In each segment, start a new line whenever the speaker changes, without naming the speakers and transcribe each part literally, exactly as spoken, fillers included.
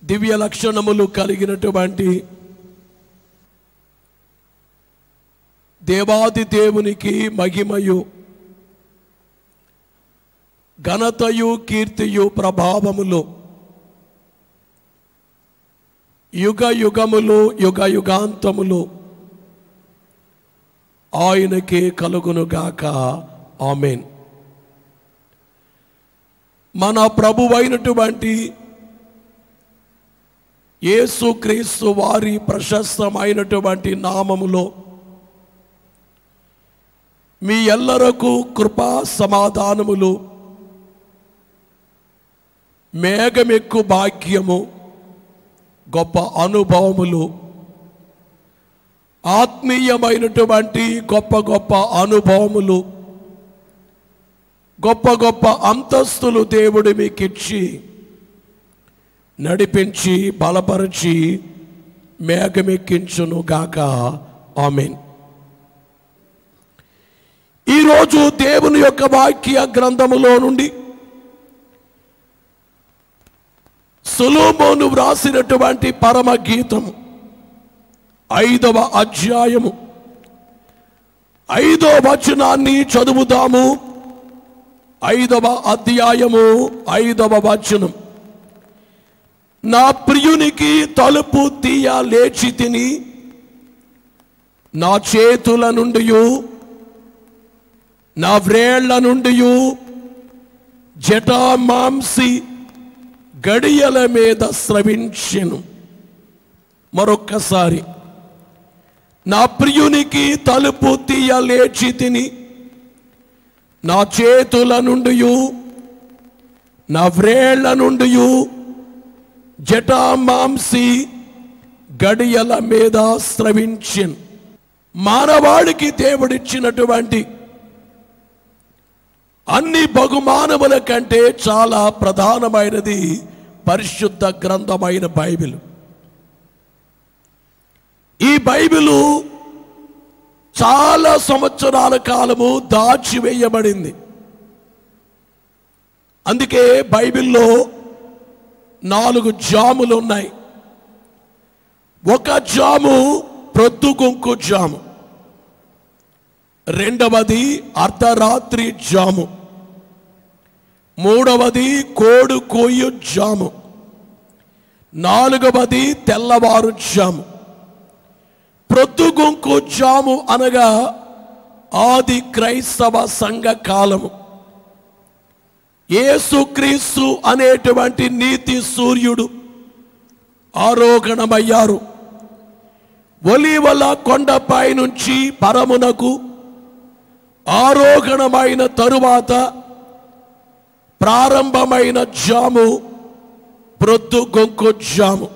దివ్య లక్షణములు కలిగినటువంటి దేవాది దేవునికి మహిమయు ఘనతయు కీర్తియు ప్రభావములు యుగ యుగములు యుగ యుగాంతములు ఆయనకే కలుగునుగాక. ఆమేన్. మన ప్రభువైనటువంటి యేసుక్రీస్తు వారి ప్రశస్తమైనటువంటి నామములో మీ ఎల్లరకు కృపా సమాధానములు, మేఘమెక్కు భాగ్యము, గొప్ప అనుభవములు, ఆత్మీయమైనటువంటి గొప్ప గొప్ప అనుభవములు, గొప్ప గొప్ప అంతస్తులు దేవుడు మీకు ఇచ్చి నడిపించి బలపరిచి మేఘమెక్కించును గాక. ఆమేన్. ఈరోజు దేవుని యొక్క వాక్య గ్రంథములో నుండి సొలొమోను వ్రాసినటువంటి పరమ గీతం ఐదవ అధ్యాయము ఐదవ వచనాన్ని చదువుదాము. ఐదవ అధ్యాయము ఐదవ వచనం. నా ప్రియునికి తలుపు తీయ లేచి తిని, నా చేతుల నుండి నా వ్రేళ్ల నుండి జటామాంసి గడియల మీద స్రవించెను. మరొక్కసారి. నా ప్రియునికి తలుపు తీయ లేచి తిని, నా చేతుల నుండి నా వ్రేళ్ల నుండి జటామాంసి గడియల మీద స్రవించెను. మానవాడికి దేవుడిచ్చినటువంటి అన్ని బహుమానముల కంటే చాలా ప్రధానమైనది పరిశుద్ధ గ్రంథమైన బైబిల్. ఈ బైబిలు చాలా సంవత్సరాల కాలము దాచివేయబడింది. అందుకే బైబిల్లో నాలుగు జాములు ఉన్నాయి. ఒక జాము ప్రొద్దుగుంకు జాము, రెండవది అర్ధరాత్రి జాము, మూడవది కోడు కోయు జాము, నాలుగవది తెల్లవారు జాము. ప్రొద్దుగుంకు జాము అనగా ఆది క్రైస్తవ సంఘ కాలము. యేసుక్రీస్తు అనేటువంటి నీతి సూర్యుడు ఆరోహణమయ్యారు. ఒలీవల కొండపై నుంచి పరమునకు ఆరోహణమైన తరువాత ప్రారంభమైన జాము ప్రొద్దుగుంకు జాము.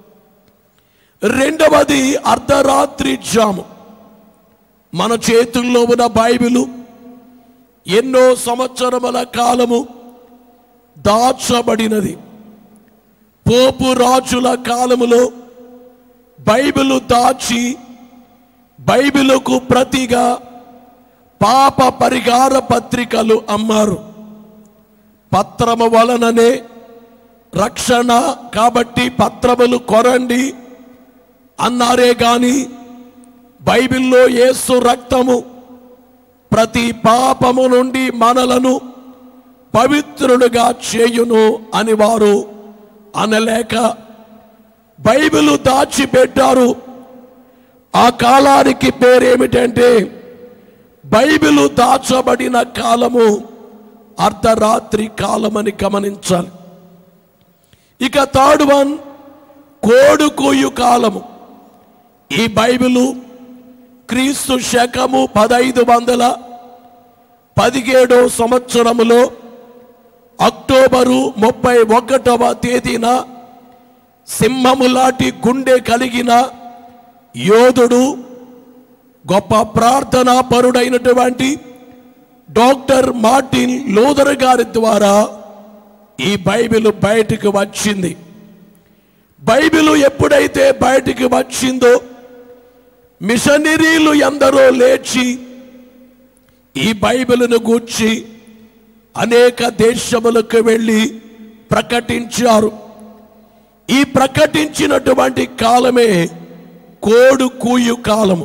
రెండవది అర్ధరాత్రి జాము. మన చేతుల్లో ఉన్న బైబిలు ఎన్నో సంవత్సరముల కాలము దాచబడినది. పోపు రాజుల కాలములో బైబిలు దాచి బైబిలుకు ప్రతిగా పాప పరిహార పత్రికలు అమ్మారు. పత్రము వలననే రక్షణ కాబట్టి పత్రములు కొరండి అన్నారే గాని బైబిల్లో యేసు రక్తము ప్రతి పాపము నుండి మనలను పవిత్రులుగా చేయును అని వారు అనలేక బైబిలు దాచిపెట్టారు. ఆ కాలానికి పేరేమిటంటే బైబిలు దాచబడిన కాలము అర్ధరాత్రి కాలమని గమనించాలి. ఇక థర్డ్ వన్ కోడు కోయు కాలము. ఈ బైబిలు క్రీస్తు శకము పదైదు వందల పదిహేడో సంవత్సరములో అక్టోబరు ముప్పై ఒకటవ తేదీన సింహములాంటి గుండె కలిగిన యోధుడు, గొప్ప ప్రార్థనా పరుడైనటువంటి డాక్టర్ మార్టిన్ లూథర్ గారి ద్వారా ఈ బైబిల్ బయటికి వచ్చింది. బైబిల్ ఎప్పుడైతే బయటికి వచ్చిందో మిషనరీలు ఎందరో లేచి ఈ బైబిల్ను గూర్చి అనేక దేశములకు వెళ్ళి ప్రకటించారు. ఈ ప్రకటించినటువంటి కాలమే కోడు కూయు కాలము.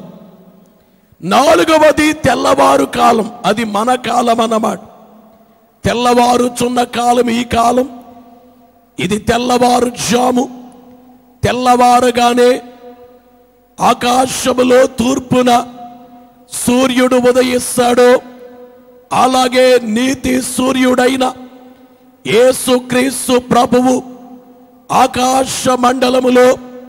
నాలుగవది తెల్లవారు కాలం, అది మన కాలం అన్నమాట. తెల్లవారుచున్న కాలం ఈ కాలం. ఇది తెల్లవారు జాము. తెల్లవారుగానే ఆకాశములో తూర్పున సూర్యుడు ఉదయిస్తాడో అలాగే నీతి సూర్యుడైన యేసుక్రీస్తు ప్రభువు ఆకాశ మండలములో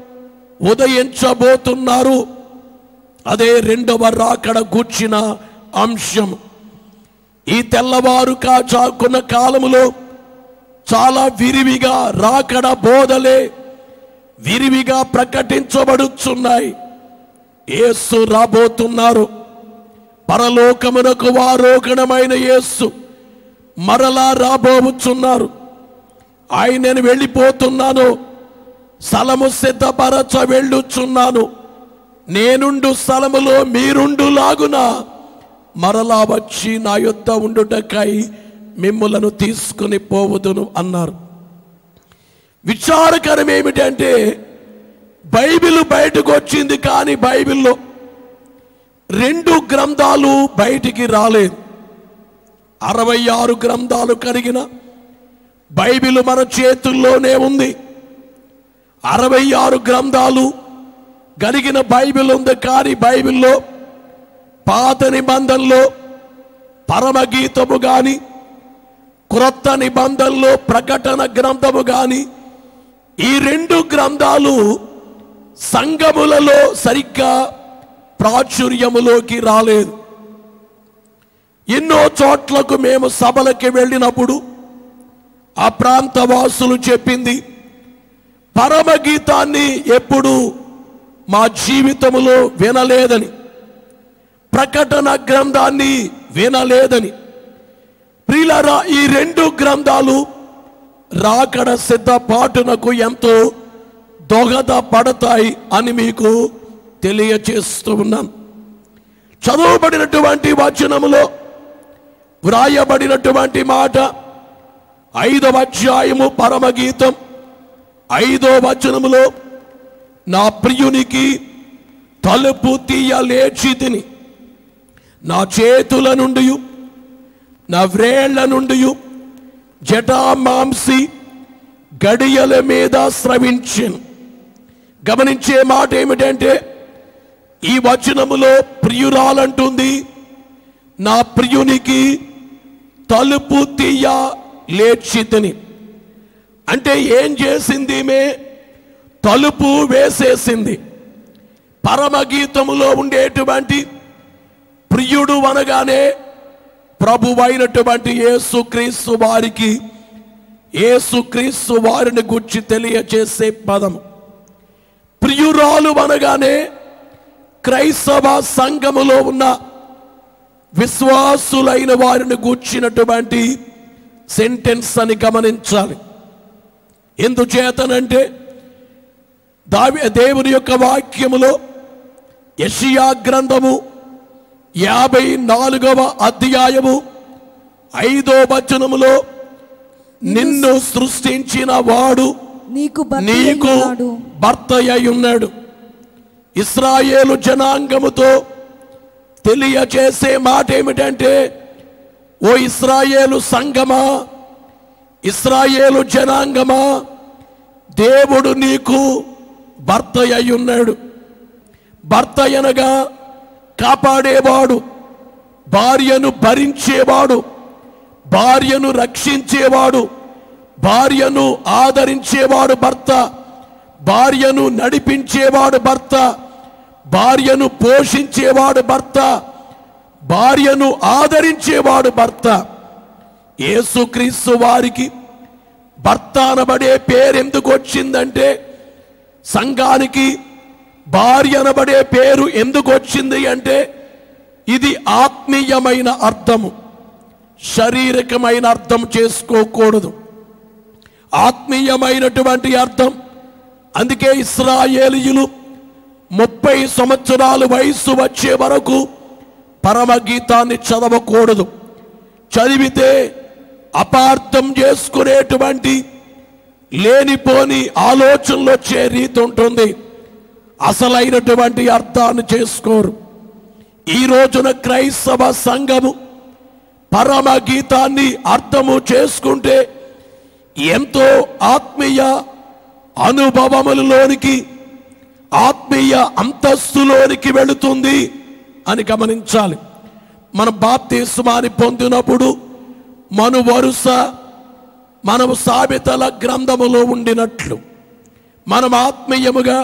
ఉదయించబోతున్నారు. అదే రెండవ రాకడ గూర్చిన అంశం. ఈ తెల్లవారు కాచాకున్న కాలములో చాలా విరివిగా రాకడ బోధలే విరివిగా ప్రకటించబడుచున్నాయి. యేసు రాబోతున్నారు. పరలోకమునకు ఆరోహణమైన యేసు మరలా రాబోతున్నారు. ఆయనను వెళ్ళిపోతున్నాను, స్థలము సిద్ధపరచ వెళ్ళుచున్నాను, నేనుండు స్థలములో మీరుండు లాగున మరలా వచ్చి నా యొద్ద ఉండుటకై మిమ్ములను తీసుకుని పోవుదును అన్నారు. విచారకరం ఏమిటంటే బైబిల్ బయటకు వచ్చింది, కానీ బైబిల్లో రెండు గ్రంథాలు బయటికి రాలేదు. అరవై ఆరు గ్రంథాలు కలిగిన బైబిల్ మన చేతుల్లోనే ఉంది. అరవై ఆరు గ్రంథాలు కలిగిన బైబిల్ ఉంది, కానీ బైబిల్లో పాత నిబంధనలో పరమగీతము గాని క్రొత్త నిబంధనలో ప్రకటన గ్రంథము గాని ఈ రెండు గ్రంథాలు సంఘములలో సరిగ్గా ప్రాచుర్యములోకి రాలేదు. ఎన్నో చోట్లకు మేము సభలకి వెళ్ళినప్పుడు ఆ ప్రాంత వాసులు చెప్పింది, పరమగీతాన్ని ఎప్పుడు మా జీవితములో వినలేదని, ప్రకటన గ్రంథాన్ని వినలేదని. ప్రియులారా, ఈ రెండు గ్రంథాలు రాకడ సిద్ధపాటునకు ఎంతో దోహదపడతాయి అని మీకు తెలియచేస్తూ ఉన్నాను. చదవబడినటువంటి వచనములో వ్రాయబడినటువంటి మాట ఐదవ అధ్యాయము పరమగీతం ఐదో వచనములో, నా ప్రియునికి తలుపు తీయలేచితిని, నా చేతుల నుండి నా వ్రేళ్ల నుండి జటామాంసి గడియల మీద స్రవించెను. గమనించే మాట ఏమిటంటే ఈ వచనములో ప్రియురాలంటుంది, నా ప్రియునికి తలుపు తీయ లేచితిని. అంటే ఏం చేసింది? మే తలుపు వేసేసింది. పరమగీతములో ఉండేటువంటి ప్రియుడు అనగానే ప్రభువైనటువంటి యేసుక్రీస్తు వారికి, యేసుక్రీస్తు వారిని గురించి తెలియచేసే పదము. ప్రియురాలు అనగానే క్రైస్తవ సంఘములో ఉన్న విశ్వాసులైన వారిని గూర్చినటువంటి సెంటెన్స్ అని గమనించాలి. ఎందుచేతనంటే దావి దేవుని యొక్క వాక్యములో యెషయా గ్రంథము యాభై నాలుగవ అధ్యాయము ఐదో వచనములో, నిన్ను సృష్టించిన వాడు నీకు భర్త అయి ఉన్నాడు. ఇశ్రాయేలు జనాంగముతో తెలియచేసే మాట ఏమిటంటే, ఓ ఇశ్రాయేలు సంఘమా, ఇశ్రాయేలు జనాంగమా, దేవుడు నీకు భర్త అయి ఉన్నాడు. భర్త అనగా కాపాడేవాడు, భార్యను భరించేవాడు, భార్యను రక్షించేవాడు, భార్యను ఆదరించేవాడు భర్త, భార్యను నడిపించేవాడు భర్త, భార్యను పోషించేవాడు భర్త, భార్యను ఆదరించేవాడు భర్త. యేసుక్రీస్తు వారికి భర్త అనబడే పేరు ఎందుకు వచ్చిందంటే, సంఘానికి భార్య అనబడే పేరు ఎందుకు వచ్చింది అంటే, ఇది ఆత్మీయమైన అర్థము, శారీరకమైన అర్థం చేసుకోకూడదు, ఆత్మీయమైనటువంటి అర్థం. అందుకే ఇశ్రాయేలీయులు ముప్పై సంవత్సరాలు వయస్సు వచ్చే వరకు పరమగీతాన్ని చదవకూడదు. చదివితే అపార్థం చేసుకునేటువంటి లేనిపోని ఆలోచనలు వచ్చే రీతి ఉంటుంది. అసలైనటువంటి అర్థాన్ని చేసుకోరు. ఈ రోజున క్రైస్తవ సంఘము పరమ గీతాన్ని అర్థము చేసుకుంటే ఎంతో ఆత్మీయ అనుభవములలోనికి, ఆత్మీయ అంతస్తులోనికి వెళుతుంది అని గమనించాలి. మన బాప్తిస్మాని పొందినప్పుడు మన వరుస మనము సామెతల గ్రంథములో ఉండినట్లు మనం ఆత్మీయముగా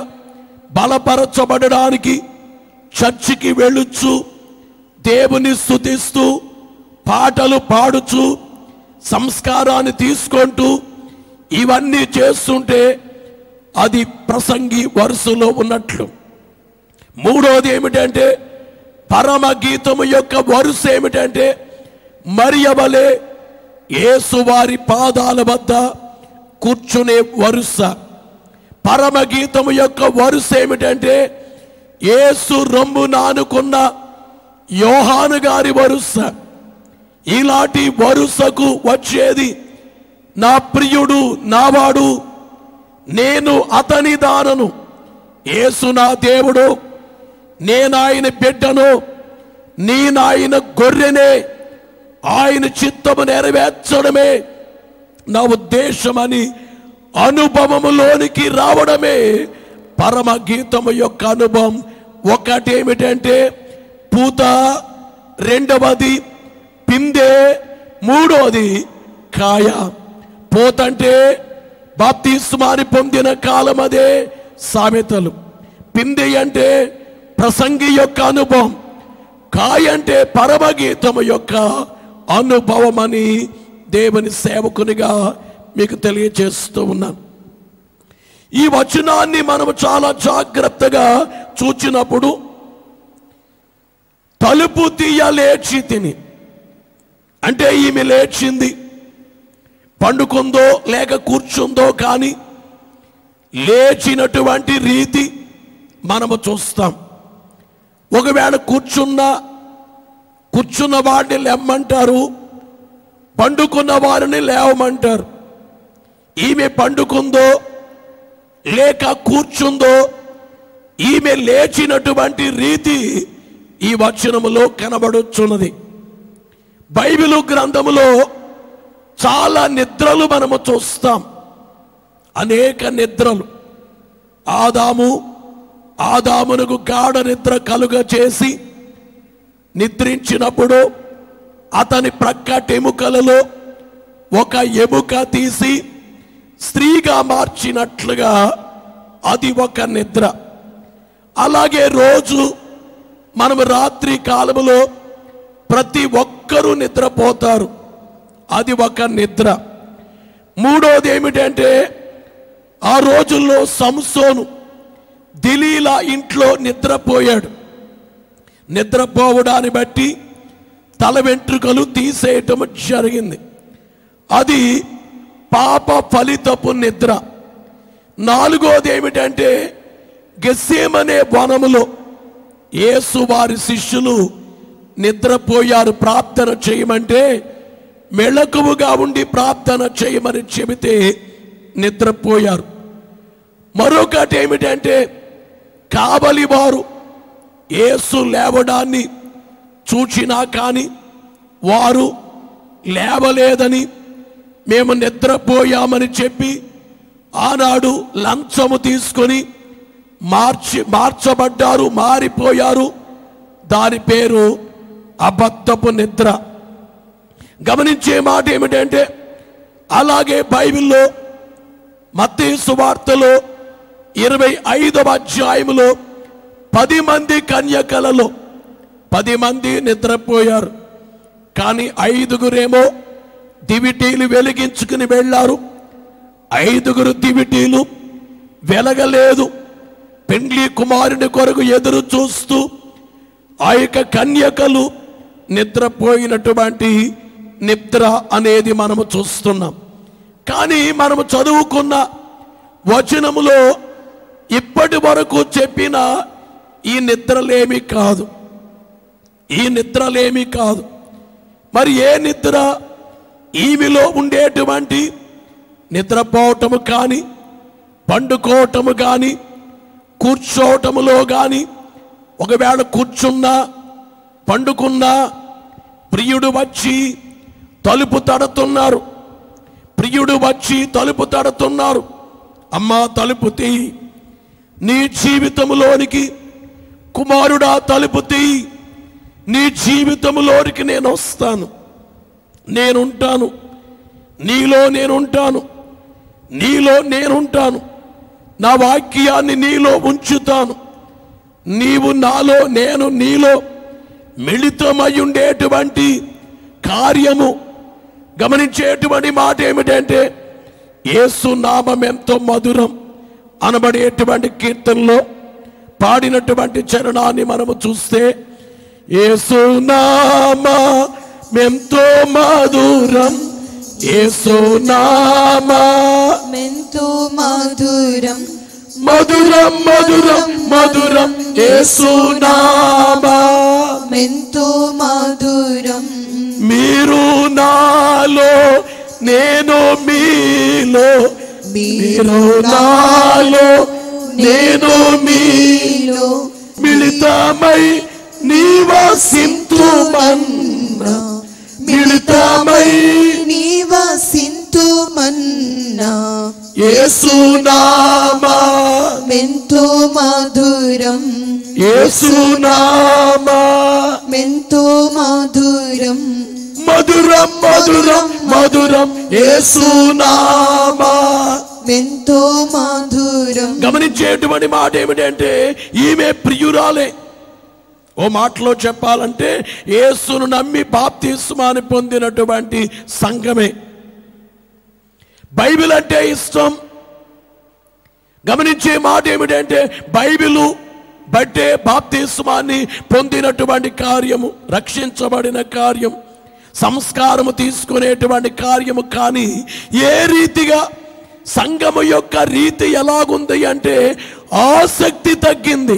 బలపరచబడడానికి చర్చికి వెళ్ళుచు దేవుని స్తుతిస్తూ పాటలు పాడుచు సంస్కారాన్ని తీసుకుంటూ ఇవన్నీ చేస్తుంటే అది ప్రసంగి వరుసలో ఉన్నట్లు. మూడోది ఏమిటంటే పరమ గీతము యొక్క వరుస ఏమిటంటే మరియవలే యేసువారి పాదాల వద్ద కూర్చునే వరుస. పరమ గీతము యొక్క వరుస ఏమిటంటే యేసు రొమ్ము నానుకున్న యోహాను గారి వరుస. ఇలాంటి వరుసకు వచ్చేది నా ప్రియుడు నావాడు, నేను అతని దానను, యేసు నా దేవుడు, నేనాయన బిడ్డను, నేనాయన గొర్రెనే, ఆయన చిత్తము నెరవేర్చడమే నా ఉద్దేశమని అనుభవములోనికి రావడమే పరమ గీతము యొక్క అనుభవం. ఒకటేమిటంటే పూత, రెండవది పిందె, మూడోది కాయ. పూతంటే బాప్తిస్మాని పొందిన కాలం, అదే సామెతలు. పిందె అంటే ప్రసంగి యొక్క అనుభవం, కాయ అంటే పరమగీతము యొక్క అనుభవం అని దేవుని సేవకునిగా మీకు తెలియజేస్తూ ఉన్నాను. ఈ వచనాన్ని మనము చాలా జాగ్రత్తగా చూచినప్పుడు తలుపు తీయ లేచి తిని అంటే ఈమె లేచింది, పండుకుందో లేక కూర్చుందో కానీ లేచినటువంటి రీతి మనము చూస్తాం. ఒకవేళ కూర్చున్న కూర్చున్న వాడిని లేవమంటారు, పండుకున్న వారిని లేవమంటారు. ఈమె పండుకుందో లేక కూర్చుందో, ఈమె లేచినటువంటి రీతి ఈ వచనములో కనబడుచున్నది. బైబిలు గ్రంథములో చాలా నిద్రలు మనము చూస్తాం, అనేక నిద్రలు. ఆదాము ఆదామునకు గాఢ నిద్ర కలుగ చేసి నిద్రించినప్పుడు అతని ప్రక్కటి ఎముకలలో ఒక ఎముక తీసి స్త్రీగా మార్చినట్లుగా అది ఒక నిద్ర. అలాగే రోజు మనము రాత్రి కాలములో ప్రతి ఒక్కరూ నిద్రపోతారు, అది ఒక నిద్ర. మూడోది ఏమిటంటే ఆ రోజుల్లో సంసోను దిలీలా ఇంట్లో నిద్రపోయాడు. నిద్రపోవడాన్ని బట్టి తల వెంట్రుకలు తీసేయటం జరిగింది. అది పాప ఫలితపు నిద్ర. నాలుగోది ఏమిటంటే గెస్సేమనే వనములో యేసు వారి శిష్యులు నిద్రపోయారు. ప్రార్థన చేయమంటే మెళకువగా ఉండి ప్రార్థన చేయమని చెబితే నిద్రపోయారు. మరొకటి ఏమిటంటే కావలి వారు యేసు లేవడాన్ని చూచినా కానీ వారు లేవలేదని, మేము నిద్రపోయామని చెప్పి ఆనాడు లంచము తీసుకొని మార్చి మార్చబడ్డారు, మారిపోయారు. దాని పేరు అబద్ధపు నిద్ర. గమనించే మాట ఏమిటంటే అలాగే బైబిల్లో మత్తయి సువార్తలో ఇరవై ఐదవ అధ్యాయములో పది మంది కన్యకలలో పది మంది నిద్రపోయారు, కానీ ఐదుగురేమో దివిటీలు వెలిగించుకుని వెళ్ళారు. ఐదుగురు దివిటీలు వెలగలేదు. పెండ్లి కుమారుని కొరకు ఎదురు చూస్తూ ఆ యొక్క కన్యకలు నిద్రపోయినటువంటి నిద్ర అనేది మనము చూస్తున్నాం. కానీ మనము చదువుకున్న వచనములో ఇప్పటి వరకు చెప్పిన ఈ నిద్రలేమి కాదు, ఈ నిద్రలేమి కాదు. మరి ఏ నిద్ర? ఈమెలో ఉండేటువంటి నిద్రపోవటము కానీ, పండుకోవటము కానీ, కూర్చోవటములో కానీ, ఒకవేళ కూర్చున్నా పండుకున్నా ప్రియుడు వచ్చి తలుపు తడుతున్నారు. ప్రియుడు వచ్చి తలుపు తడుతున్నారు. అమ్మా తలుపు తీయి, నీ జీవితంలోనికి కుమారుడా తలుపు తీయి, నీ జీవితంలోనికి నేను వస్తాను, నేనుంటాను, నీలో నేనుంటాను, నీలో నేనుంటాను, నా వాక్యాన్ని నీలో ఉంచుతాను, నీవు నాలో నేను నీలో మిళితమై ఉండేటువంటి కార్యము. గమనించేటువంటి మాట ఏమిటంటే, యేసు నామం ఎంతో మధురం అనబడేటువంటి కీర్తనలో పాడినటువంటి చరణాన్ని మనము చూస్తే, యేసు నామం ఎంతో మధురం, యేసు నామం
ఎంతో మధురం,
మధురం మధురం మధురం యేసు నామం
ఎంతో మధురం.
మీరు నాలో నేను మీలో, మీరు నాలో నేను మీలో మిళితమై నివసింతుమన్నా, మిళితమై
నివసింతుమన్నా,
యేసు నామం
ఎంతో మధురం,
యేసు నామం
ఎంతో మధురం,
మధురం మధురం మధురం యేసు నామం
ఎంతో మధురం.
గమనించేటువంటి మాట ఏమిటంటే, ఈమె ప్రియురాలే. ఓ మాటలో చెప్పాలంటే యేసును నమ్మి బాప్తిస్మాన్ని పొందినటువంటి సంఘమే. బైబిల్ అంటే ఇష్టం. గమనించే మాట ఏమిటంటే, బైబిలు బట్టే బాప్తిస్మాన్ని పొందినటువంటి కార్యము, రక్షించబడిన కార్యం, సంస్కారము తీసుకునేటువంటి కార్యము. కానీ ఏ రీతిగా సంఘము యొక్క రీతి ఎలాగుంది అంటే, ఆసక్తి తగ్గింది,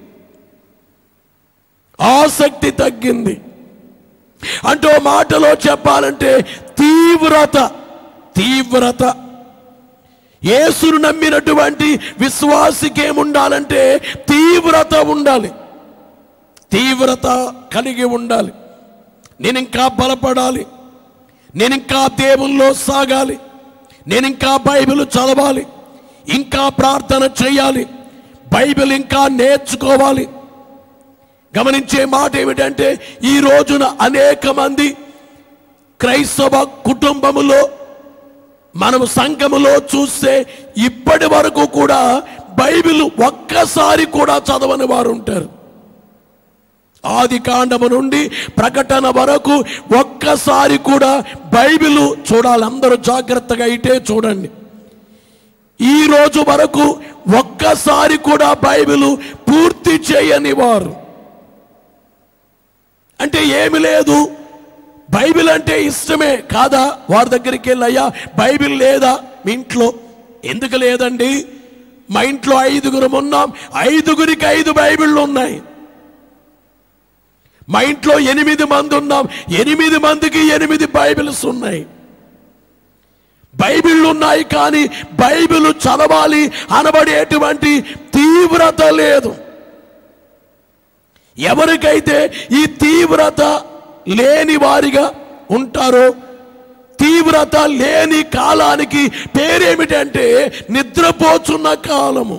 ఆసక్తి తగ్గింది. అంటే మాటలో చెప్పాలంటే తీవ్రత, తీవ్రత. యేసును నమ్మినటువంటి విశ్వాసికి ఏముండాలంటే తీవ్రత ఉండాలి, తీవ్రత కలిగి ఉండాలి. నేను ఇంకా బలపడాలి, నేను ఇంకా దేవుల్లో సాగాలి, నేను ఇంకా బైబిల్ చదవాలి, ఇంకా ప్రార్థన చేయాలి, బైబిల్ ఇంకా నేర్చుకోవాలి. గమనించే మాట ఏమిటంటే, ఈ రోజున అనేక మంది క్రైస్తవ కుటుంబములో, మనము సంఘములో చూస్తే ఇప్పటి వరకు కూడా బైబిల్ ఒక్కసారి కూడా చదవని వారు ఉంటారు. ఆది కాండము నుండి ప్రకటన వరకు ఒక్కసారి కూడా బైబిల్ చూడాలి. అందరూ జాగ్రత్తగా ఇటే చూడండి. ఈ రోజు వరకు ఒక్కసారి కూడా బైబిల్ పూర్తి చేయని వారు. అంటే ఏమి లేదు, బైబిల్ అంటే ఇష్టమే కాదా? వారి దగ్గరికి వెళ్ళయ్యా బైబిల్ లేదా మీ ఇంట్లో? ఎందుకు లేదండి, మా ఇంట్లో ఐదుగురు ఉన్నాం, ఐదుగురికి ఐదు బైబిళ్ళు ఉన్నాయి. మా ఇంట్లో ఎనిమిది మంది ఉన్నాం, ఎనిమిది మందికి ఎనిమిది బైబిల్స్ ఉన్నాయి. బైబిళ్ళు ఉన్నాయి కానీ బైబిల్ చదవాలి అనబడేటువంటి తీవ్రత లేదు. ఎవరికైతే ఈ తీవ్రత లేని వారిగా ఉంటారో, తీవ్రత లేని కాలానికి పేరేమిటంటే నిద్రపోచున్న కాలము.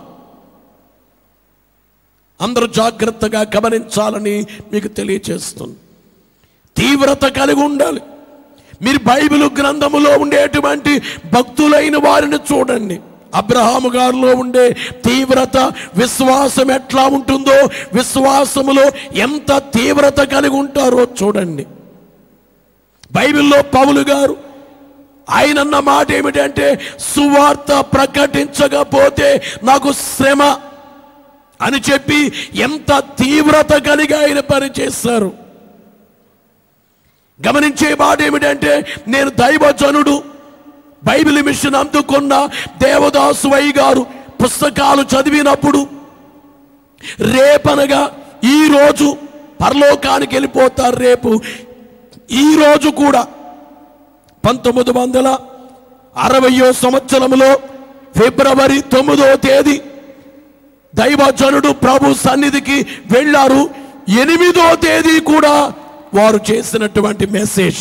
అందరూ జాగ్రత్తగా గమనించాలని మీకు తెలియచేస్తుంది. తీవ్రత కలిగి ఉండాలి. మీరు బైబిల్ గ్రంథములో ఉండేటువంటి భక్తులైన వారిని చూడండి. అబ్రహాము గారిలో ఉండే తీవ్రత, విశ్వాసం ఎట్లా ఉంటుందో, విశ్వాసములో ఎంత తీవ్రత కలిగి ఉంటారో చూడండి. బైబిల్లో పౌలు గారు ఆయనన్న మాట ఏమిటంటే, సువార్త ప్రకటించకపోతే నాకు శ్రమ అని చెప్పి ఎంత తీవ్రత కలిగి ఆయన పనిచేస్తారు. గమనించే మాట ఏమిటంటే, నేను దైవజనుడు, బైబిల్ మిషన్ అందుకున్న దేవదాసు వై గారు పుస్తకాలు చదివినప్పుడు రేపనగా ఈరోజు పరలోకానికి వెళ్ళిపోతారు. రేపు ఈరోజు కూడా పంతొమ్మిది వందల అరవయో సంవత్సరంలో ఫిబ్రవరి తొమ్మిదో తేదీ దైవజనుడు ప్రభు సన్నిధికి వెళ్ళారు. ఎనిమిదో తేదీ కూడా వారు చేసినటువంటి మెసేజ్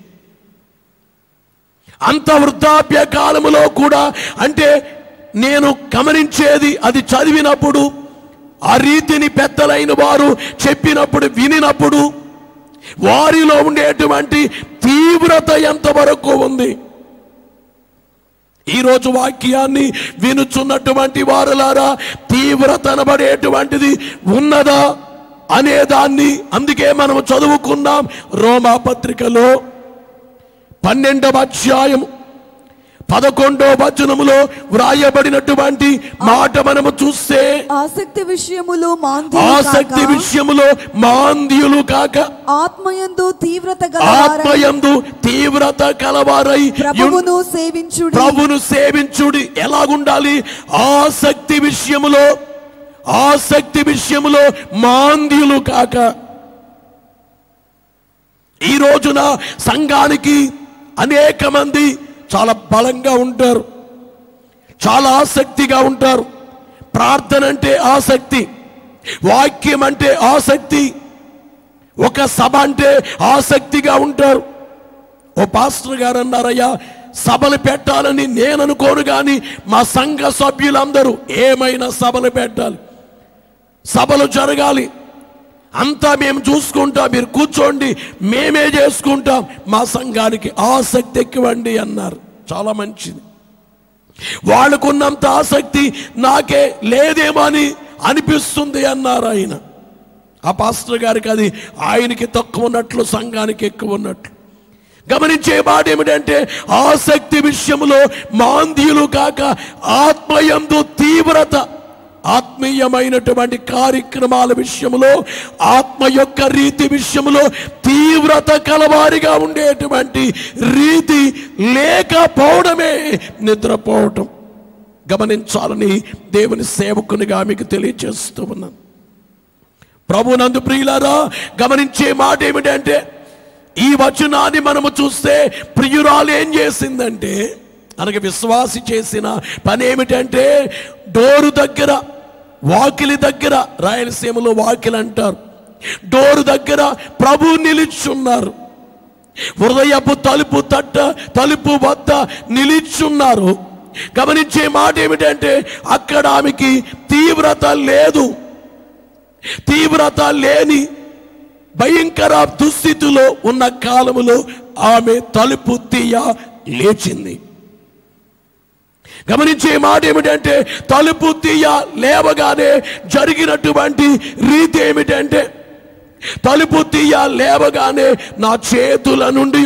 అంత వృద్ధాప్య కాలములో కూడా, అంటే నేను గమనించేది అది చదివినప్పుడు, ఆ రీతిని పెద్దలైన వారు చెప్పినప్పుడు వినినప్పుడు వారిలో ఉండేటువంటి తీవ్రత ఎంతవరకు ఉంది. ఈరోజు వాక్యాన్ని వినుచున్నటువంటి వారులారా, తీవ్రత అనబడేటువంటిది ఉన్నదా అనేదాన్ని అందుకే మనం చదువుకున్నాం. రోమా పత్రికలో పన్నెండవ అధ్యాయం పదకొండో వచనములో వ్రాయబడినటువంటి మాట మనము చూస్తే,
ఆసక్తి విషయములో
ఆసక్తి విషయములో మాంద్యులు కాక
ఆత్మయందు తీవ్రత
ఆత్మయందు తీవ్రత కలవారై
ప్రభువును సేవించుడి
ప్రభువును సేవించుడి. ఎలాగుండాలి? ఆసక్తి విషయములో ఆసక్తి విషయములో మాంద్యులు కాక. ఈ రోజున సంఘానికి అనేక మంది చాలా బలంగా ఉంటారు, చాలా ఆసక్తిగా ఉంటారు. ప్రార్థన అంటే ఆసక్తి, వాక్యం అంటే ఆసక్తి, ఒక సభ అంటే ఆసక్తిగా ఉంటారు. ఓ పాస్టర్ గారు అన్నారయ్యా, సభలు పెట్టాలని నేను అనుకోను, కానీ మా సంఘ సభ్యులందరూ ఏమైనా సభలు పెట్టాలి, సభలు జరగాలి, అంతా మేము చూసుకుంటాం, మీరు కూర్చోండి, మేమే చేసుకుంటాం, మా సంఘానికి ఆసక్తి ఎక్కువండి అన్నారు. చాలా మంచిది. వాళ్ళకున్నంత ఆసక్తి నాకే లేదేమో అని అనిపిస్తుంది అన్నారు ఆయన. ఆ పాస్టర్ గారికి అది ఆయనకి తక్కువ ఉన్నట్లు, సంఘానికి ఎక్కువ ఉన్నట్లు. గమనించే మాట ఏమిటంటే, ఆసక్తి విషయంలో మాంద్యులు కాక ఆత్మయందు తీవ్రత, ఆత్మీయమైనటువంటి కార్యక్రమాల విషయంలో, ఆత్మ యొక్క రీతి విషయంలో తీవ్రత కలవారిగా ఉండేటువంటి రీతి లేకపోవడమే నిద్రపోవటం. గమనించాలని దేవుని సేవకునిగా మీకు తెలియజేస్తూ ఉన్నాను. ప్రభునందు ప్రియులారా, గమనించే మాట ఏమిటంటే, ఈ వచనాన్ని మనము చూస్తే ప్రియురాలు ఏం చేసిందంటే, అనగా విశ్వాసి చేసిన పని ఏమిటంటే, డోరు దగ్గర, వాకిలి దగ్గర, రాయలసీమలో వాకిలి అంటారు, డోరు దగ్గర ప్రభు నిలిచున్నారు. హృదయపు తలుపు తట్ట తలుపు వద్ద నిలిచున్నారు. గమనించే మాట ఏమిటంటే, అక్కడ ఆమెకి తీవ్రత లేదు. తీవ్రత లేని భయంకర దుస్థితిలో ఉన్న కాలములో ఆమె తలుపు తీయ లేచింది. గమనించే మాట ఏమిటంటే, తలుపు తీయ లేవగానే జరిగినటువంటి రీతి ఏమిటంటే, తలుపు తీయ లేవగానే నా చేతుల నుండి,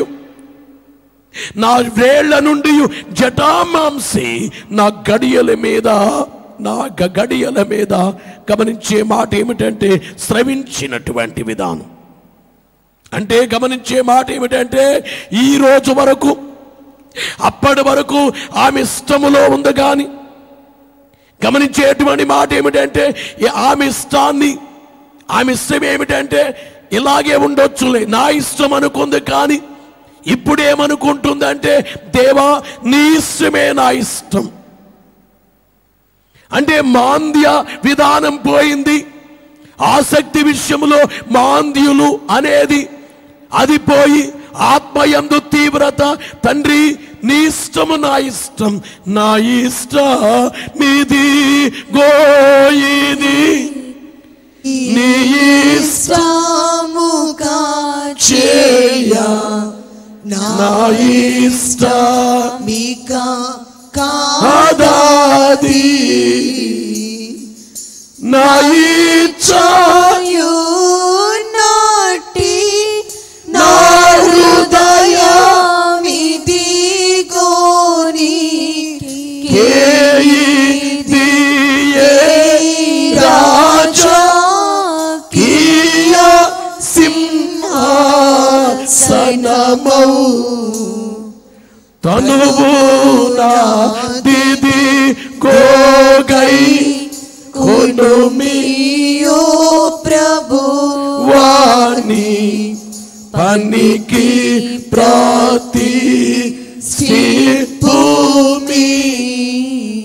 నా వేళ్ల నుండి జటామాంసి నా గడియల మీద, నా గడియల మీద, గమనించే మాట ఏమిటంటే స్రవించినటువంటి విధానం. అంటే గమనించే మాట ఏమిటంటే, ఈ రోజు వరకు, అప్పటి వరకు ఆమె ఇష్టములో ఉంది. కానీ గమనించేటువంటి మాట ఏమిటంటే, ఆమె ఇష్టాన్ని, ఆమె ఇష్టం ఏమిటంటే ఇలాగే ఉండొచ్చులే, నా ఇష్టం అనుకుంది. కానీ ఇప్పుడేమనుకుంటుందంటే, దేవా నీ ఇష్టమే నా ఇష్టం. అంటే మాంద్య విధానం పోయింది. ఆసక్తి విషయంలో మాంద్యులు అనేది అది పోయి ఆత్మయందు తీవ్రత, తండ్రి నీ ఇష్టము నా ఇష్టం, నా ఇష్ట మీది గోయిది, నీ
ఇష్టముగా చేయ
నా ఇష్ట
మీకా
కాదాది, నా ఇచ్ఛయు
నాటి
నా
హృదయమిది గోని
కేయి దియే రాజా కియ సింహాసనమౌ తనువు నా దిది గోగై కొనుమియో
ప్రభు
వాణి పనికి ప్రతి స్థితి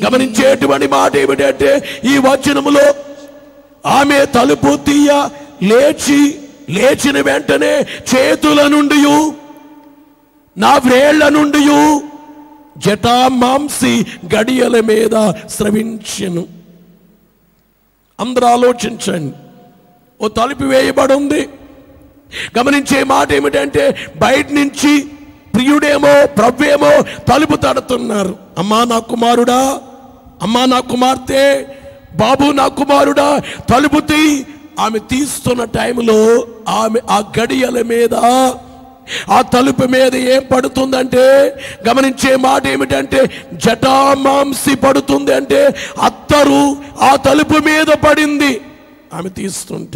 గమనించేటువంటి మాట ఏమిటంటే ఈ వచనములో ఆమె తలుపు తీయ లేచి లేచిన వెంటనే చేతుల నుండి నా వ్రేళ్ల నుండి జటామాంసి గడియల మీద స్రవించెను. అందరూ ఆలోచించండి. ఓ తలుపు వేయబడి ఉంది. గమనించే మాట ఏమిటంటే బయట నుంచి ప్రియుడేమో ప్రభువేమో తలుపు తడుతున్నారు. అమ్మా నా కుమారుడా, అమ్మా నా కుమార్తె, బాబు నా కుమారుడా తలుపు తీ. ఆమె తీస్తున్న టైంలో ఆమె ఆ గడియల మీద ఆ తలుపు మీద ఏం పడుతుందంటే గమనించే మాట ఏమిటంటే జటామాంసి పడుతుంది. అంటే అత్తరు ఆ తలుపు మీద పడింది. ఆమె తీస్తుంటే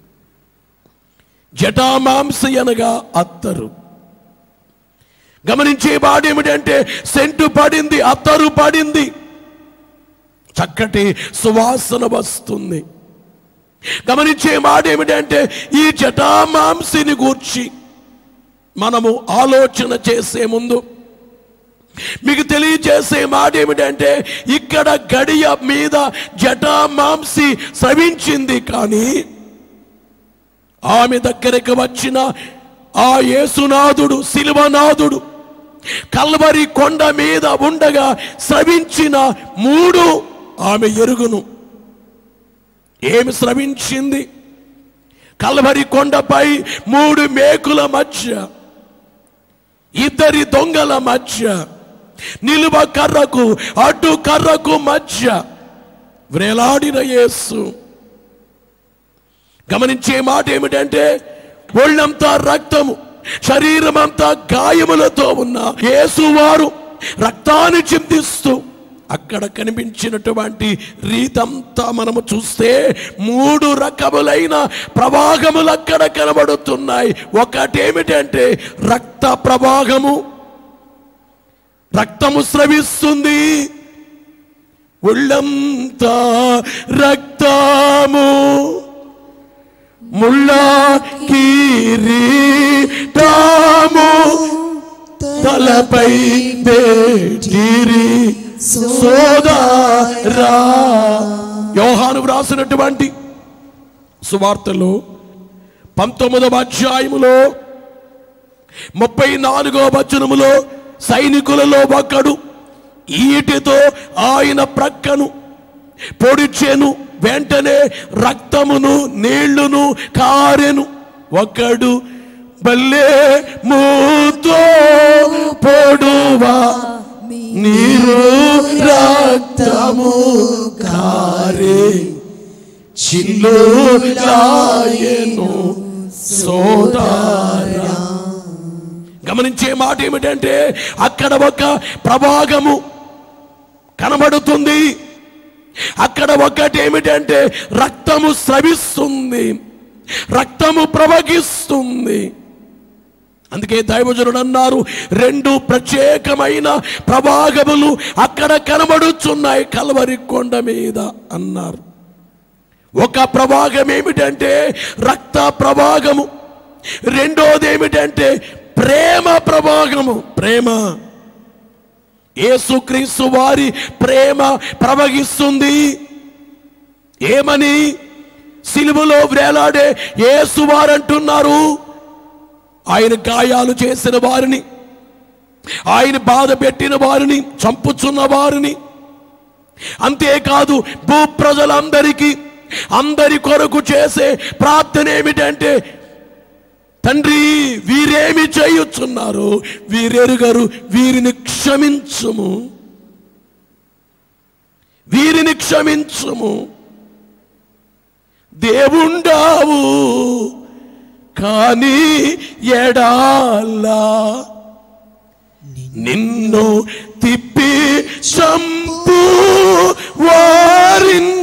జటామాంసి అనగా అత్తరు. గమనించే మాట ఏమిటంటే సెంటు పడింది, అత్తరు పడింది, చక్కటి సువాసన వస్తుంది. గమనించే మాట ఏమిటంటే ఈ జటామాంసిని గూర్చి మనము ఆలోచన చేసే ముందు మీకు తెలియజేసే మాట ఏమిటంటే ఇక్కడ గడియ మీద జటామాంసి స్రవించింది. కానీ ఆమె దగ్గరికి వచ్చిన ఆ యేసునాథుడు, శిలువనాథుడు కల్వరి కొండ మీద ఉండగా స్రవించిన మూడు ఆమె ఎరుగును. ఏమి స్రవించింది? కల్వరి కొండపై మూడు మేకుల మధ్య, ఇద్దరి దొంగల మధ్య, నిలువ కర్రకు అడ్డు కర్రకు మధ్య వ్రేలాడిన యేసు. గమనించే మాట ఏమిటంటే ఒళ్ళంతా రక్తము, శరీరం అంతా గాయములతో ఉన్న యేసు వారు రక్తాన్ని చిందిస్తూ అక్కడ కనిపించినటువంటి రీతంతా మనము చూస్తే మూడు రకములైన ప్రవాహములు అక్కడ కనబడుతున్నాయి. ఒకటేమిటంటే రక్త ప్రవాహము, రక్తము స్రవిస్తుంది, ఒళ్ళంతా రక్తము, ముళ్ళ కిరీటము తలపై పెట్టిరి సోదరా. యోహాను వ్రాసినటువంటి సువార్తలో పంతొమ్మిదవ అధ్యాయములో ముప్పై నాలుగవ వచనములో సైనికులలో ఒకడు ఈటితో ఆయన ప్రక్కను పొడిచెను, వెంటనే రక్తమును నీళ్లును కారెను. ఒకడు బల్లే మూతో పొడువా నీరు రక్తము కారే చిల్లులాయెను సోదరా. గమనించే మాట ఏమిటంటే అక్కడ ఒక ప్రవాహము కనబడుతుంది. అక్కడ ఒకటి ఏమిటంటే రక్తము స్రవిస్తుంది, రక్తము ప్రవహిస్తుంది. అందుకే దైవజనుడు అన్నారు రెండు ప్రత్యేకమైన ప్రవాహములు అక్కడ కనబడుచున్నాయి కల్వరి కొండ మీద అన్నారు. ఒక ప్రవాహం ఏమిటంటే రక్త ప్రవాహము, రెండోది ఏమిటంటే ప్రేమ ప్రవాహము. ప్రేమ, యేసుక్రీస్తు వారి ప్రేమ ప్రవహిస్తుంది. ఏమని? సిలువలో వ్రేలాడే యేసు వారు అంటున్నారు ఆయన గాయాలు చేసిన వారిని, ఆయన బాధ పెట్టిన వారిని, చంపుచున్న వారిని, అంతేకాదు భూ ప్రజలందరికీ అందరి కొరకు చేసే ప్రార్థన ఏమిటంటే తండ్రి వీరేమి చేయుచున్నారు, వీరెరుగరు, వీరిని క్షమించుము, వీరిని క్షమించుము. దేవుండావు కానీ ఎడాలా నిన్ను తిప్పి చంపు వారిన్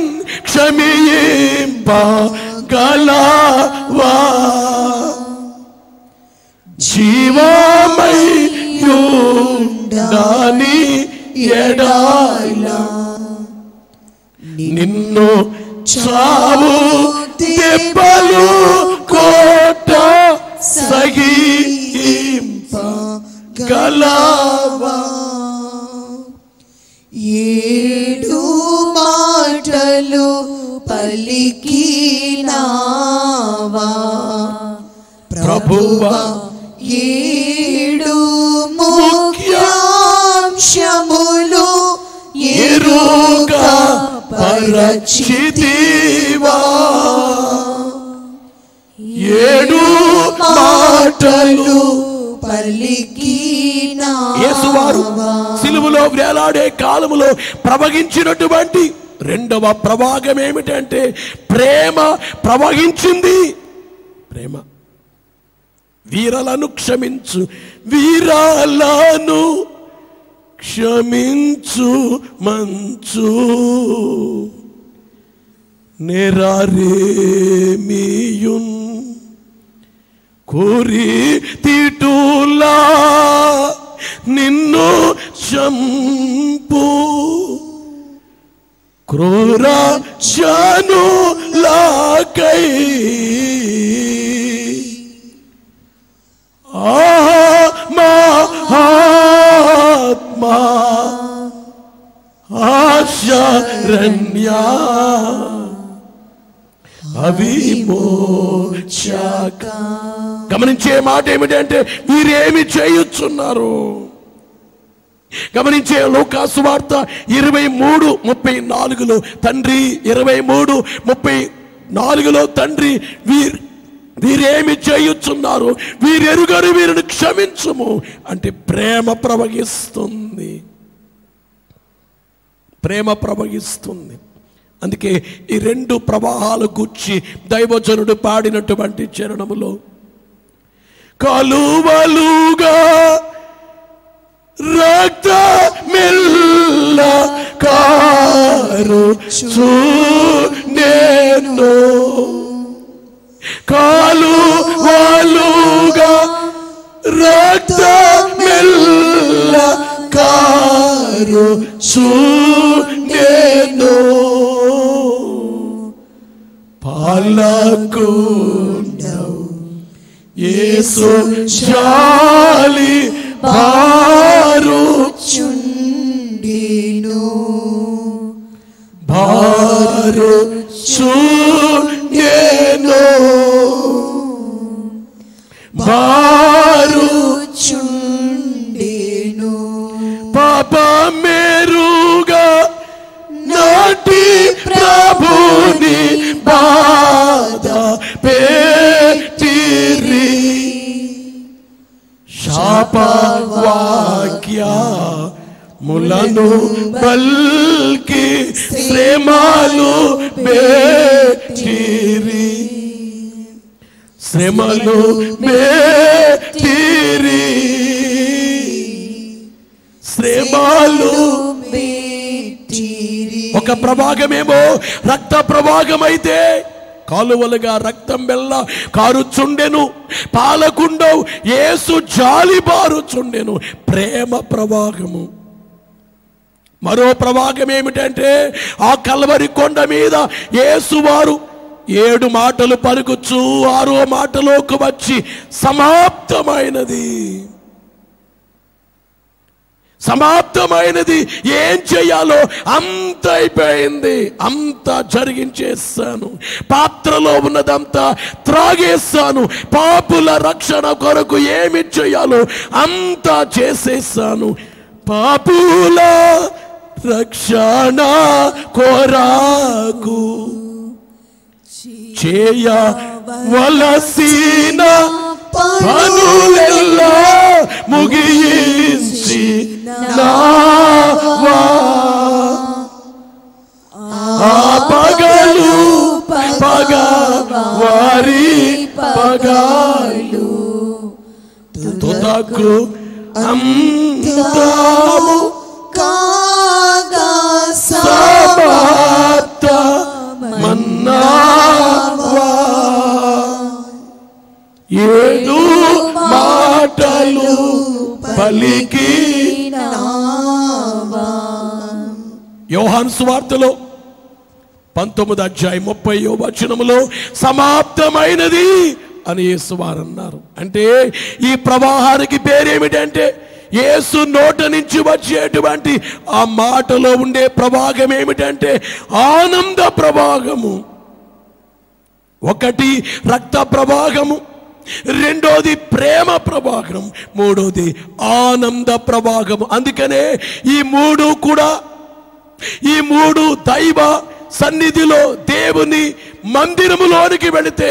క్షమింపగలవా జీవమయుండాని ఎడాలా నిన్ను చావు దెబ్బలు కోట సగిలింపగలవా
ఏడు పలికినావా
ప్రభువా
ఏడు ముఖ్యాంశములు
ఎరుక పరచితివా ఏడు మాటలు
పలికినా
యేసువారు సిలువలో వేలాడే కాలములో ప్రవహించినటువంటి రెండవ ప్రవాహం ఏమిటంటే ప్రేమ ప్రవహించింది. ప్రేమ. వీరలను క్షమించు, వీరాలను క్షమించు మంచు నెరారేమియున్ కోరి తిటులా నిన్ను చంపు క్రూర జనులకై మహాత్మా ఆశరణ్యా అవిమోచక. గమనించే మాట ఏమిటంటే వీరేమి చేయుచున్నారు. గమనించే లూకాసు వార్త ఇరవై మూడు ముప్పై నాలుగులో తండ్రి ఇరవై మూడు ముప్పై నాలుగులో తండ్రి వీరు వీరేమి చేయుచున్నారు, వీరెరుగరు వీరిని క్షమించుము అంటే ప్రేమ ప్రవహిస్తుంది. ప్రేమ ప్రవహిస్తుంది. అందుకే ఈ రెండు ప్రవాహాలు గుచ్చి దైవజనుడు పాడినటువంటి చరణములో కాలువలుగా రక్త మెల్ల కారుచు నేను కాలువలుగా రక్త మెల్ల కారుచు నేను పాలకుండవు యేసు జాలి బారుచుండెను బారుచుండెను బారుచుండెను పాపమెరుగా నాటి ప్రభుని బాధ పెట్టిరి శాపవాక్యములను పల్కి శ్రమలు పెట్టిరి శ్రమలు పెట్టిరి శ్రమలు. ఒక ప్రవాహమేమో రక్త ప్రవాహమైతే కాలువలుగా రక్తం వెళ్ళ కారుచుండెను. పాలకుండవు యేసు జాలి బారుచుండెను ప్రేమ ప్రవాహము. మరో ప్రవాహం ఏమిటంటే ఆ కల్వరి కొండ మీద యేసు వారు ఏడు మాటలు పలుకుచు ఆరో మాటలోకి వచ్చి సమాప్తమైనది సమాప్తమైనది ఏం చేయాలో అంత అయిపోయింది, అంతా జరిగించేస్తాను, పాత్రలో ఉన్నదంతా త్రాగేస్తాను, పాపుల రక్షణ కొరకు ఏమి చేయాలో అంతా చేసేస్తాను, పాపుల రక్షణ కొరకు చేయవలసిన పనులెల్లా ముగించి నావా ఆ పగలు పగవారి పగలు తుదకు అంతము
కాగా
సమాప్త మన్నావా ఏడు మాటలు పలికినావా. యోహాను సువార్తలో పంతొమ్మిది అధ్యాయం ముప్పై వచనములో సమాప్తమైనది అని యేసువారు అన్నారు. అంటే ఈ ప్రవాహానికి పేరేమిటంటే యేసు నోట నుంచి వచ్చేటువంటి ఆ మాటలో ఉండే ప్రవాహం ఏమిటంటే ఆనంద ప్రవాహము. ఒకటి రక్త ప్రవాహము, రెండోది ప్రేమ ప్రవాహం, మూడోది ఆనంద ప్రవాహము. అందుకనే ఈ మూడు కూడా ఈ మూడు దైవ సన్నిధిలో దేవుని మందిరములోనికి వెళితే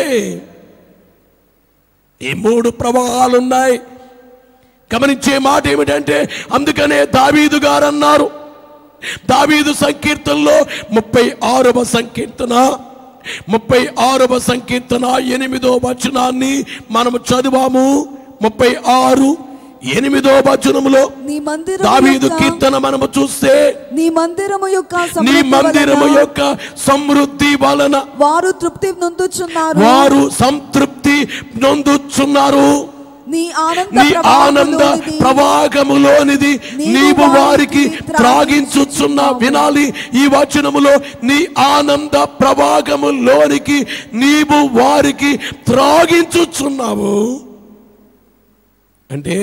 ఈ మూడు ప్రవాహాలు ఉన్నాయి. గమనించే మాట ఏమిటంటే అందుకనే దావీదు గారు అన్నారు, దావీదు సంకీర్తనలో ముప్పై ఆరవ సంకీర్తన ముప్పై ఆరవ సంకీర్తన ఎనిమిదో వచనాన్ని మనము చదివాము. ముప్పై ఆరు ఎనిమిదో వచనములో దావీదు కీర్తన మనము చూస్తే
నీ మందిరము యొక్క
నీ మందిరము యొక్క సమృద్ధి వలన
వారు తృప్తి నొందుచున్నారు
వారు సంతృప్తి నొందుచున్నారు.
నీ
ఆనంద ప్రవాహములోనిది నీవు వారికి త్రాగించుచున్నావు. వినాలి ఈ వచనములో, నీ ఆనంద ప్రవాహములోనికి నీవు వారికి త్రాగించుచున్నావు అంటే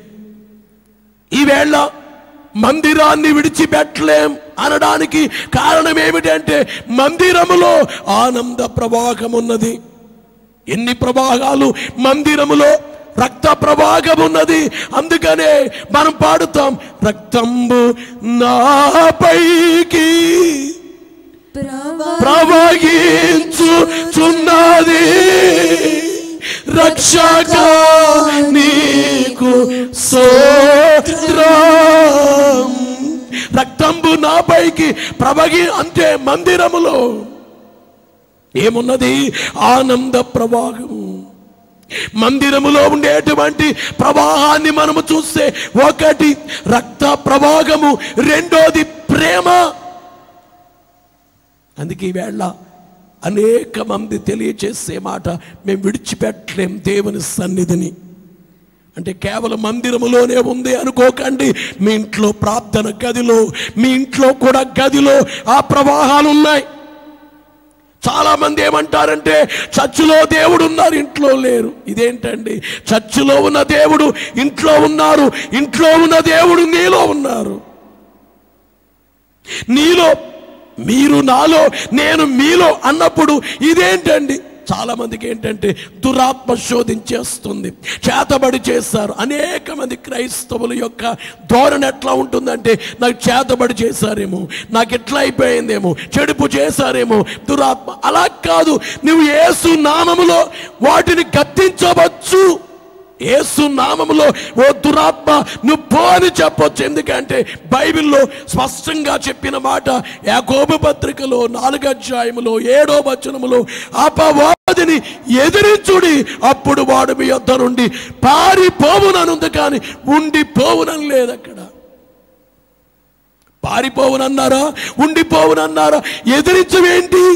ఈవేళ మందిరాన్ని విడిచిపెట్టలేం అనడానికి కారణం ఏమిటంటే మందిరములో ఆనంద ప్రవాహం ఉన్నది. ఎన్ని ప్రవాహాలు మందిరములో రక్త ప్రవాహం ఉన్నది. అందుకనే మనం పాడుతాం, రక్తంబు నాపైకి ప్రవహించుచున్నది రక్షక నీకు స్తోత్రం. రక్తంబు నాపైకి ప్రవహి అంటే మందిరములో ఏమున్నది? ఆనంద ప్రవాహం. మందిరములో ఉండేటువంటి ప్రవాహాన్ని మనము చూస్తే ఒకటి రక్త ప్రవాహము, రెండోది ప్రేమ. అందుకే ఈవేళ అనేక మంది తెలియచేసే మాట, మేము విడిచిపెట్టలేం దేవుని సన్నిధిని. అంటే కేవలం మందిరములోనే ఉంది అనుకోకండి. మీ ఇంట్లో ప్రార్థన గదిలో, మీ ఇంట్లో కూడా గదిలో ఆ ప్రవాహాలు ఉన్నాయి. చాలా మంది ఏమంటారంటే చర్చిలో దేవుడు ఉన్నారు, ఇంట్లో లేరు. ఇదేంటండి? చర్చిలో ఉన్న దేవుడు ఇంట్లో ఉన్నారు, ఇంట్లో ఉన్న దేవుడు నీలో ఉన్నారు. నీలో, మీరు నాలో, నేను మీలో అన్నప్పుడు ఇదేంటండి? చాలా మందికి ఏంటంటే దురాత్మ శోధించేస్తుంది, చేతబడి చేస్తారు. అనేక మంది క్రైస్తవుల యొక్క ధోరణి ఎట్లా ఉంటుందంటే, నాకు చేతబడి చేశారేమో, నాకు ఎట్లా అయిపోయిందేమో, చెడుపు చేశారేమో దురాత్మ. అలా కాదు, నువ్వు యేసు నామములో వాటిని గద్దించవచ్చు. యేసు నామములో ఓ దురాత్మ నువ్వు పో అని చెప్పొచ్చు. ఎందుకంటే బైబిల్లో స్పష్టంగా చెప్పిన మాట, యాకోబు పత్రికలో నాలుగో అధ్యాయములో ఏడో వచనములో, అపవాదిని ఎదిరించుడి అప్పుడు వాడు మీ యొద్ద నుండి పారిపోవుననుంది, కానీ ఉండిపోవునని లేదు. అక్కడ పారిపోవునన్నారా, ఉండిపోవునన్నారా? ఎదిరించవేంటి?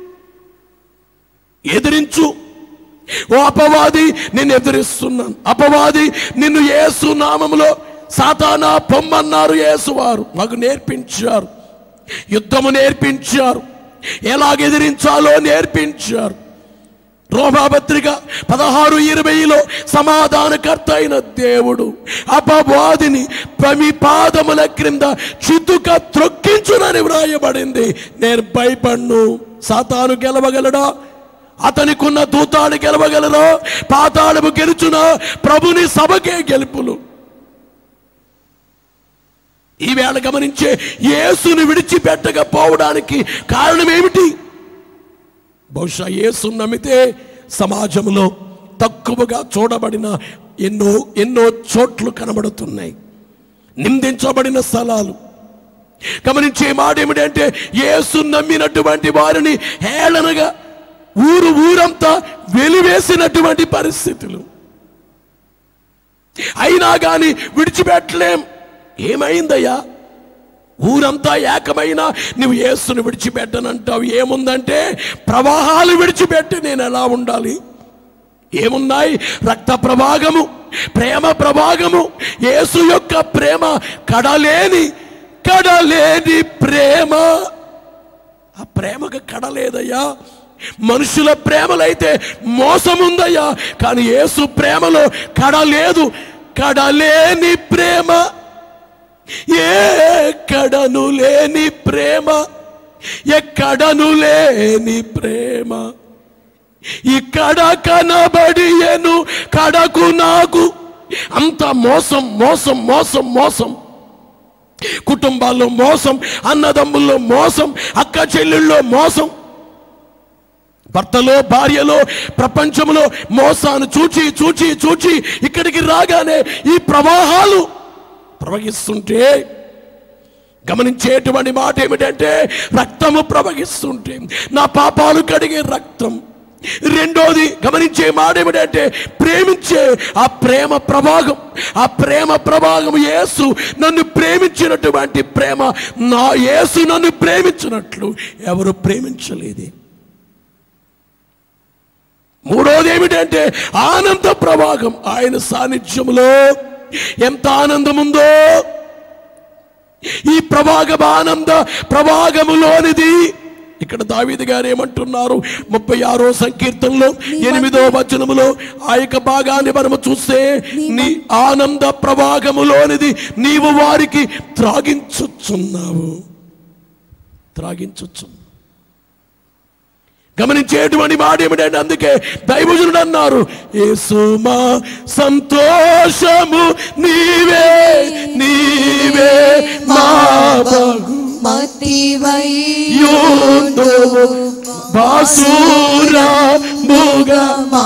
ఎదిరించు. ఓ అపవాది, నిన్ను ఎదిరిస్తున్నాను. అపవాది నిన్ను యేసు నామములో సాతానా పొమ్మన్నారు. యేసు వారు మాకు నేర్పించారు, యుద్ధము నేర్పించారు, ఎలాగ ఎదిరించాలో నేర్పించారు. రోమాపత్రిక పదహారు ఇరవైలో సమాధానకర్త అయిన దేవుడు అపవాదిని మీ పాదముల క్రింద చితుక త్రొక్కించునని వ్రాయబడింది. నేను భయపడ్ను. సాతాను గెలవగలడా? అతనికున్న దూతాలు గెలవగలరా? పాతాళము గెలుచున ప్రభుని సభకే గెలుపులు. ఈవేళ గమనించే యేసుని విడిచిపెట్టకపోవడానికి కారణం ఏమిటి? బహుశా యేసుని నమ్మితే సమాజంలో తక్కువగా చూడబడిన ఎన్నో ఎన్నో చోట్లు కనబడుతున్నాయి, నిందించబడిన స్థలాలు. గమనించే మాట ఏమిటంటే, యేసుని నమ్మినటువంటి వారిని హేళనగా ఊరు ఊరంతా వెలివేసినటువంటి పరిస్థితులు. అయినా కానీ విడిచిపెట్టలేం. ఏమైందయ్యా? ఊరంతా ఏకమైనా నువ్వు యేసుని విడిచిపెట్టనంటావు. ఏముందంటే, ప్రవాహాలు విడిచిపెట్టి నేను ఎలా ఉండాలి? ఏమున్నాయి? రక్త ప్రవాహము, ప్రేమ ప్రవాహము. యేసు యొక్క ప్రేమ కడలేని కడలేని ప్రేమ. ఆ ప్రేమకు కడలేదయ్యా. మనుషుల ప్రేమలైతే మోసముందయ్యా, కానీ యేసు ప్రేమలో కడ లేదు. ఎక్కడలేని ప్రేమ, ఎక్కడను లేని ప్రేమ, ఎక్కడను లేని ప్రేమ ఇక్కడ కనబడియను కడకు నాకు. అంత మోసం మోసం మోసం మోసం, కుటుంబాల్లో మోసం, అన్నదమ్ముల్లో మోసం, అక్క చెల్లెళ్ళలో మోసం, భర్తలో భార్యలో ప్రపంచంలో మోసాన్ని చూచి చూచి చూచి ఇక్కడికి రాగానే ఈ ప్రవాహాలు ప్రవహిస్తుంటే గమనించేటువంటి మాట ఏమిటంటే రక్తము ప్రవహిస్తుంటే నా పాపాలు కడిగే రక్తం. రెండోది గమనించే మాట ఏమిటంటే ప్రేమించే ఆ ప్రేమ ప్రవాహం. ఆ ప్రేమ ప్రవాహం యేసు నన్ను ప్రేమించినటువంటి ప్రేమ. నా యేసు నన్ను ప్రేమించినట్లు ఎవరు ప్రేమించలేదే. మూడోది ఏమిటంటే ఆనంద ప్రవాహం. ఆయన సాన్నిధ్యంలో ఎంత ఆనందం ఉందో, ఈ ప్రవాహం ఆనంద ప్రవాహములోనిది. ఇక్కడ దావీదు గారు ఏమంటున్నారు ముప్పై ఆరో సంకీర్తనలో ఎనిమిదో వచనములో ఆ యొక్క భాగాన్ని మనము చూస్తే, నీ ఆనంద ప్రవాహములోనిది నీవు వారికి త్రాగించుచున్నావు. త్రాగించుచు గమనించేటువంటి మాట ఏమిటంటే అందుకే దైవజనుడు అన్నారు, యేసు మా సంతోషము నీవే, నీవే మా
మతివై
యుందువు బాసురముగ
మా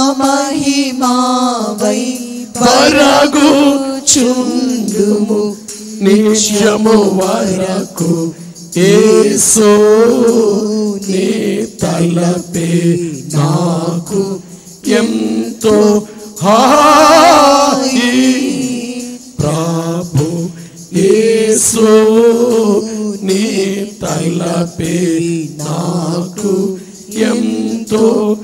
మహిమావై
పరగుచుండుము నిత్యము వరకు. యేసు నీ తలపే నాకు ఎంతో హాయి. ప్రభు యేసు నీ తలపే నాకు ఎంతో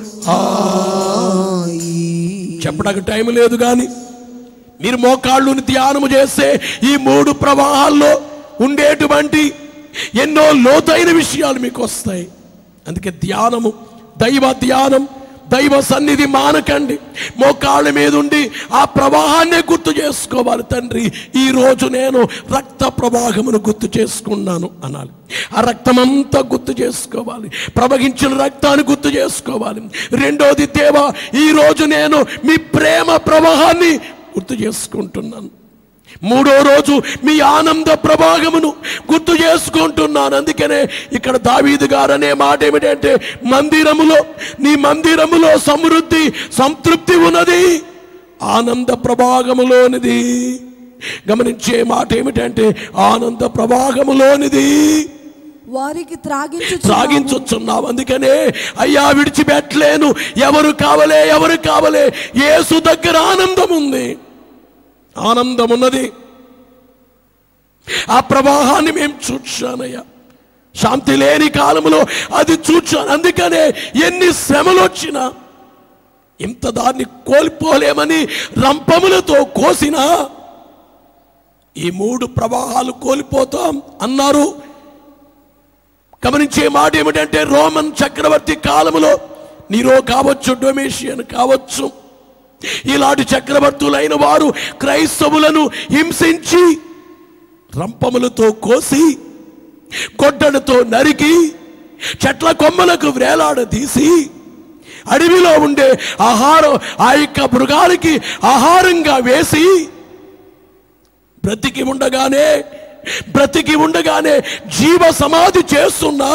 హాయి. చెప్పడానికి టైం లేదు కానీ మీరు మోకాళ్ళుని ధ్యానము చేస్తే ఈ మూడు ప్రవాహాల్లో ఉండేటువంటి ఎన్నో లోతైన విషయాలు మీకు వస్తాయి. అందుకే ధ్యానము, దైవ ధ్యానం, దైవ సన్నిధి మానకండి. మోకాళ్ళ మీద ఉండి ఆ ప్రవాహాన్ని గుర్తు చేసుకోవాలి. తండ్రి ఈ రోజు నేను రక్త ప్రవాహమును గుర్తు చేసుకున్నాను అనాలి. ఆ రక్తమంతా గుర్తు చేసుకోవాలి, ప్రవహించిన రక్తాన్ని గుర్తు చేసుకోవాలి. రెండోది, దేవా ఈ రోజు నేను మీ ప్రేమ ప్రవాహాన్ని గుర్తు చేసుకుంటున్నాను. మూడో రోజు మీ ఆనంద ప్రవాహమును గుర్తు చేసుకుంటున్నాను. అందుకనే ఇక్కడ దావీదు గారు అనే మాట ఏమిటంటే మందిరములో, నీ మందిరములో సమృద్ధి సంతృప్తి ఉన్నది, ఆనంద ప్రవాహములోనిది. గమనించే మాట ఏమిటంటే ఆనంద ప్రవాహములోనిది
వారికి త్రాగించు
త్రాగించుచున్నావు. అందుకనే అయ్యా విడిచిపెట్టలేను, ఎవరు కావలే ఎవరు కావలే, యేసు దగ్గర ఆనందం ఉంది, ఆనందం ఉన్నది. ఆ ప్రవాహాన్ని మేము చూచానయ్యా, శాంతి లేని కాలంలో అది చూచాను. అందుకనే ఎన్ని శ్రమలు వచ్చినా ఇంత దాన్ని కోల్పోలేమని రంపములతో కోసినా ఈ మూడు ప్రవాహాలు కోల్పోతాం అన్నారు. గమనించే మాట ఏమిటంటే రోమన్ చక్రవర్తి కాలంలో నీరో కావచ్చు, డొమేషియన్ కావచ్చు, ఇలాంటి చక్రవర్తులైన వారు క్రైస్తవులను హింసించి రంపములతో కోసి గొడ్డలతో నరికి చెట్ల కొమ్మలకు వేలాడదీసి అడవిలో ఉండే ఆహారం ఆ యొక్క మృగాలకి ఆహారంగా వేసి బ్రతికి ఉండగానే బ్రతికి ఉండగానే జీవ సమాధి చేస్తున్నా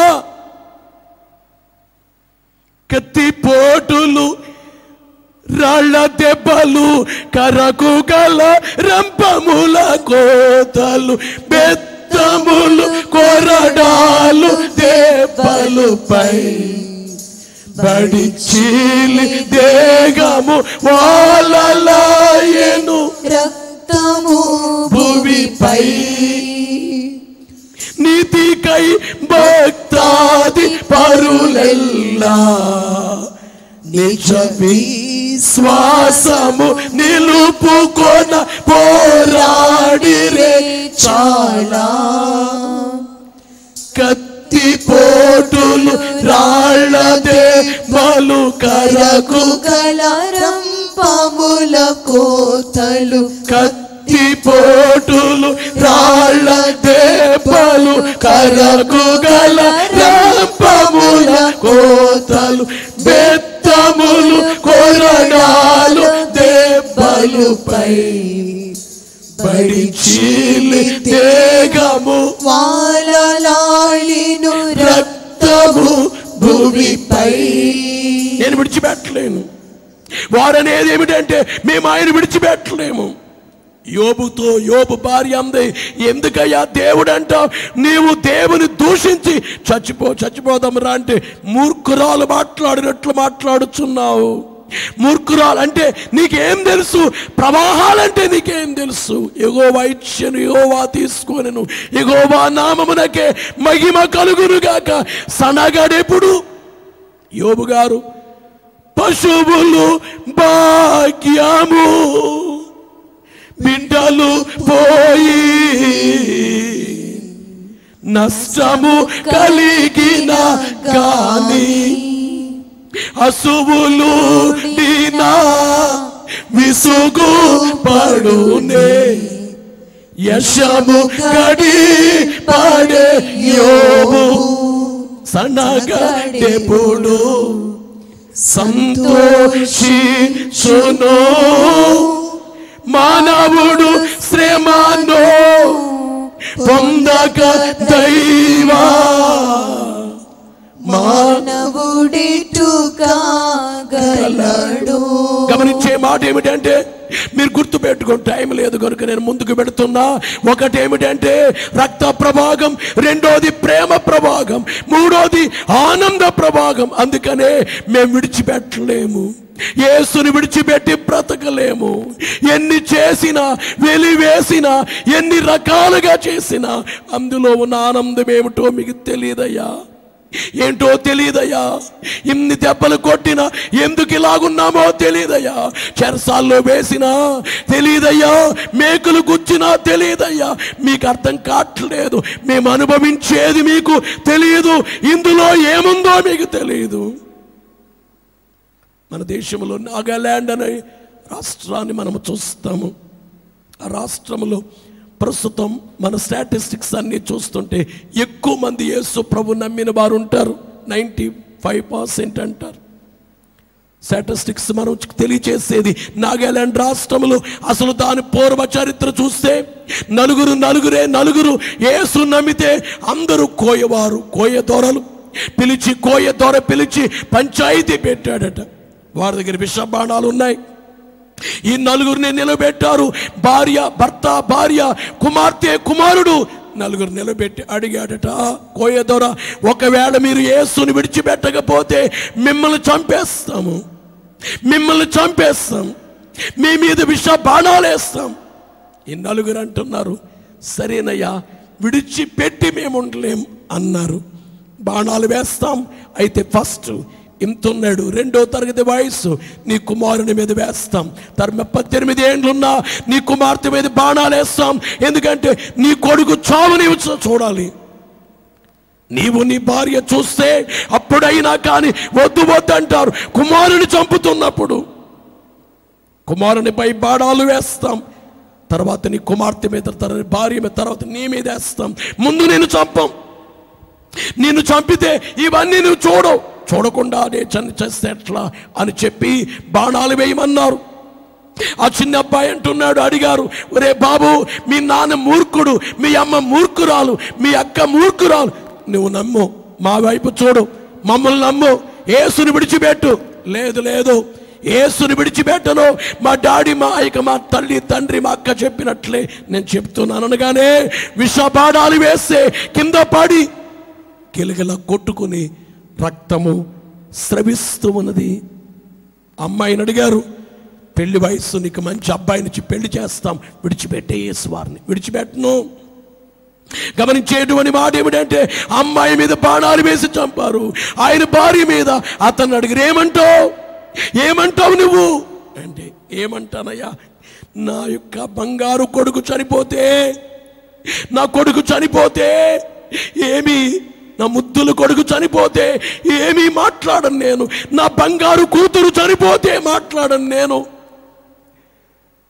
కత్తిపోటులు, రాళ్ళ దెబ్బలు, కరకు గల రంపముల కోతలు, బెత్తములు, కొరడాలు, దెబ్బలుపై బడి చీలి దేగము వాలలాయెను
రక్తము
భూమిపై. నీతికై భక్తాది పరులెల్లా నిజ విశ్వాసము నిలుపుకొన పోరాడిరే చాలా. కత్తిపోటులు, రాళ్ళ దెబ్బలు, కరకు
గల రంప రంపముల కోతలు
కత్తిపోటులు రాళ్ళ దెబ్బలు కరకు గల రంపముల కోతలు బెత్తములు కొరడాలు దెబ్బలుపై బడి చీలి తేగము
వాలలాళిను
రక్తము భూమిపై. నేను విడిచిపెట్టలేను. వారనేది ఏమిటంటే మేము ఆయన విడిచిపెట్టలేము. యోబుతో యోబు భార్య అంది, ఎందుకయ్యా దేవుడు అంటావు, నీవు దేవుని దూషించి చచ్చిపో చచ్చిపోదాం రా అంటే మూర్ఖురాలు మాట్లాడినట్లు మాట్లాడుచున్నావు. మూర్ఖురాలు అంటే నీకేం తెలుసు, ప్రవాహాలంటే నీకేం తెలుసు. యెహోవా ఇచ్చెను యెహోవా తీసుకోనెను, యెహోవా నామమునకే మహిమ కలుగునుగాక. సనగడెప్పుడు యోబు గారు పశువులు భాగ్యము బిడ్డలు పోయి నష్టము కలిగిన గాని అసువులు దీనా విసుగు పడునే యశము గడి పడే యోబు సనగడెప్పుడు సంతోషించును మానవుడు శ్రమను పొందక దైవా
మానవుడిటుగా గలడు.
గమనించే మాట ఏమిటంటే, మీరు గుర్తు పెట్టుకోండి, టైం లేదు కనుక నేను ముందుకు పెడుతున్నా. ఒకటి ఏమిటంటే రక్త ప్రభాగం, రెండోది ప్రేమ ప్రభాగం, మూడోది ఆనంద ప్రభాగం. అందుకనే మేము విడిచిపెట్టలేము, యేసుని విడిచిపెట్టి బ్రతకలేము. ఎన్ని చేసినా వెలివేసినా ఎన్ని రకాలుగా చేసినా అందులో ఉన్న ఆనందం ఏమిటో మీకు తెలియదయ్యా, ఏంటో తెలియదయ్యా. ఇన్ని దెబ్బలు కొట్టినా ఎందుకు ఇలాగున్నామో తెలియదయ్యా, చెరసాల్లో వేసినా తెలియదయ్యా, మేకులు గుచ్చినా తెలియదయ్యా. మీకు అర్థం కావట్లేదు, మేము అనుభవించేది మీకు తెలియదు, ఇందులో ఏముందో మీకు తెలియదు. మన దేశంలో నాగాలాండ్ అనే రాష్ట్రాన్ని మనం చూస్తాము. ఆ రాష్ట్రంలో ప్రస్తుతం మన స్టాటిస్టిక్స్ అన్నీ చూస్తుంటే ఎక్కువ మంది యేసు ప్రభు నమ్మిన వారు ఉంటారు. నైంటీ ఫైవ్ పర్సెంట్ అంటారు స్టాటిస్టిక్స్. మనం తెలియచేసేది నాగాలాండ్ రాష్ట్రంలో అసలు దాని పూర్వ చరిత్ర చూస్తే నలుగురు నలుగురే నలుగురు యేసు నమ్మితే అందరూ కోయవారు, కోయ దొరలు పిలిచి కోయ దొర పిలిచి పంచాయతీ పెట్టాడట. వారి దగ్గర విష బాణాలు ఉన్నాయి. ఈ నలుగురిని నిలబెట్టారు. భార్య భర్త, భార్య కుమార్తె కుమారుడు, నలుగురు నిలబెట్టి అడిగాడట, కోయదొర, ఒకవేళ మీరు యేసుని విడిచిపెట్టకపోతే మిమ్మల్ని చంపేస్తాము, మిమ్మల్ని చంపేస్తాం, మీ మీద విష బాణాలు వేస్తాం. ఈ నలుగురు అంటున్నారు, సరేనయ్యా విడిచిపెట్టి మేము ఉండలేం అన్నారు. బాణాలు వేస్తాం, అయితే ఫస్ట్ ఇంతున్నాడు, రెండో తరగతి వయస్సు, నీ కుమారుని మీద వేస్తాం. తర్వాత పద్దెనిమిది ఏండ్లున్నా నీ కుమార్తె మీద బాణాలు వేస్తాం, ఎందుకంటే నీ కొడుకు చావు నీవు చూడాలి. నీవు నీ భార్య చూస్తే అప్పుడైనా కానీ వద్దు వద్దు అంటారు. కుమారుని చంపుతున్నప్పుడు కుమారునిపై బాణాలు వేస్తాం, తర్వాత నీ కుమార్తె మీద, తర్వాత భార్య మీద, తర్వాత నీ మీద వేస్తాం. ముందు నేను చంపం, నిన్ను చంపితే ఇవన్నీ నువ్వు చూడవు, చూడకుండా నేను చేస్తే ఎట్లా అని చెప్పి బాణాలు వేయమన్నారు. ఆ చిన్న అబ్బాయి అంటున్నాడు, అడిగారు, ఒరే బాబు, మీ నాన్న మూర్ఖుడు, మీ అమ్మ మూర్ఖురాలు, మీ అక్క మూర్ఖురాలు, నువ్వు నమ్ము, మా వైపు చూడు, మమ్మల్ని నమ్ము, యేసుని విడిచిపెట్టు. లేదు లేదు, యేసుని విడిచిపెట్టను, మా డాడీ, మా ఇక మా తల్లి తండ్రి మా అక్క చెప్పినట్లే నేను చెప్తున్నాను అనగానే విష బాణాలు వేస్తే కింద పడి గిలగిల కొట్టుకుని రక్తము స్రవిస్తూ ఉన్నది. అమ్మాయిని అడిగారు, పెళ్లి వయస్సు, నీకు మంచి అబ్బాయి నుంచి పెళ్లి చేస్తాం, విడిచిపెట్టే యేసు వారిని. విడిచిపెట్టను. గమనించేటువంటి మాట ఏమిటంటే అమ్మాయి మీద బాణాలు వేసి చంపారు, ఆయన భార్య మీద. అతను అడిగారు, ఏమంటావు ఏమంటావు నువ్వు అంటే, ఏమంటానయ్యా, నా యొక్క బంగారు కొడుకు చనిపోతే, నా కొడుకు చనిపోతే ఏమి, నా ముద్దుల కొడుకు చనిపోతే ఏమీ మాట్లాడను నేను, నా బంగారు కూతురు చనిపోతే మాట్లాడను నేను.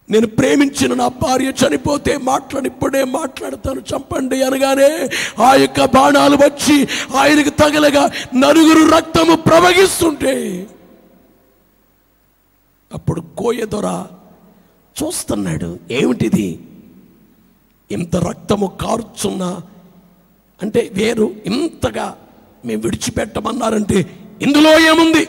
నేను ప్రేమించిన నా భార్య చనిపోతే మాట్లాడి ఇప్పుడే మాట్లాడతాను, చంపండి అనగానే ఆ యొక్క బాణాలు వచ్చి ఆయనకు తగలగా నలుగురు రక్తము ప్రవహిస్తుంటే అప్పుడు కోయ దొర చూస్తున్నాడు, ఏమిటిది ఇంత రక్తము కారుచున్నా అంటే వేరు ఇంతగా మేము విడిచిపెట్టమన్నారంటే ఇందులో ఏముంది?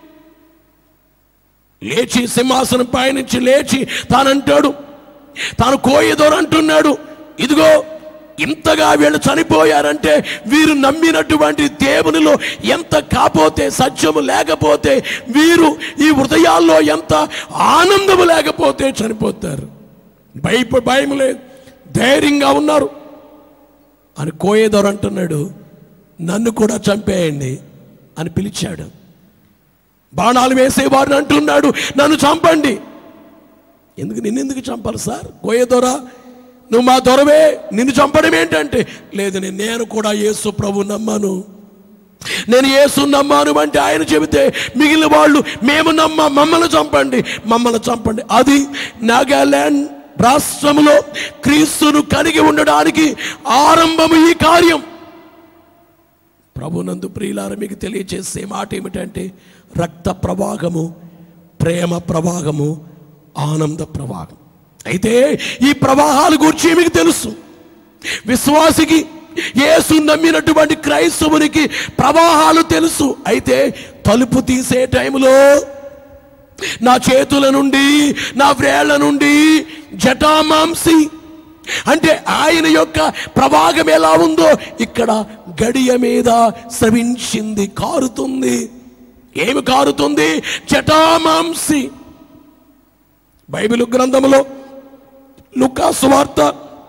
లేచి సింహాసనం పైనుంచి లేచి తానంటాడు, తాను కోయ దొర అంటున్నాడు, ఇదిగో ఇంతగా వీళ్ళు చనిపోయారంటే వీరు నమ్మినటువంటి దేవునిలో ఎంత కాపోతే సత్యము లేకపోతే, వీరు ఈ హృదయాల్లో ఎంత ఆనందము లేకపోతే చనిపోతారు. భయప భయం లేదు, ధైర్యంగా ఉన్నారు అని కోయ దొర అంటున్నాడు. నన్ను కూడా చంపేయండి అని పిలిచాడు. బాణాలు వేసేవారిని అంటున్నాడు, నన్ను చంపండి. ఎందుకు నిన్నెందుకు చంపాలి సార్? కోయ దొర నువ్వు మా దొరవే, నిన్ను చంపడం ఏంటంటే, లేదు నేను కూడా యేసు ప్రభు నమ్మాను, నేను యేసు నమ్మాను అంటే ఆయన చెబితే మిగిలిన వాళ్ళు మేము నమ్మ, మమ్మల్ని చంపండి, మమ్మల్ని చంపండి. అది నాగాలాండ్ రాష్ట్రంలో క్రీస్తును కలిగి ఉండడానికి ఆరంభము ఈ కార్యం. ప్రభునందు ప్రియులారా, మీకు తెలియచేసే మాట ఏమిటంటే, రక్త ప్రవాహము, ప్రేమ ప్రవాహము, ఆనంద ప్రవాహం. అయితే ఈ ప్రవాహాల గురించి మీకు తెలుసు. విశ్వాసికి, యేసు నమ్మినటువంటి క్రైస్తవునికి ప్రవాహాలు తెలుసు. అయితే తలుపు తీసే టైంలో నా చేతుల నుండి, నా వ్రేళ్ల నుండి జటామాంసి అంటే ఆయన యొక్క ప్రవాహం ఎలా ఉందో ఇక్కడ గడియ మీద స్రవించింది, కారుతుంది. ఏమి కారుతుంది? జటామాంసి. బైబిల్ గ్రంథంలో లూకా సువార్త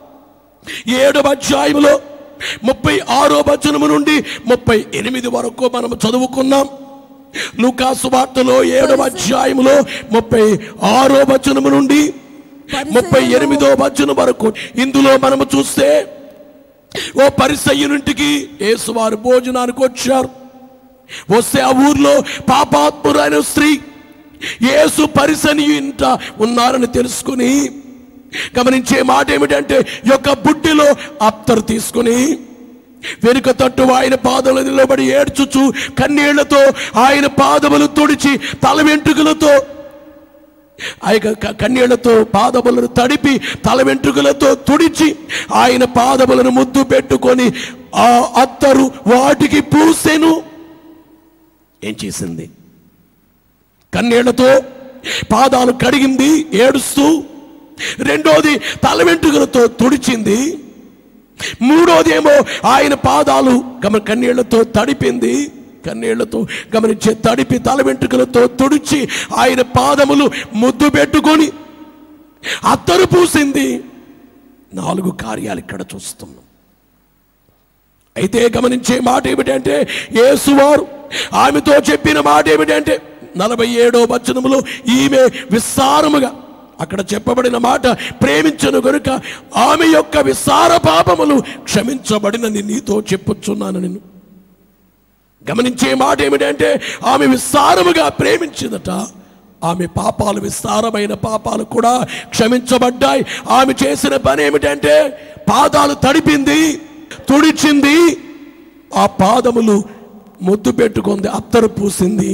ఏడవ అధ్యాయంలో ముప్పై ఆరో వచనము నుండి ముప్పై ఎనిమిది వరకు మనం చదువుకున్నాం. లూకా సువార్తలో ఏడవ అధ్యాయంలో ముప్పై ఆరో వచనము నుండి ముప్పై ఎనిమిదో వచనం వరకు. ఇందులో మనము చూస్తే ఓ పరిసయ్యునింటికి యేసువారు భోజనానికి వచ్చారు. వస్తే ఆ ఊర్లో పాపాత్మురైన స్త్రీ యేసు పరిసయ్యుని ఇంట ఉన్నారని తెలుసుకుని గమనించే మాట ఏమిటంటే, యొక్క బుడ్డిలో అత్తరు తీసుకుని వెనుక తట్టు ఆయన పాదములు నిలబడి ఏడ్చుచు కన్నీళ్లతో ఆయన పాదములు తుడిచి తల వెంట్రుకలతో ఆ యొక్క కన్నీళ్లతో పాదములను తడిపి తల వెంట్రుకలతో తుడిచి ఆయన పాదములను ముద్దు పెట్టుకొని ఆ అత్తరు వాటికి పూసెను. ఏం చేసింది? కన్నీళ్లతో పాదాలు కడిగింది ఏడుస్తూ. రెండోది తల వెంట్రుకలతో తుడిచింది. మూడోది ఏమో ఆయన పాదాలు గమ కన్నీళ్లతో తడిపింది. కన్నీళ్లతో గమనించే తడిపి తల వెంట్రుకలతో తుడిచి ఆయన పాదములు ముద్దు పెట్టుకొని అత్తరు పూసింది. నాలుగు కార్యాలు ఇక్కడ చూస్తున్నాం. అయితే గమనించే మాట ఏమిటంటే, యేసువారు ఆమెతో చెప్పిన మాట ఏమిటంటే, నలభై ఏడో వచనములో ఈమె విస్తారముగా అక్కడ చెప్పబడిన మాట, ప్రేమించను గనుక ఆమె యొక్క విస్తార పాపములు క్షమించబడినని నీతో చెప్పుచున్నాను. నేను గమనించే మాట ఏమిటంటే, ఆమె విస్తారముగా ప్రేమించిందట. ఆమె పాపాలు, విస్తారమైన పాపాలు కూడా క్షమించబడ్డాయి. ఆమె చేసిన పని ఏమిటంటే, పాదాలు తడిపింది, తుడిచింది, ఆ పాదములు ముద్దు పెట్టుకుంది, అత్తరు పూసింది.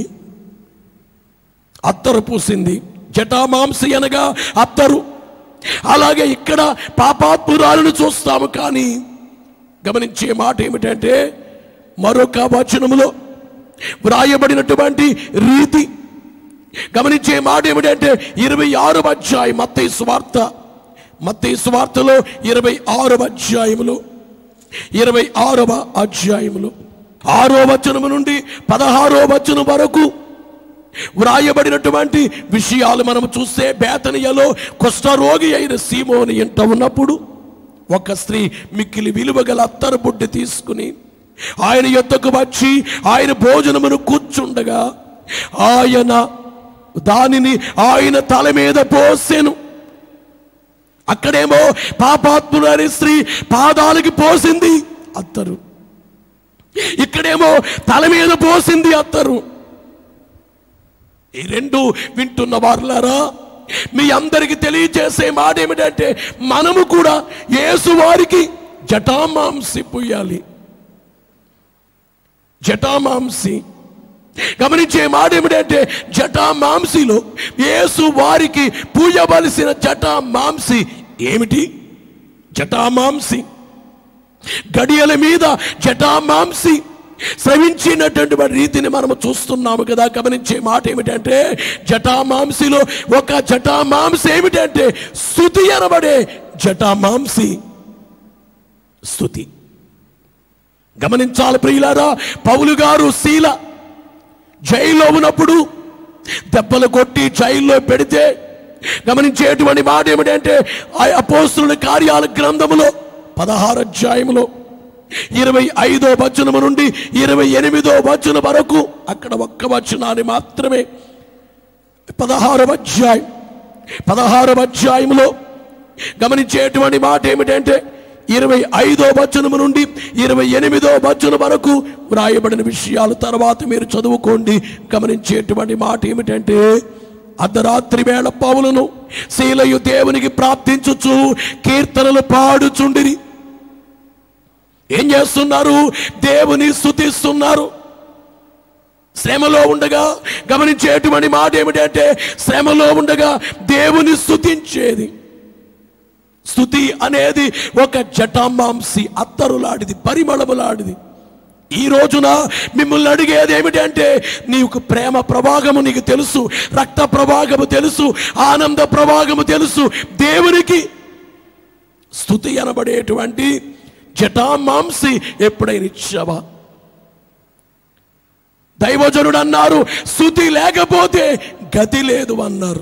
అత్తరు పూసింది జటామాంసి అనగా అత్తరు. అలాగే ఇక్కడ పాపాత్మురాలను చూస్తాము. కానీ గమనించే మాట ఏమిటంటే, మరొక వచనములో వ్రాయబడినటువంటి రీతి గమనించే మాట ఏమిటంటే, ఇరవై ఆరవ అధ్యాయం మత్తయి సువార్త, మత్తయి సువార్తలో ఇరవై ఆరవ అధ్యాయములో ఇరవై ఆరవ అధ్యాయములో ఆరో వచనము నుండి పదహారో వచనం వరకు వ్రాయబడినటువంటి విషయాలు మనం చూస్తే, బేతనియలో కుష్ఠరోగి అయిన సీమోని ఇంట ఉన్నప్పుడు ఒక స్త్రీ మిక్కిలి విలువగల అత్తరు బుడ్డి తీసుకుని ఆయన యొద్దకు వచ్చి ఆయన భోజనమును కూర్చుండగా ఆయన దానిని ఆయన తల మీద పోసెను. అక్కడేమో పాపాత్మురాలి స్త్రీ పాదాలకి పోసింది అత్తరు, ఇక్కడేమో తల మీద పోసింది అత్తరు. ఈ రెండు వింటున్న వారులారా, మీ అందరికి తెలియజేసే మాట ఏమిటంటే మనము కూడా యేసు వారికి జటామాంసి పూయాలి. జటామాంసి గమనించే మాట ఏమిటంటే జటామాంసిలో యేసు వారికి పూయవలసిన జటామాంసి ఏమిటి? జటామాంసి గడియల మీద జటామాంసి స్రవించినటువంటి రీతిని మనము చూస్తున్నాము కదా. గమనించే మాట ఏమిటంటే జటామాంసిలో ఒక జటామాంసి ఏమిటంటే స్తుతి అనబడే జటామాంసి. స్తుతి గమనించాలి ప్రియులారా. పౌలు గారు శీల జైల్లో ఉన్నప్పుడు దెబ్బలు కొట్టి జైల్లో పెడితే గమనించేటువంటి మాట ఏమిటంటే ఆ అపోస్తలుల కార్యాల గ్రంథములో పదహారు అధ్యాయములో ఇరవై ఐదో వచనము నుండి ఇరవై ఎనిమిదో వచనం వరకు, అక్కడ ఒక్క వచనాన్ని మాత్రమే పదహారవ అధ్యాయం పదహారవ అధ్యాయంలో గమనించేటువంటి మాట ఏమిటంటే ఇరవై ఐదో వచనము నుండి ఇరవై ఎనిమిదో వచనం వరకు వ్రాయబడిన విషయాలు తర్వాత మీరు చదువుకోండి. గమనించేటువంటి మాట ఏమిటంటే అర్ధరాత్రి వేళ పౌలును శీలయు దేవునికి ప్రార్థించుచు కీర్తనలు పాడుచుండిరి. ఏం చేస్తున్నారు? దేవుని స్తుతిస్తున్నారు. శ్రమలో ఉండగా గమనించేటువంటి మాట ఏమిటంటే శ్రమలో ఉండగా దేవుని స్తుతించేది. స్తుతి అనేది ఒక జటామాంసి, అత్తరులాడిది, పరిమళములాడిది. ఈ రోజున మిమ్మల్ని అడిగేది ఏమిటంటే నీకు ప్రేమ ప్రవాహము నీకు తెలుసు, రక్త ప్రవాహము తెలుసు, ఆనంద ప్రవాహము తెలుసు. దేవునికి స్తుతి అనబడేటువంటి జటామాంసి ఎప్పుడైనా ఇచ్చావా? దైవజనుడు అన్నారు స్తుతి లేకపోతే గతి లేదు అన్నారు.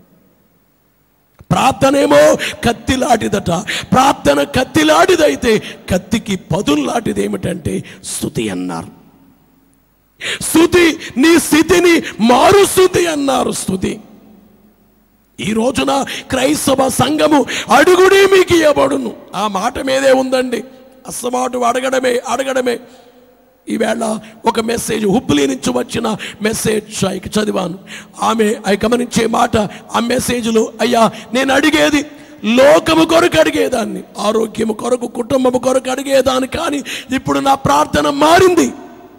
ప్రార్థనేమో కత్తిలాంటిదట. ప్రార్థన కత్తిలాంటిదైతే కత్తికి పదుల్లాంటిది ఏమిటంటే స్తుతి అన్నారు. స్తుతి నీ స్థితిని మారుస్తుంది అన్నారు. స్తుతి ఈ రోజున క్రైస్తవ సంఘము అడుగుడి మీకు ఇవ్వబడును. ఆ మాట మీదే ఉందండి. అసమాటు అడగడమే అడగడమే. ఈవేళ ఒక మెసేజ్ హుబ్లీ నుంచి వచ్చిన మెసేజ్ ఆయనకి చదివాను. ఆమె అవి గమనించే మాట ఆ మెసేజ్లో, అయ్యా నేను అడిగేది లోకము కొరకు అడిగేదాన్ని, ఆరోగ్యము కొరకు, కుటుంబము కొరకు అడిగేదాన్ని, కానీ ఇప్పుడు నా ప్రార్థన మారింది.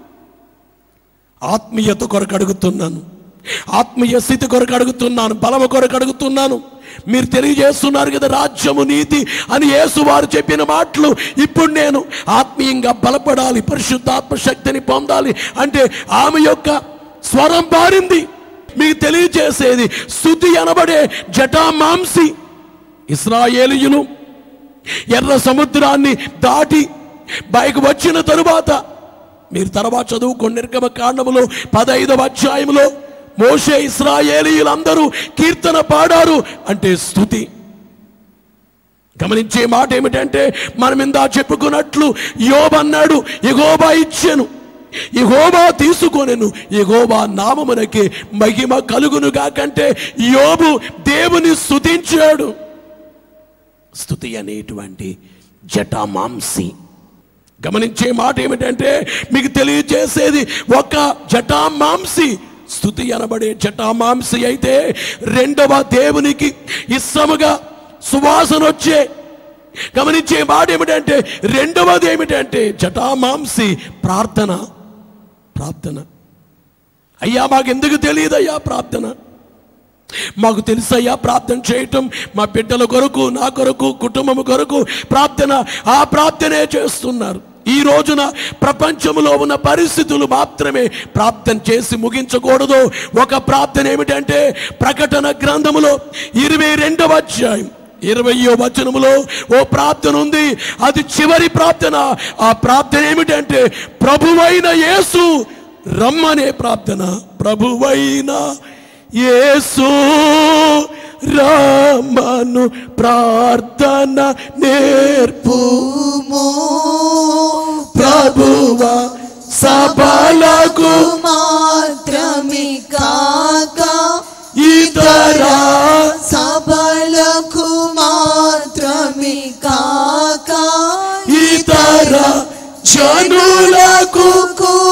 ఆత్మీయత కొరకు అడుగుతున్నాను, ఆత్మీయ స్థితి కొరకు అడుగుతున్నాను, బలము కొరకు అడుగుతున్నాను. మీరు తెలియజేస్తున్నారు కదా రాజ్యము నీతి అని యేసు వారు చెప్పిన మాటలు. ఇప్పుడు నేను ఆత్మీయంగా బలపడాలి, పరిశుద్ధాత్మ శక్తిని పొందాలి అంటే ఆమె యొక్క స్వరం పారింది. మీకు తెలియజేసేది స్తుతి అనబడే జటామాంసి. ఇశ్రాయేలీయులు ఎర్ర సముద్రాన్ని దాటి బయకు వచ్చిన తరువాత మీరు తర్వాత చదువుకోండి. నిర్గమ కాండములో పదైదవ అధ్యాయంలో మోషే ఇశ్రాయేలీయులందరూ కీర్తన పాడారు అంటే స్తుతి. గమనించే మాట ఏమిటంటే మనం ఇందా చెప్పుకున్నట్లు యోబు అన్నాడు యెహోవా ఇచ్చెను, యెహోవా తీసుకొనెను, యెహోవా నామమునకే మహిమ కలుగును గాకంటే యోబు దేవుని స్తుతించాడు. స్తుతి అనేటువంటి జటామాంసి. గమనించే మాట ఏమిటంటే మీకు తెలియజేసేది ఒక జటామాంసి స్తుతి అనబడే జటామాంసి అయితే రెండవ దేవునికి ఇష్టముగా సువాసన వచ్చే గమనించే మాట ఏమిటంటే రెండవది ఏమిటంటే జటామాంసి ప్రార్థన. ప్రార్థన అయ్యా మాకు ఎందుకు తెలియదయ్యా ప్రార్థన, మాకు తెలుసయ్యా ప్రార్థన చేయటం, మా బిడ్డల కొరకు, నా కొరకు, కుటుంబం కొరకు ప్రార్థన. ఆ ప్రార్థనే చేస్తున్నారు. ఈ రోజున ప్రపంచంలో ఉన్న పరిస్థితులు మాత్రమే ప్రార్థన చేసి ముగించకూడదు. ఒక ప్రార్థన ఏమిటంటే ప్రకటన గ్రంథములో ఇరవై రెండవ అధ్యాయం ఇరవయో వచనములో ఓ ప్రార్థన ఉంది. అది చివరి ప్రార్థన. ఆ ప్రార్థన ఏమిటంటే ప్రభువైన యేసు రమ్మనే ప్రార్థన. ప్రభువైన యేసు రమ్మను ప్రార్థన నేర్పుము, ప్రభువా సభలకు
మాత్రమే కాక
ఇతర
సభలకు మాత్రమే కాక
ఇతర జనులకు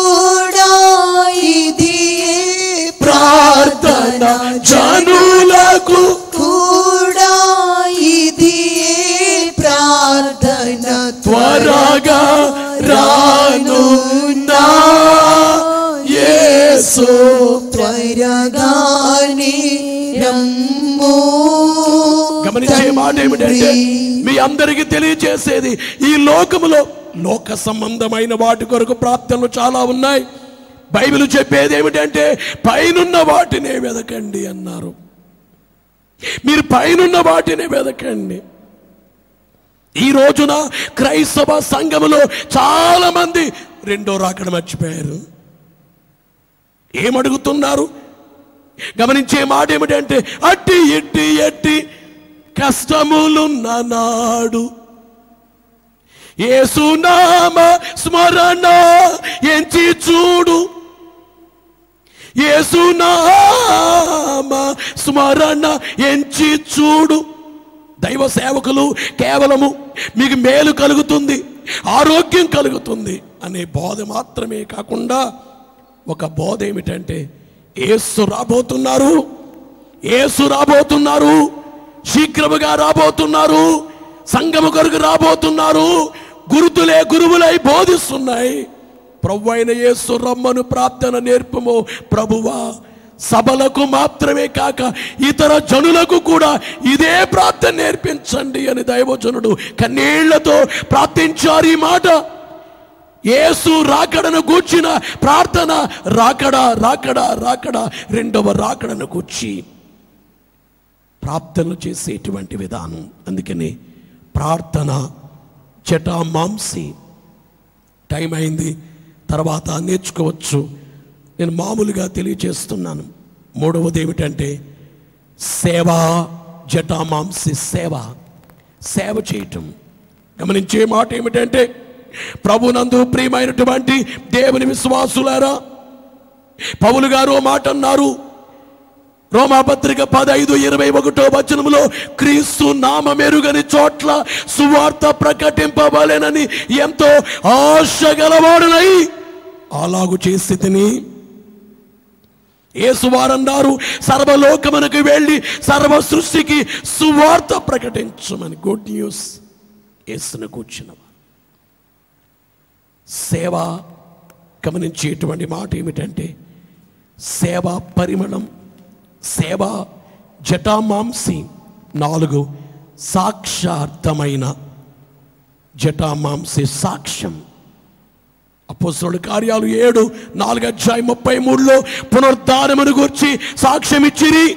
కూడా ఇది
ప్రార్థన, జనుల నాకు
కూడా ఇది ప్రార్థన
త్వరగా రానున్నా యేసు
త్వరగానే రమ్ము.
గమనించే మాట ఏమిటంటే మీ అందరికీ తెలియజేసేది ఈ లోకములో లోక సంబంధమైన వాటి కొరకు ప్రార్థనలు చాలా ఉన్నాయి. బైబిల్ చెప్పేది ఏమిటంటే పైనున్న వాటినే వెదకండి అన్నారు. మీరు పైనున్న వాటినే వెదకండి. ఈ రోజున క్రైస్తవ సంఘములో చాలా మంది రెండో రాకడ మర్చిపోయారు. ఏమడుగుతున్నారు? గమనించే మాట ఏమిటంటే అట్టి ఎట్టి ఎట్టి కష్టములున్న నాడు యేసునామ స్మరణ ఎంచి చూడు, యేసునామ స్మరణ ఎంచి చూడు. దైవ సేవకులు కేవలము మీకు మేలు కలుగుతుంది, ఆరోగ్యం కలుగుతుంది అనే బోధ మాత్రమే కాకుండా ఒక బోధ ఏమిటంటే యేసు రాబోతున్నారు, యేసు రాబోతున్నారు, శీఘ్రముగా రాబోతున్నారు, సంఘము కొరకు రాబోతున్నారు, గురుతులే గురువులై బోధిస్తున్నాయి. ప్రభు అయిన యేసు రమ్మను ప్రార్థన నేర్పము ప్రభువా. సభలకు మాత్రమే కాక ఇతర జనులకు కూడా ఇదే ప్రార్థన నేర్పించండి అని దైవజనుడు కన్నీళ్లతో ప్రార్థించారు. ఈ మాట యేసు రాకడను గూర్చిన ప్రార్థన, రాకడా రాకడా రాకడా రెండవ రాకడను గూర్చి ప్రార్థనలు చేసేటువంటి విధానం. అందుకని ప్రార్థన జటామాంసి. టైం అయింది, తర్వాత నేర్చుకోవచ్చు. నేను మామూలుగా తెలియచేస్తున్నాను. మూడవది ఏమిటంటే సేవ. జటామాంసి సేవ, సేవ చేయటం. గమనించే మాట ఏమిటంటే ప్రభునందు ప్రియమైనటువంటి దేవుని విశ్వాసులారా, పౌలు గారు మాట అన్నారు రోమాపత్రిక పదైదు ఇరవై ఒకటో వచనములో, క్రీస్తు నామమెరుగని చోట్ల సువార్త ప్రకటింపబలెనని ఎంతో ఆశ గలవాడునై అలాగు చేసి తిని. యేసువారన్నారు సర్వలోకమునకు వెళ్ళి సర్వ సృష్టికి సువార్త ప్రకటించమని. గుడ్ న్యూస్ యేసును కూర్చున్నవారు. సేవ. గమనించేటువంటి మాట ఏమిటంటే సేవ పరిమళం, సేవ జటామాంసి. నాలుగు సాక్షార్థమైన జటామాంసి సాక్ష్యం. అపోస్తలుల కార్యాలు ఏడు నాలుగు అధ్యాయం ముప్పై మూడులో పునరుద్ధానమును గూర్చి సాక్ష్యం ఇచ్చిరి.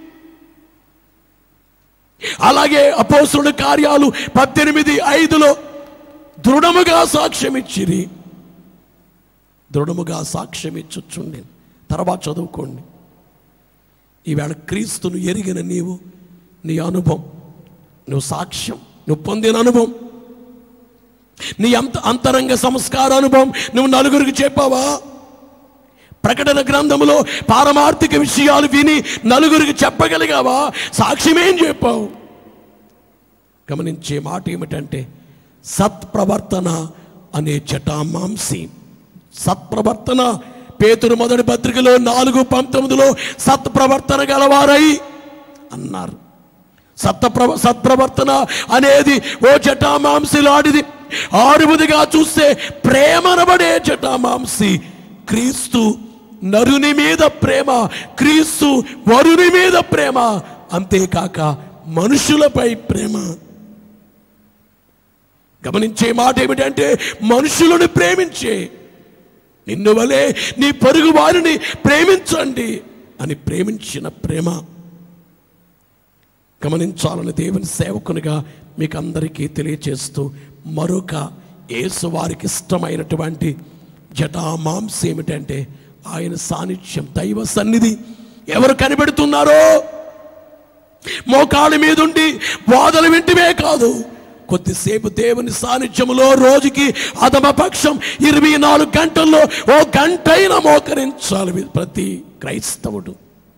అలాగే అపోస్తలుల కార్యాలు పద్దెనిమిది ఐదులో దృఢముగా సాక్ష్యం ఇచ్చిరి. దృఢముగా సాక్ష్యం ఇచ్చుచుండి. తర్వాత చదువుకోండి. ఈవేళ క్రీస్తును ఎరిగిన నీవు, నీ అనుభవం, నువ్వు సాక్ష్యం, నువ్వు పొందిన అనుభవం, నీ అంత అంతరంగ సంస్కార అనుభవం నువ్వు నలుగురికి చెప్పావా? ప్రకటన గ్రంథములో పారమార్థిక విషయాలు విని నలుగురికి చెప్పగలిగావా? సాక్ష్యమేం చెప్పావు? గమనించే మాట ఏమిటంటే సత్ప్రవర్తన అనే జటామాంసి. సత్ప్రవర్తన. పేతురు మొదటి పత్రికలో నాలుగు పంతొమ్మిదిలో సత్ప్రవర్తన గలవారై అన్నారు. సత్ప్రవ సత్ప్రవర్తన అనేది ఓ జటామాంసి లాంటిది. ఆరువదిగా చూస్తే ప్రేమనబడే జటామాంసి. క్రీస్తు నరుని మీద ప్రేమ, క్రీస్తు వరుని మీద ప్రేమ, అంతేకాక మనుషులపై ప్రేమ. గమనించే మాట ఏమిటంటే మనుషులను ప్రేమించే, నిన్ను వలే నీ పొరుగు వారిని ప్రేమించండి అని ప్రేమించిన ప్రేమ. గమనించాలని దేవుని సేవకునిగా మీకు అందరికీ తెలియచేస్తూ మరొక యేసు వారికి ఇష్టమైనటువంటి జటామాంసి ఏమిటంటే ఆయన సాన్నిధ్యం, దైవ సన్నిధి. ఎవరు కనిపెడుతున్నారో మోకాళ్ళ మీద ఉండి బాధలు వింటివే కాదు, కొద్దిసేపు దేవుని సాన్నిధ్యములో రోజుకి అధమపక్షం ఇరవై నాలుగు గంటల్లో ఓ గంటైనా మోకరించాలి ప్రతి క్రైస్తవుడు.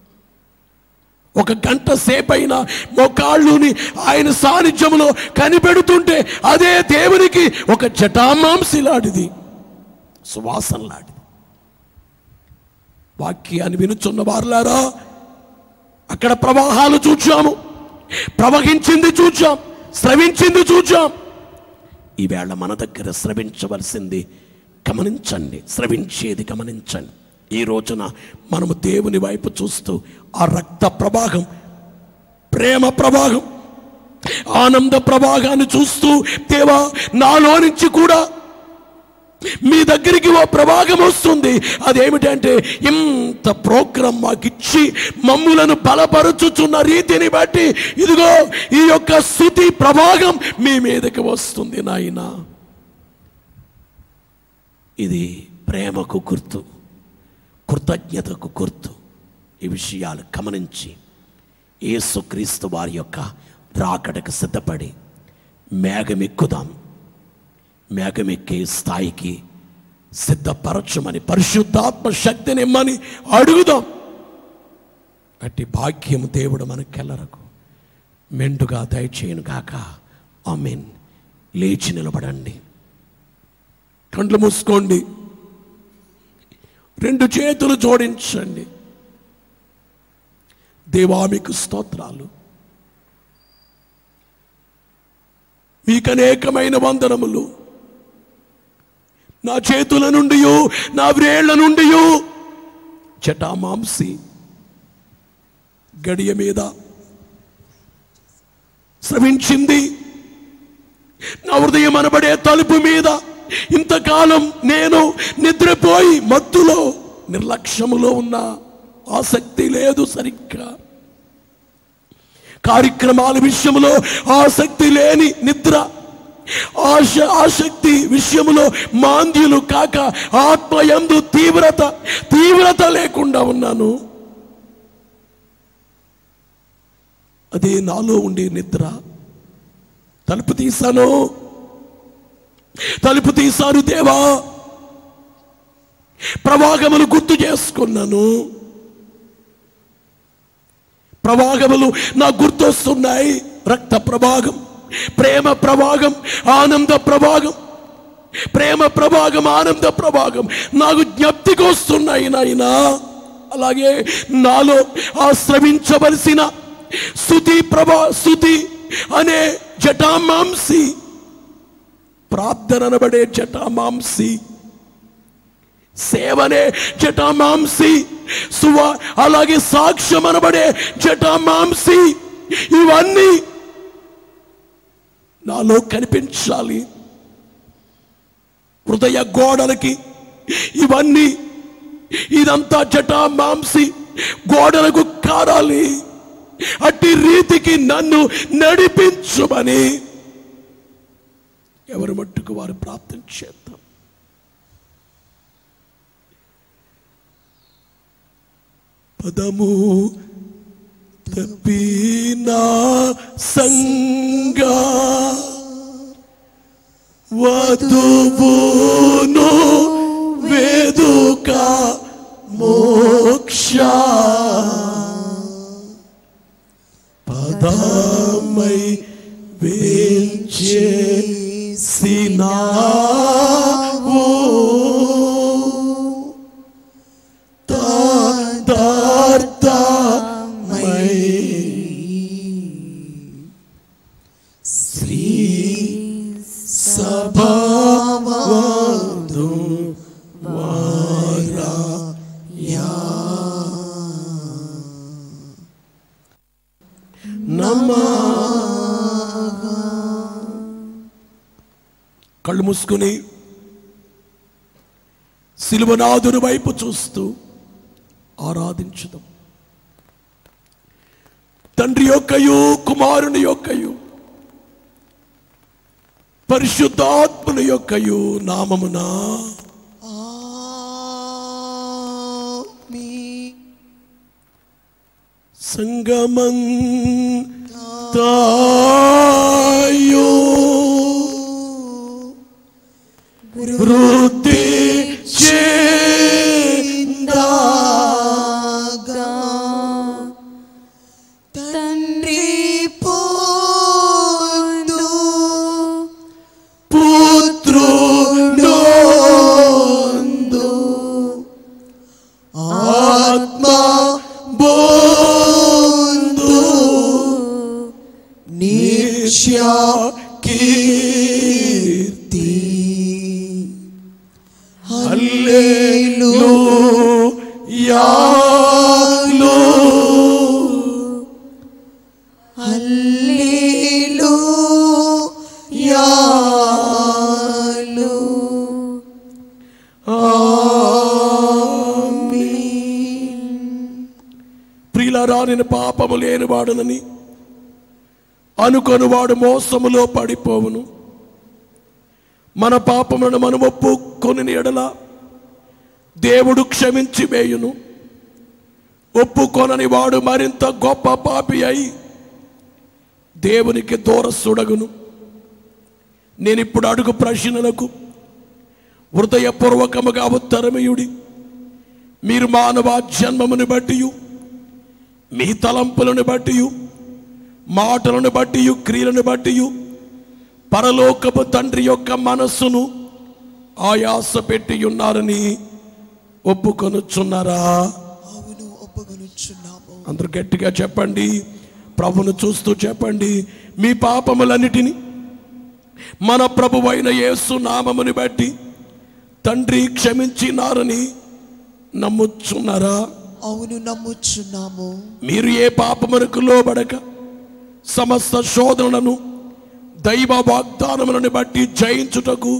ఒక గంట సేపైనా మోకాళ్ళుని ఆయన సాన్నిధ్యములో కనిపెడుతుంటే అదే దేవునికి ఒక జటామాంసి లాంటిది, సువాసన లాంటిది. వాక్యాన్ని వినుచున్న వారులారా, అక్కడ ప్రవాహాలు చూచాము, ప్రవహించింది చూచాం, స్రవించింది చూచాం. ఈవేళ మన దగ్గర స్రవించవలసింది గమనించండి, స్రవించేది గమనించండి. ఈ రోజున మనము దేవుని వైపు చూస్తూ ఆ రక్త ప్రవాహం, ప్రేమ ప్రవాహం, ఆనంద ప్రవాహాన్ని చూస్తూ, దేవా నాలో నుంచి కూడా మీ దగ్గరికి ఓ ప్రవాహం వస్తుంది. అదేమిటంటే ఇంత ప్రోగ్రాం మాకు ఇచ్చి మమ్ములను బలపరుచుచున్న రీతిని బట్టి ఇదిగో ఈ యొక్క స్తుతి ప్రవాహం మీ మీదకి వస్తుంది నాయనా. ఇది ప్రేమకు గుర్తు, కృతజ్ఞతకు గుర్తు. ఈ విషయాలు గమనించి యేసుక్రీస్తు వారి యొక్క రాకడకు సిద్ధపడి మేఘమెక్కుదాం. మేఘమెక్కే స్థాయికి సిద్ధపరచమని పరిశుద్ధాత్మ శక్తిని ఇమ్మని అడుగుదాం. అట్టి భాగ్యం దేవుడు మనకెల్లరకు మెండుగా దయచేయను గాక. ఆమేన్. లేచి నిలబడండి, కండ్లు మూసుకోండి, రెండు చేతులు జోడించండి. దేవా మీకు స్తోత్రాలు, మీకు అనేకమైన వందనములు. నా చేతుల నుండి, నా వ్రేళ్ల నుండి జటామాంసి గడియ మీద స్రవించింది. నా హృదయం అనబడే తలుపు మీద ఇంతకాలం నేను నిద్రపోయి మత్తులో నిర్లక్ష్యములో ఉన్న ఆసక్తి లేదు, సరిగ్గా కార్యక్రమాల విషయంలో ఆసక్తి లేని నిద్ర, ఆశ ఆసక్తి విషయంలో మాంద్యులు కాక ఆత్మయందు తీవ్రత తీవ్రత లేకుండా ఉన్నాను. అదే నాలో ఉండే నిద్ర. తలుపు తీశాను, తలుపు తీశాను దేవా. ప్రవాహములు గుర్తు చేసుకున్నాను, ప్రవాహములు నాకు గుర్తొస్తున్నాయి. రక్త ప్రవాహం, ప్రేమ ప్రవాహం, ఆనంద ప్రవాహం, ప్రేమ ప్రవాహం, ఆనంద ప్రవాహం నాకు జ్ఞప్తికి వస్తున్నాయి నాయనా. అలాగే నాలో ఆ స్రవించవలసిన స్తుతి ప్రభా స్తుతి అనే జటామాంసి, ప్రార్థన అనబడే జటామాంసి, సేవనే జటామాంసి, సువ అలాగే సాక్ష్యం అనబడే జటామాంసి, ఇవన్నీ నాలో కనిపించాలి. హృదయ గోడలకి ఇవన్నీ, ఇదంతా జటామాంసి గోడలకు కారాలి. అట్టి రీతికి నన్ను నడిపించుమని ఎవరి మట్టుకు వారు ప్రార్థన చేద్దాం. పదము తప్పినా సంగా వధువును వేదుక మోక్ష పదమై వేంచేసినావు తార్థమై శ్రీ సభావధు వారయా నమః. కళ్ళు మూసుకుని శిలువనాథుని వైపు చూస్తూ ఆరాధించుదాం. తండ్రి యొక్కయు కుమారుని యొక్కయు పరిశుద్ధాత్మని యొక్కయు నామమున సంగమంతాయు వృద్ధి
చెందాగా తండ్రి పొందు పుత్రుడొందు ఆత్మ బోధ కీర్తి హల్లెలూయా హల్లెలూయా
ప్రియులారా, నేను పాపము లేనివాడునని అనుకొనివాడు మోసములో పడిపోవును. మన పాపములను మనం ఒప్పుకొని ఎడల దేవుడు క్షమించి వేయును. ఒప్పుకొనని వాడు మరింత గొప్ప పాపి అయి దేవునికి దూరస్తుడగును. నేను ఇప్పుడు అడుగు ప్రశ్నలకు హృదయపూర్వకముగా ఉత్తరమియుడి. మీరు మానవ జన్మమును బట్టి, మీ తలంపులను బట్టి, మాటలను బట్టి, క్రియలను బట్టి పరలోకపు తండ్రి యొక్క మనస్సును ఆయాస పెట్టి ఉన్నారని ఒప్పుకొనుచున్నారా?
అవును, ఒప్పుకొనుచున్నాము.
అందరూ గట్టిగా చెప్పండి, ప్రభును చూస్తూ చెప్పండి. మీ పాపములన్నిటినీ మన ప్రభువైన యేసు నామముని బట్టి తండ్రి క్షమించినారని నమ్ముచున్నారా?
అవును, నమ్ముచున్నాము.
మీరు ఏ పాపమునకు లోబడక సమస్త శోధనలను దైవ వాగ్దానములను బట్టి జయించుటకు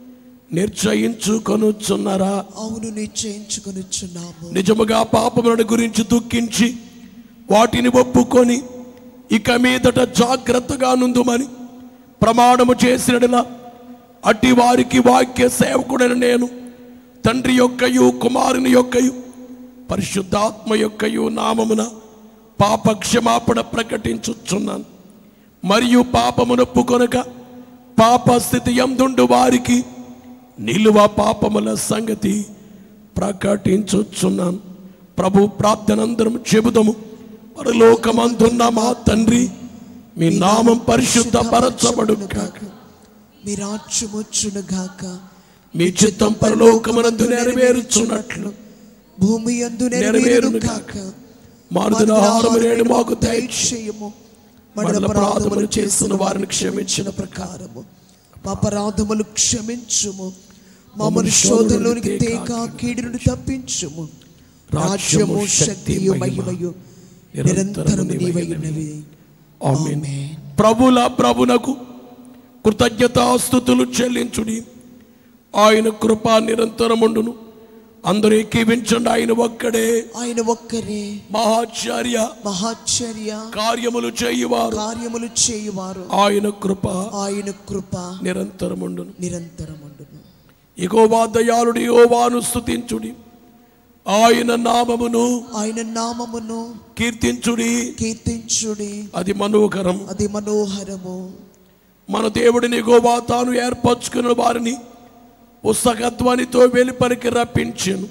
నిర్చయించుకొనుచున్నారా?
అవును, నిశ్చయించుకొనుచున్నాము.
నిజముగా పాపములను గురించి దుఃఖించి వాటిని ఒప్పుకొని ఇక మీదట జాగ్రత్తగా నుందుమని ప్రమాణము చేసినలా అట్టి వారికి వాక్య సేవకుడైన నేను తండ్రి యొక్కయు కుమారుని యొక్కయు పరిశుద్ధాత్మ యొక్కయు నామమున పాప క్షమాపణ ప్రకటించుచున్నాను. మరియు పాపమునొప్పుకొనక పాప స్థితి యందుండు వారికి నిలువ పాపముల సంగతి ప్రకటించుచున్నాను. ప్రభు ప్రార్థనందరం చెబుదము. పరలోకమందున్న మా తండ్రి, మీ నామం పరిశుద్ధ పరచబడును గాక.
మీ రాజ్యము వచ్చును గాక.
మీ చిత్తం పరలోకమునందు నెరవేరుచున్నట్లు
భూమి యందు నెరవేరును గాక.
మారుదిన ఆహారము నేడు మాకు
దయచేయము.
మన అపరాధములు చేస్తున్న వారిని క్షమించిన
ప్రకారము మా అపరాధములు క్షమించుము. మమ్మల్ని శోధనలోనికి తేక కీడు నుండి తప్పించుము. రాజ్యము శక్తియు మహిమయు నిరంతరము నీవైనవి.
ఆమేన్. ప్రభుల ప్రభునకు కృతజ్ఞతాస్తుతులు చెల్లించుడి. ఆయన కృప నిరంతరముండును. అందరూ ఏకీవించండి. ఆయన ఒక్కడే,
ఆయన ఒక్కరే
మహాచార్య
మహాచార్య
కార్యములు చేయువారు
కార్యములు చేయువారు.
ఆయన కృప
ఆయన కృప
నిరంతరముండును.
నిరంతరముండును.
యెహోవా దయాళుడు యెహోవాను స్తుతించుడి. ఆయన నామమును
ఆయన నామమును
కీర్తించుడి.
కీర్తించుడి.
అది మనోహరం.
అది మనోహరము.
మన దేవుడిని యెహోవా తాను ఏర్పరచుకున్న వారిని ఉత్సాహధ్వనితో వెలుపలికి రప్పించెను.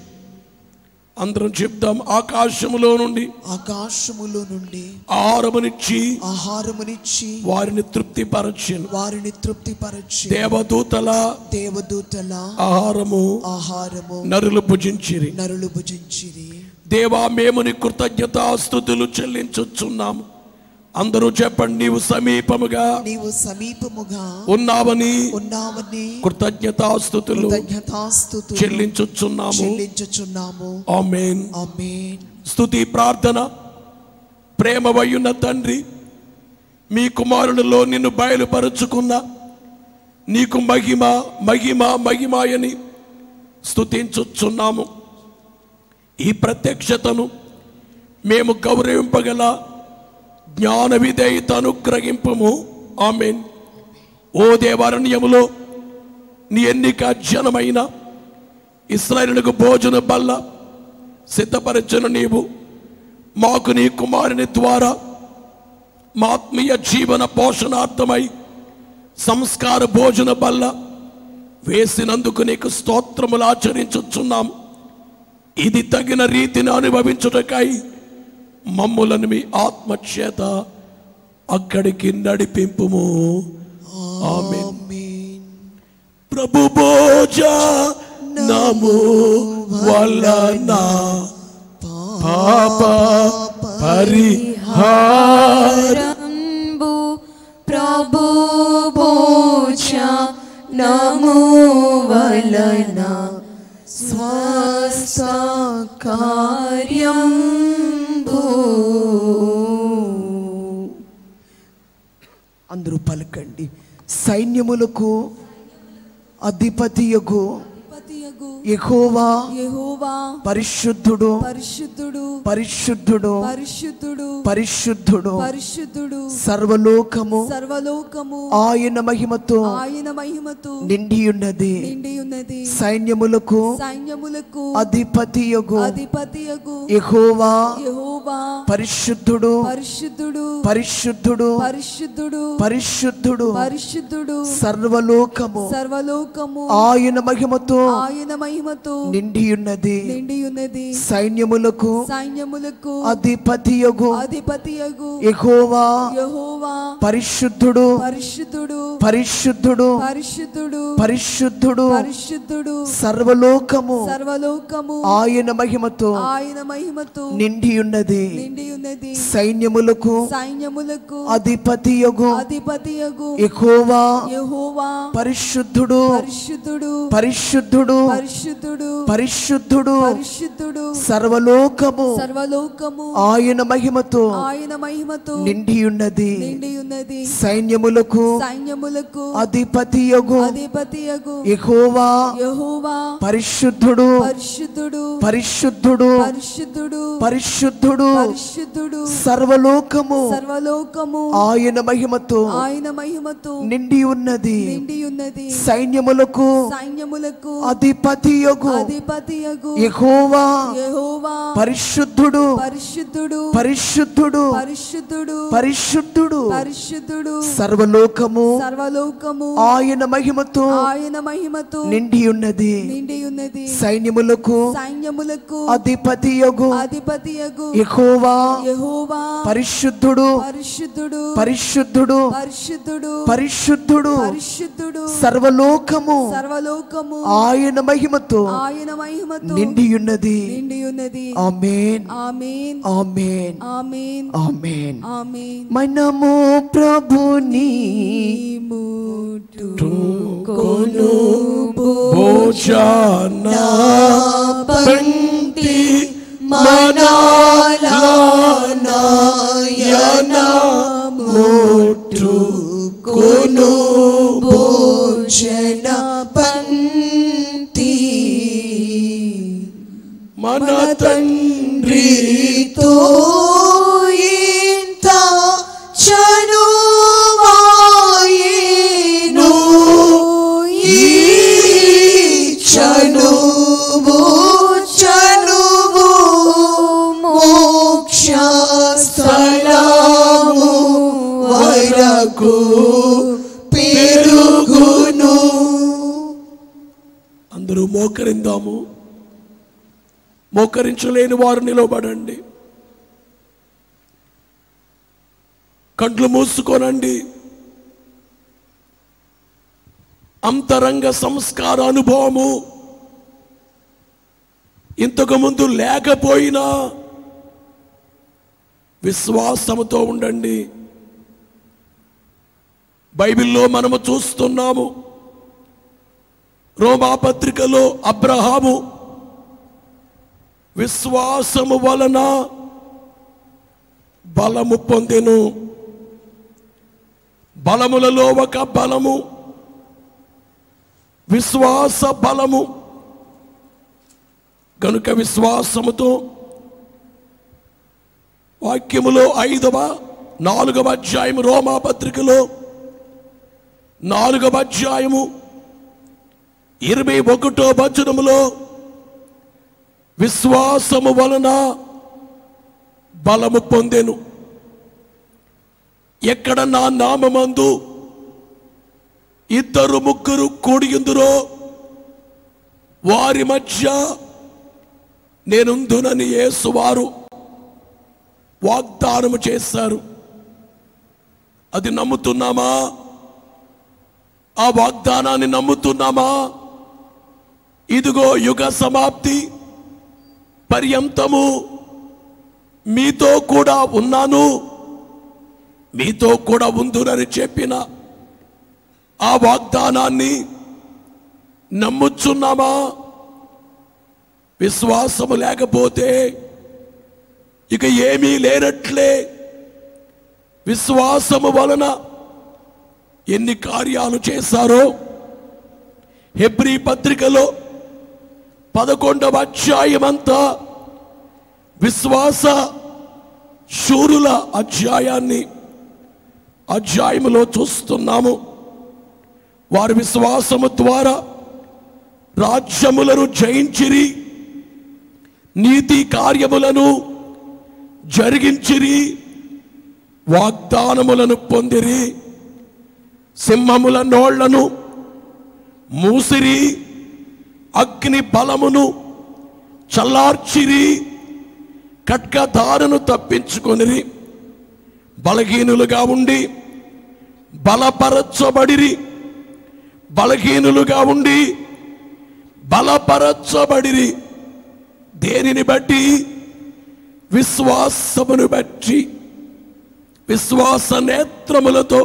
అందరం చెప్దాం. ఆకాశములో నుండి
ఆకాశములో నుండి
ఆహారమునిచ్చి
ఆహారమునిచ్చి
వారిని తృప్తిపరచెను.
వారిని తృప్తిపరచి
దేవదూతల
దేవదూతల
ఆహారము
ఆహారము
నరులు భుజించిరి.
నరులు భుజించిరి.
దేవా, మేము నీ కృతజ్ఞతాస్తుతులు చెల్లించుచున్నాము. అందరూ చెప్పండి. నీవు సమీపముగా
నీవు సమీపముగా
ఉన్నావని
ఉన్నావని
కృతజ్ఞతాస్తుతులు
కృతజ్ఞతాస్తుతులు
చెల్లించుచున్నాము.
చెల్లించుచున్నాము.
ఆమేన్.
ఆమేన్.
స్తుతి ప్రార్థన. ప్రేమవయ్యున్న తండ్రి, మీ కుమారునిలో నిన్ను బయలుపరుచుకున్న నీకు మహిమ మహిమ మహిమాయని స్తుతించుచున్నాము. ఈ ప్రత్యక్షతను మేము గౌరవింపగల జ్ఞాన విధేయత అనుగ్రహింపము. ఆమేన్. ఓ దేవారణ్యములో నీ ఎన్నిక జనమైన ఇశ్రాయేలుకు భోజన బల్ల సిద్ధపరచిన నీవు మాకు నీ కుమారుని ద్వారా మా ఆత్మీయ జీవన పోషణార్థమై సంస్కార భోజన బల్ల వేసినందుకు నీకు స్తోత్రములు ఆచరించుచున్నాము. ఇది తగిన రీతిని అనుభవించుటకై మమ్ములను మీ ఆత్మచేత అక్కడికి నడిపింపుము. ఆమేన్. ప్రభు భోజనము వలన పాప పరిహారంబు
ప్రభు
అందరూ పలకండి. సైన్యములకు అధిపతియగు
అధిపతియగు
యెహోవా
యెహోవా
పరిశుద్ధుడు
పరిశుద్ధుడు
పరిశుద్ధుడు
పరిశుద్ధుడు
పరిశుద్ధుడు
పరిశుద్ధుడు
సర్వలోకము
సర్వలోకము
ఆయన మహిమతో
ఆయన మహిమతో
నిండియున్నది.
నిండియున్నది.
సైన్యములకు
సైన్యములకు
అధిపతియగు
అధిపతియగు
యెహోవా
యెహోవా
పరిశుద్ధుడు
పరిశుద్ధుడు
పరిశుద్ధుడు
పరిశుద్ధుడు
పరిశుద్ధుడు
పరిశుద్ధుడు
సర్వలోకము
సర్వలోకము
ఆయన మహిమతో
ఆయన మహిమతో
నిండియున్నది.
నిండియున్నది.
సైన్యములకు
సైన్యములకు
అధిపతియగు
అధిపతియగు
యెహోవా
యెహోవా
పరిశుద్ధుడు
పరిశుద్ధుడు
పరిశుద్ధుడు
పరిశుద్ధుడు
పరిశుద్ధుడు
పరిశుద్ధుడు
సర్వలోకము
సర్వలోకము
ఆయన మహిమతో
ఆయన మహిమతో
నిండియున్నది.
నిండియున్నది.
సైన్యములకు
సైన్యములకు
అధిపతియగు
అధిపతియగు
యెహోవా
యెహోవా
పరిశుద్ధుడు
పరిశుద్ధుడు
పరిశుద్ధుడు
పరిశుద్ధుడు
పరిశుద్ధుడు
పరిశుద్ధుడు
సర్వలోకము
సర్వలోకము
ఆయన మహిమతో
ఆయన మహిమతో
నిండియున్నది.
నిండియున్నది.
సైన్యములకు
సైన్యములకు
అధిపతియగు
అధిపతియగు
యెహోవా
యెహోవా
పరిశుద్ధుడు
పరిశుద్ధుడు
పరిశుద్ధుడు
పరిశుద్ధుడు
పరిశుద్ధుడు
పరిశుద్ధుడు
సర్వలోకము
సర్వలోకము
ఆయన మహిమతో
ఆయన మహిమతో
నిండి ఉన్నది.
నిండియున్నది.
సైన్యములకు
సైన్యములకు
అధిపతియగు
అధిపతియగు
యెహోవా
యెహోవా
పరిశుద్ధుడు
పరిశుద్ధుడు
పరిశుద్ధుడు
పరిశుద్ధుడు
పరిశుద్ధుడు
పరిశుద్ధుడు
సర్వలోకము
సర్వలోకము
ఆయన మహిమతో
ఆయన మహిమతో
నిండి ఉన్నది.
నిండియున్నది.
సైన్యములకు
సైన్యములకు
అధిపతియగు
అధిపతియగు
యెహోవా
యెహోవా
పరిశుద్ధుడు
పరిశుద్ధుడు
పరిశుద్ధుడు
పరిశుద్ధుడు
పరిశుద్ధుడు
పరిశుద్ధుడు
సర్వలోకము
సర్వలోకము
ఆయన మహిమతో
ఆయన మహిమతో
నిండియున్నది.
నిండియున్నది.
ఆమేన్
ఆమేన్
ఆమేన్
ఆమేన్
ఆమేన్.
ఆమేన్.
మనము ప్రభుని
ముట్టుకొను
భోజన పంక్తి
మనాలనయన ముట్టుకొను భోజన పంక్తి
మన తండ్రి
తో ఇంత చనువాయేను ఈ చనువు చనువు మోక్ష స్థలము వరకు పెరుగును.
అందరూ మోకరిందాము. మోకరించలేని వారు నిలబడండి. కండ్లు మూసుకోనండి. అంతరంగ సంస్కార అనుభవము ఇంతకు ముందు లేకపోయినా విశ్వాసముతో ఉండండి. బైబిల్లో మనము చూస్తున్నాము, రోమా పత్రికలో అబ్రహాము విశ్వాసము వలన బలము పొందెను. బలములలో ఒక బలము విశ్వాస బలము. కనుక విశ్వాసముతో వాక్యములో ఐదవ నాలుగవ అధ్యాయము రోమా పత్రికలో నాలుగవ అధ్యాయము ఇరవై ఒకటో వచనములో విశ్వాసము వలన బలము పొందెను. ఎక్కడ నా నామమందు ఇద్దరు ముగ్గురు కూడియుందురో వారి మధ్య నేనుందునని యేసువారు వాగ్దానము చేశారు. అది నమ్ముతున్నామా? ఆ వాగ్దానాన్ని నమ్ముతున్నామా? ఇదిగో యుగ సమాప్తి పర్యంతము మీతో కూడా ఉన్నాను, మీతో కూడా ఉందునని చెప్పిన ఆ వాగ్దానాన్ని నమ్ముచున్నామా? విశ్వాసము లేకపోతే ఇక ఏమీ లేనట్లే. విశ్వాసము వలన ఎన్ని కార్యాలు చేశారో హెబ్రీ పత్రికలో పదకొండవ అధ్యాయమంతా విశ్వాస శూరుల అధ్యాయాన్ని అధ్యాయములో చూస్తున్నాము. వారి విశ్వాసము ద్వారా రాజ్యములను జయించిరి, నీతి కార్యములను జరిగించిరి, వాగ్దానములను పొందిరి, సింహముల నోళ్లను మూసిరి, అగ్ని బలమును చల్లార్చిరి, ఖడ్గధారను తప్పించుకొనిరి, బలహీనులుగా ఉండి బలపరచబడిరి, బలహీనులుగా ఉండి బలపరచబడిరి. దేనిని బట్టి? విశ్వాసమును బట్టి. విశ్వాస నేత్రములతో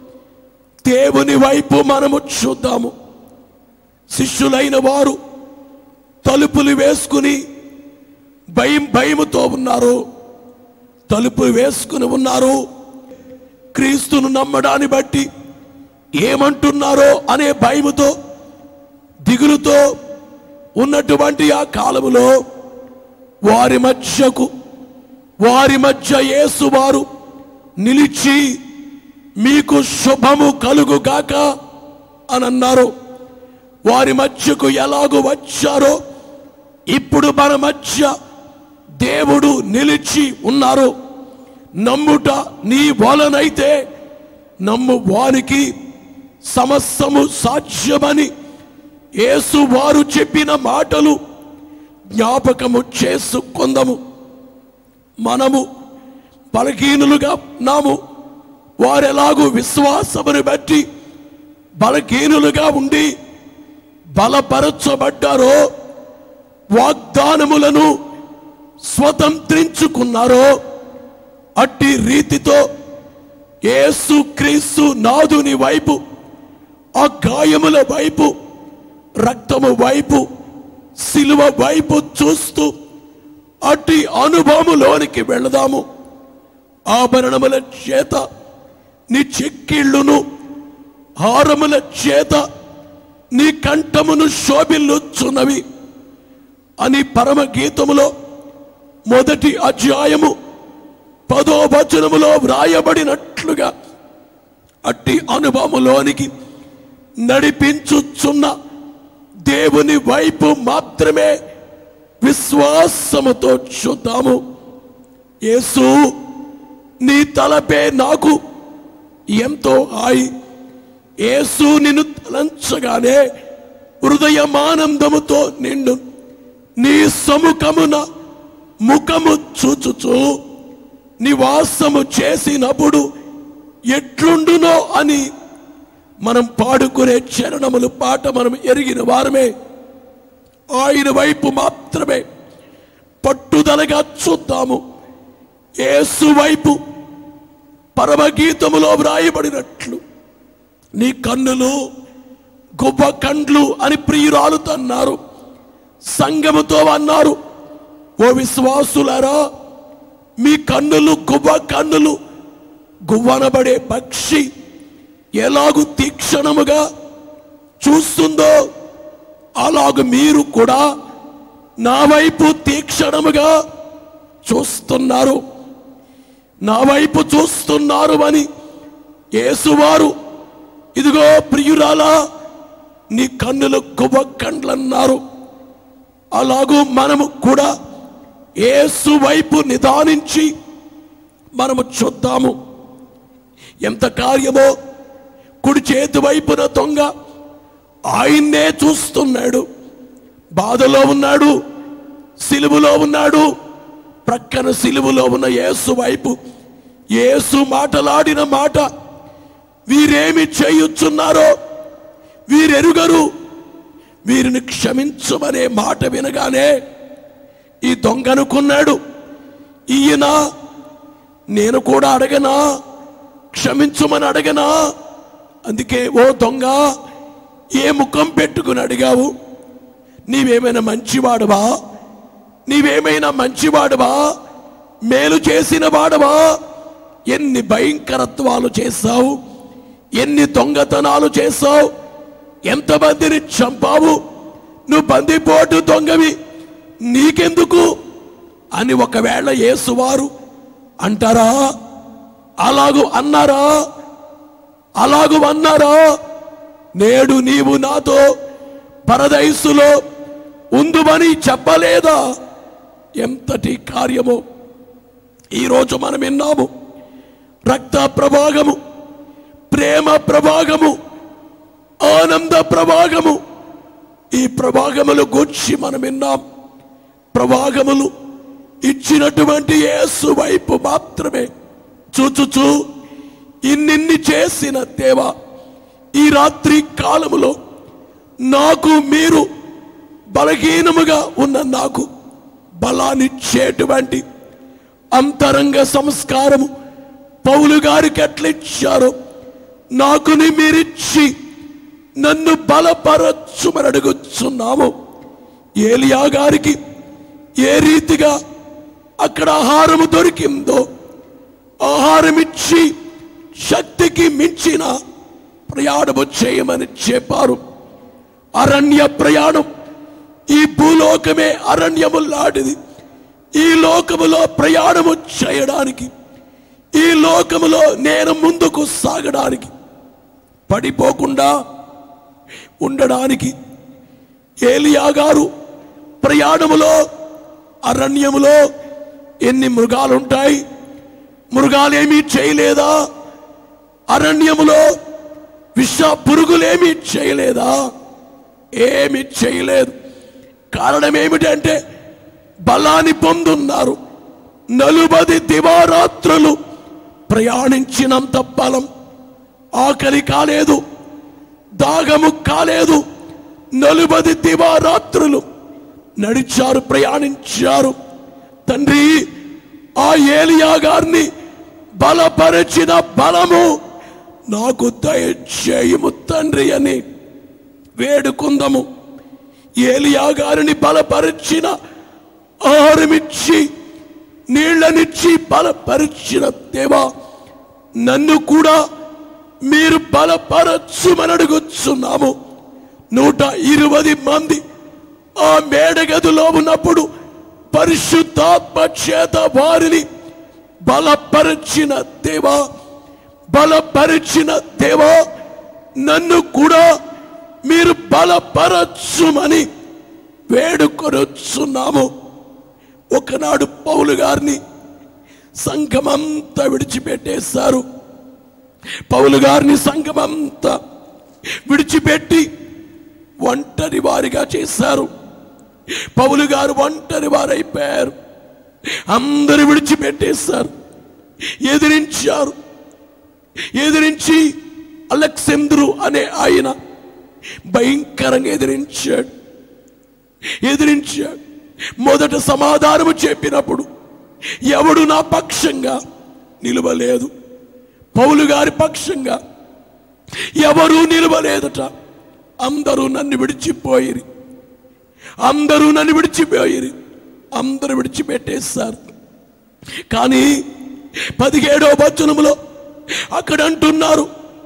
దేవుని వైపు మనము చూద్దాము. శిష్యులైన వారు తలుపులు వేసుకుని భయం భయముతో ఉన్నారు. తలుపులు వేసుకుని ఉన్నారు. క్రీస్తును నమ్మడాన్ని బట్టి ఏమంటున్నారో అనే భయముతో దిగులుతో ఉన్నటువంటి ఆ కాలములో వారి మధ్యకు వారి మధ్య యేసు వారు నిలిచి మీకు శుభము కలుగుగాక అని అన్నారు. వారి మధ్యకు ఎలాగూ వచ్చారో ఇప్పుడు మన మధ్య దేవుడు నిలిచి ఉన్నారు. నమ్ముట నీ వలనైతే నమ్ము వారికి సమస్తము సాధ్యమని యేసు వారు చెప్పిన మాటలు జ్ఞాపకము చేసుకుందాము. మనము బలహీనులుగా నాము. వారెలాగూ విశ్వాసమును బట్టి బలహీనులుగా ఉండి బలపరచబడ్డారో, వాగ్దానములను స్వతంత్రించుకున్నారో, అట్టి రీతితో యేసు క్రీస్తు నాదుని వైపు, ఆ గాయముల వైపు, రక్తము వైపు, సిలువ వైపు చూస్తూ అట్టి అనుభవములోనికి వెళదాము. ఆభరణముల చేత నీ చెక్కిళ్ళును, హారముల చేత నీ కంఠమును శోభిల్లుచున్నవి అని పరమ గీతములో మొదటి అధ్యాయము పదో వచనములో వ్రాయబడినట్లుగా అట్టి అనుభవములోనికి నడిపించుచున్న దేవుని వైపు మాత్రమే విశ్వాసముతో చూద్దాము. యేసు, నీ తలపే నాకు ఎంతో హాయి. యేసు నిన్ను తలంచగానే హృదయమానందముతో నిండు. నీ సముఖమున ముఖము చూచుచు నివాసము చేసినప్పుడు ఎట్లుండునో అని మనం పాడుకునే చరణములు పాట మనం ఎరిగిన వారమే. ఆయన వైపు మాత్రమే పట్టుదలగా చూద్దాము. యేసు వైపు పరమగీతములో వ్రాయబడినట్లు నీ కన్నులు గువ్వ కండ్లు అని ప్రియురాలుతో అన్నారు, సంగముతో అన్నారు. ఓ విశ్వాసులారా, మీ కన్నులు గువ్వ కన్నులు. గువ్వనబడే పక్షి ఎలాగు తీక్షణముగా చూస్తుందో అలాగు మీరు కూడా నా వైపు తీక్షణముగా చూస్తున్నారు. నా వైపు చూస్తున్నారు అని యేసువారు, ఇదిగో ప్రియురాలా, నీ కన్నులు గువ్వ కండ్లన్నారు. అలాగూ మనము కూడా యేసు వైపు నిదానించి మనము చూద్దాము. ఎంత కార్యమో! కుడి చేతి వైపున దొంగ ఆయన్నే చూస్తున్నాడు. బాధలో ఉన్నాడు, సిలువలో ఉన్నాడు. ప్రక్కన సిలువలో ఉన్న యేసు వైపు యేసు మాటలాడిన మాట, వీరేమి చేయుచున్నారో వీరెరుగరు, వీరిని క్షమించమనే మాట వినగానే ఈ దొంగ అనుకున్నాడు, ఈయన నేను కూడా అడగనా, క్షమించమని అడగనా? అందుకే ఓ దొంగ, ఏ ముఖం పెట్టుకుని అడిగావు? నీవేమైనా మంచివాడువా? నీవేమైనా మంచివాడువా? మేలు చేసిన వాడవా? ఎన్ని భయంకరత్వాలు చేశావు, ఎన్ని దొంగతనాలు చేశావు, ఎంతమందిని చంపావు, నువ్వు బందిపోటు దొంగవి, నీకెందుకు అని ఒకవేళ యేసువారు అంటారా? అలాగూ అన్నారా? అలాగూ అన్నారా? నేడు నీవు నాతో పరదైసులో ఉందుమని చెప్పలేదా? ఎంతటి కార్యము ఈరోజు మనం విన్నాము. రక్త ప్రభాగము, ప్రేమ ప్రభాగము, ఆనంద ప్రభాగము, ఈ ప్రభాగములు గూర్చి మనం విన్నాం. ప్రభాగములు ఇచ్చినటువంటి యేసు వైపు మాత్రమే చూచుచూ ఇన్నిన్ని చేసిన దేవా, ఈ రాత్రి కాలములో నాకు మీరు బలహీనముగా ఉన్న నాకు బలాన్నిచ్చేటువంటి అంతరంగ సంస్కారము పౌలు గారికి ఎట్లిచ్చారో నాకుని మీరిచ్చి నన్ను బలపరచుమని అడుగుచున్నాము. ఏలియా గారికి ఏ రీతిగా అక్కడ ఆహారము దొరికిందో ఆహారం ఇచ్చి శక్తికి మించిన ప్రయాణము చేయమని చెప్పారు. అరణ్య ప్రయాణం, ఈ భూలోకమే అరణ్యము లాంటిది. ఈ లోకములో ప్రయాణము చేయడానికి, ఈ లోకములో నేను ముందుకు సాగడానికి, పడిపోకుండా ఉండడానికి ఏలియా గారు ప్రయాణములో అరణ్యములో ఎన్ని మృగాలు ఉంటాయి, మృగాలేమీ చేయలేదా? అరణ్యములో విష పురుగులేమీ చేయలేదా? ఏమి చేయలేదు. కారణం ఏమిటంటే బలాన్ని పొందున్నారు. నలుబది దివారాత్రులు ప్రయాణించినంత బలం, ఆకలి కాలేదు, దాగము కాలేదు. నలుబది దివారాత్రులు నడిచారు, ప్రయాణించారు. తండ్రి, ఆ ఏలియా గారిని బలపరిచిన బలము నాకు దయచేయము తండ్రి అని వేడుకుందాము. ఏలియా గారిని బలపరిచిన, ఆహారమిచ్చి నీళ్లనిచ్చి బలపరిచిన దేవా, నన్ను కూడా మీరు బలపరచుమని అడుగుచున్నాము. నూట ఇరవై మంది ఆ మేడగదిలో ఉన్నప్పుడు పరిశుద్ధాత్మ చేత వారిని బలపరిచిన దేవా, బలపరిచిన దేవా, నన్ను కూడా మీరు బలపరచుమని వేడుకొనొచ్చున్నాము. ఒకనాడు పౌలు గారిని సంఘమంతా విడిచిపెట్టేశారు. పౌలు గారిని సంఘమంతా విడిచిపెట్టి ఒంటరి వారిగా చేశారు. పౌలు గారు ఒంటరి వారైపోయారు. అందరు విడిచిపెట్టేశారు, ఎదిరించారు. ఎదిరించి అలెగ్జాంద్రు అనే ఆయన భయంకరంగా ఎదిరించాడు ఎదిరించాడు మొదట సమాధానము చెప్పినప్పుడు ఎవడు నా పక్షంగా నిలవలేదు. పౌలు గారి పక్షంగా ఎవరూ నిలవలేదట. అందరూ నన్ను విడిచిపోయిరి, అందరూ నన్ను విడిచిపోయిరి, అందరూ విడిచిపెట్టేశారు. కానీ పదిహేడో వచనములో అక్కడ అంటున్నారు,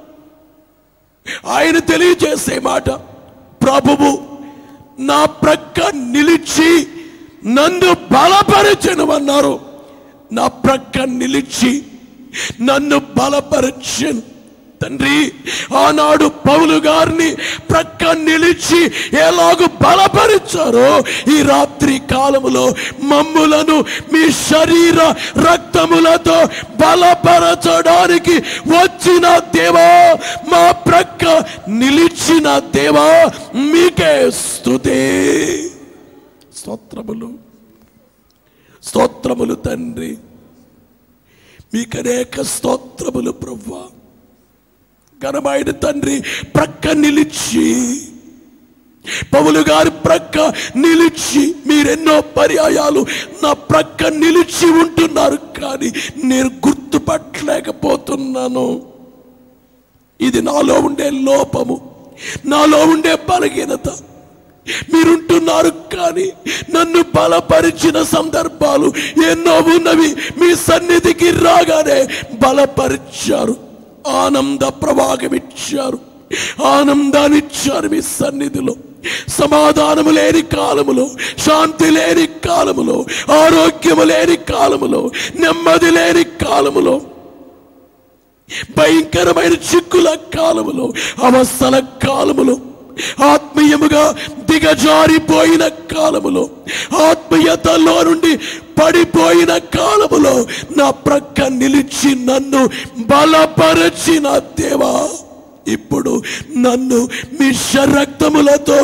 ఆయన తెలియజేసే మాట, ప్రభువు నా ప్రక్క నిలిచి నన్ను బలపరచెను అన్నారు. నా ప్రక్క నిలిచి నన్ను బలపరచెను. తండ్రి, ఆనాడు పౌలు గారిని ప్రక్క నిలిచి ఎలాగూ బలపరిచారో ఈ రాత్రి కాలములో మమ్ములను మీ శరీర రక్తములతో బలపరచడానికి వచ్చిన దేవా, మా ప్రక్క నిలిచిన దేవా, మీకే స్తుతి. స్తోత్రములు, స్తోత్రములు తండ్రి, మీకు అనేక స్తోత్రములు ప్రభువా. ఘనమైన తండ్రి, ప్రక్క నిలిచి, పౌలు గారి ప్రక్క నిలిచి, మీరెన్నో పర్యాయాలు నా ప్రక్క నిలిచి ఉంటున్నారు, కానీ నేను గుర్తుపట్టలేకపోతున్నాను. ఇది నాలో ఉండే లోపము, నాలో ఉండే బలహీనత. మీరుంటున్నారు కానీ నన్ను బలపరిచిన సందర్భాలు ఎన్నో ఉన్నవి. మీ సన్నిధికి రాగానే బలపరిచారు. ఆనంద ప్రవాహం ఇచ్చారు, ఆనందాన్ని ఇచ్చారు. మీ సన్నిధిలో సమాధానము లేని కాలములో, శాంతి లేని కాలములో, ఆరోగ్యము లేని కాలములో, నెమ్మది లేని కాలములో, భయంకరమైన చిక్కుల కాలములో, అవస్థల కాలములో, ఆత్మీయముగా దిగజారిపోయిన కాలములో, ఆత్మీయతలో నుండి పడిపోయిన కాలములో నా ప్రక్క నిలిచి నన్ను బలపరచిన దేవా, ఇప్పుడు నన్ను మీ రక్తములతో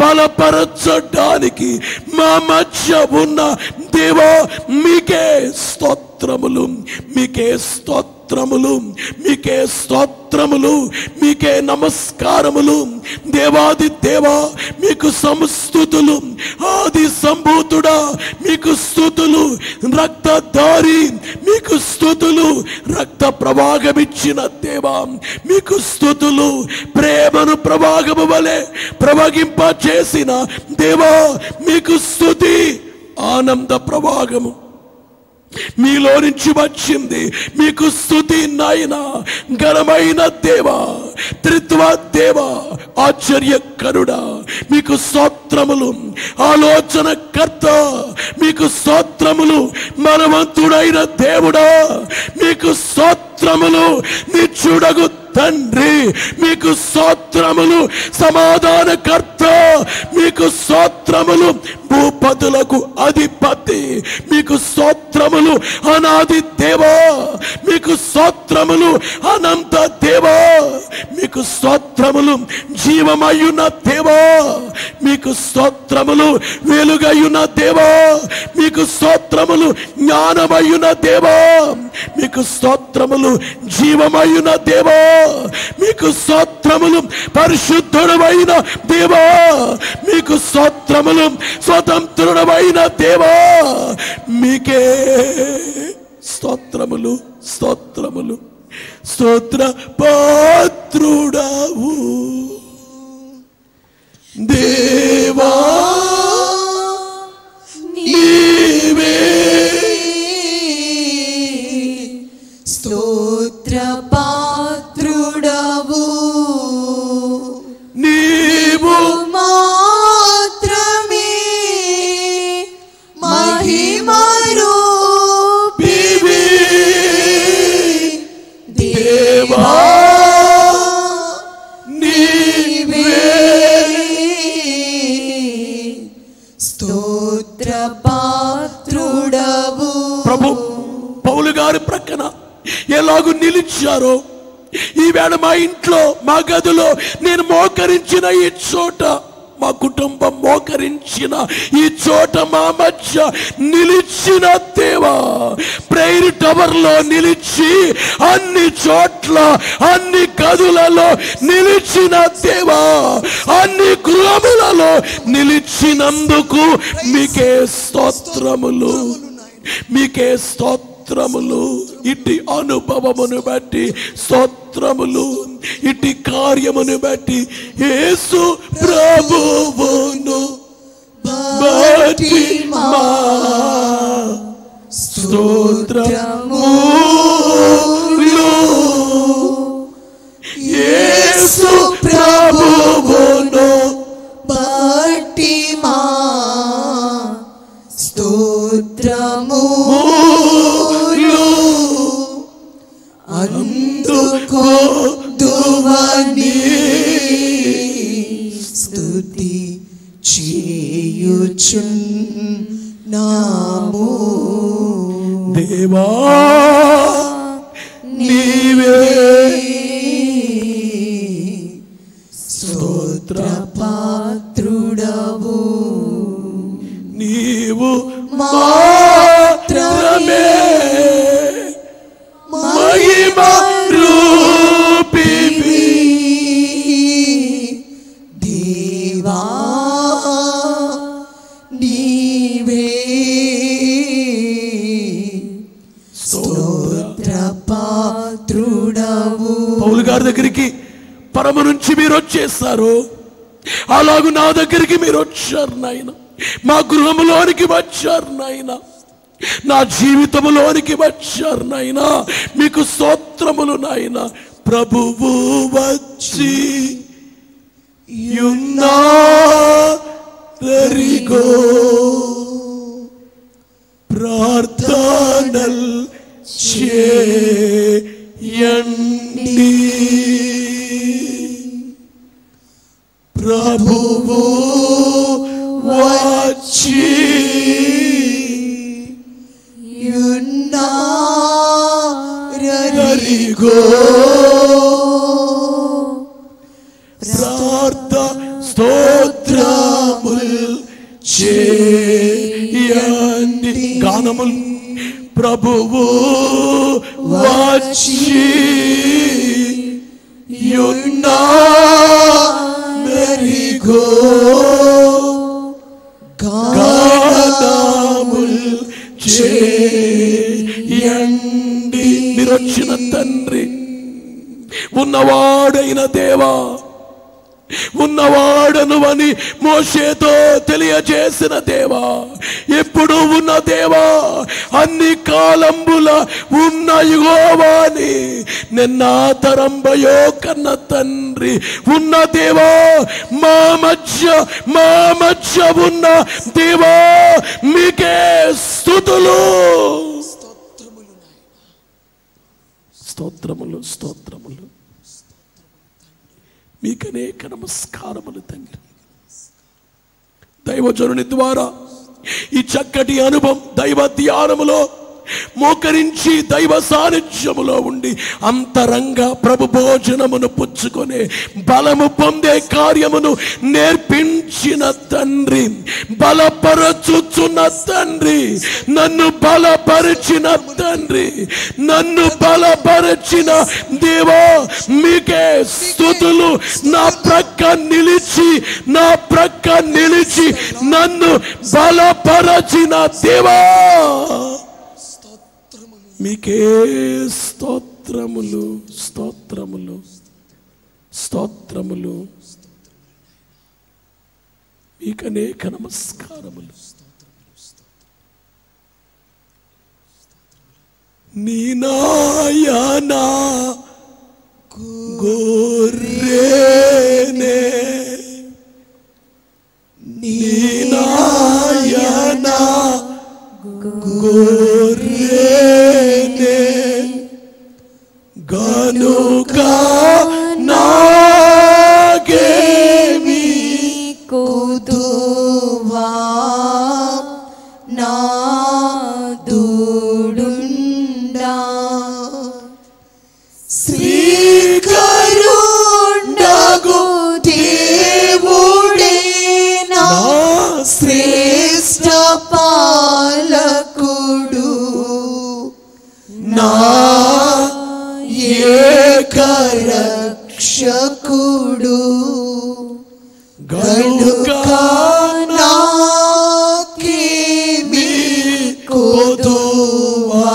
బలపరచడానికి మా మధ్య ఉన్న దేవా మీకే స్తోత్రములు, మీకే స్తోత్రములు, మీకే స్తోత్రములు, మీకే నమస్కారములు. దేవాది దేవా మీకు సంస్తుతులు, ఆది సంభూతుడా మీకు స్తుతులు, రక్తధారి మీకు స్తుతులు, రక్త ప్రవాహమిచ్చిన దేవా మీకు స్తుతులు, ప్రేమను ప్రవాహము వలె ప్రవహింప చేసిన దేవా మీకు స్తుతి. ఆనంద ప్రవాహము మీలో నుంచి వచ్చింది, మీకు స్తుతి నాయనా. ఘనమైన దేవా, త్రిత్వ దేవా, ఆశ్చర్యకరుడా మీకు స్తోత్రములు. ఆలోచన కర్త మీకు స్తోత్రములు. మనవంతుడైన దేవుడా మీకు స్తోత్రములు. నిత్యుడగు తండ్రి మీకు స్తోత్రములు. సమాధానకర్త మీకు స్తోత్రములు. భూపతులకు అధిపతి మీకు స్తోత్రములు. అనాది దేవా మీకు స్తోత్రములు. అనంత దేవా మీకు స్తోత్రములు. జీవమయున దేవా మీకు స్తోత్రములు. వెలుగయున దేవా మీకు స్తోత్రములు. జ్ఞానమయున దేవా మీకు స్తోత్రములు. జీవమయున దేవా మీకు స్తోత్రములు. పరిశుద్ధుడమైన దేవా మీకు స్తోత్రములు. స్వతంత్రుడమైన దేవా మీకే స్తోత్రములు, స్తోత్రములు. స్తోత్ర పాత్రుడవు దేవా నీవే,
స్తోత్ర పాత్రుడవు
నీవు
మాత్రమే, మహిమరూపివి దేవా నీవే, స్తోత్ర పాత్రుడవు.
ప్రభు పౌలు గారి ప్రక్కన ఎలాగూ నిలిచారో ఈవేళ మా ఇంట్లో, మా గదిలో నేను మోకరించిన ఈ చోట, మా కుటుంబం మోకరించిన ఈ చోట మా మధ్య నిలిచిన దేవా, ప్రేయర్ టవర్ లో నిలిచి అన్ని చోట్ల అన్ని గదులలో నిలిచిన దేవా, అన్ని గృహములలో నిలిచినందుకు మీకే స్తోత్రములు, మీకే స్తోత్రములు. ఇట్టి అనుభవమును బట్టి స్తోత్రములు. ఇట్టి కార్యమును బట్టి యేసు ప్రభువును బట్టి మా స్తోత్రములు. యేసు ప్రభువును
బట్టి మా స్తోత్రము అందుకో దువని స్తుతి చేయుచున్నాము
దేవా నీవే,
స్తోత్ర పాత్రుడవు
నీవు మాత్రమే, మహిమ రూపివి
దేవా నీవే, స్తోత్ర పాత్రుడవు.
పౌలు గారి దగ్గరికి పరమ నుంచి మీరు వచ్చేసారు, అలాగూ నా దగ్గరికి మీరు వచ్చారు నాయన. మా గృహంలోనికి వచ్చారు నాయన, నా జీవితంలోనికి వచ్చారు నాయన. మీకు స్తోత్రములు నాయన. ప్రభువు వచ్చి యున్నారరిగో ప్రార్థనల్ చేయండి. ప్రభువు వచ్చి యున్నారరిగో ప్రార్థ స్తోత్రముల్ చేయండి. గానముల్ ప్రభువు వచ్చి యున్నారరిగో గానముల్ చేయండి. నిరక్షణ తండ్రి, ఉన్నవాడైన దేవా, ఉన్నవాడను అని మోషేతో తెలియజేసిన దేవా, ఎప్పుడు ఉన్న దేవా, అన్ని కాలంబుల ఉన్న యెహోవాని నిన్న తరంబయో కన్న తండ్రి ఉన్న దేవా, మా మధ్య మా మధ్య ఉన్న దేవా, మీకే స్తుతులు. స్తోత్రములు స్తోత్రములు మీకు అనేక నమస్కారములు తండ్రి. దైవజనుని ద్వారా ఈ చక్కటి అనుభవం దైవ ధ్యానములో మోకరించి దైవ సాన్నిధ్యములో ఉండి అంతరంగ ప్రభు భోజనమును పుచ్చుకొనే బలము పొందే కార్యమును నేర్పించిన తండ్రి, బలపరచుచున్న తండ్రి, నన్ను బలపరిచిన తండ్రి, నన్ను బలపరిచిన దేవా, మీకే స్తుతులు. నా ప్రక్క నిలిచి నా ప్రక్క నిలిచి నన్ను బలపరచిన దేవా, మీకే స్తోత్రములు స్తోత్రములు స్తోత్రములు. మీకు అనేక నమస్కారములు. నీ నాయనా గొర్రెనే, నీ నాయనా గొర్రెనే గనుక నాకేమి
కొదువా నాదుడుండా శ్రీకరుండగు దేవుడే నా శ్రేష్ఠ పాలకుడు, నా ఏకరక్షకుడు, గనుక నాకేమి కొదువా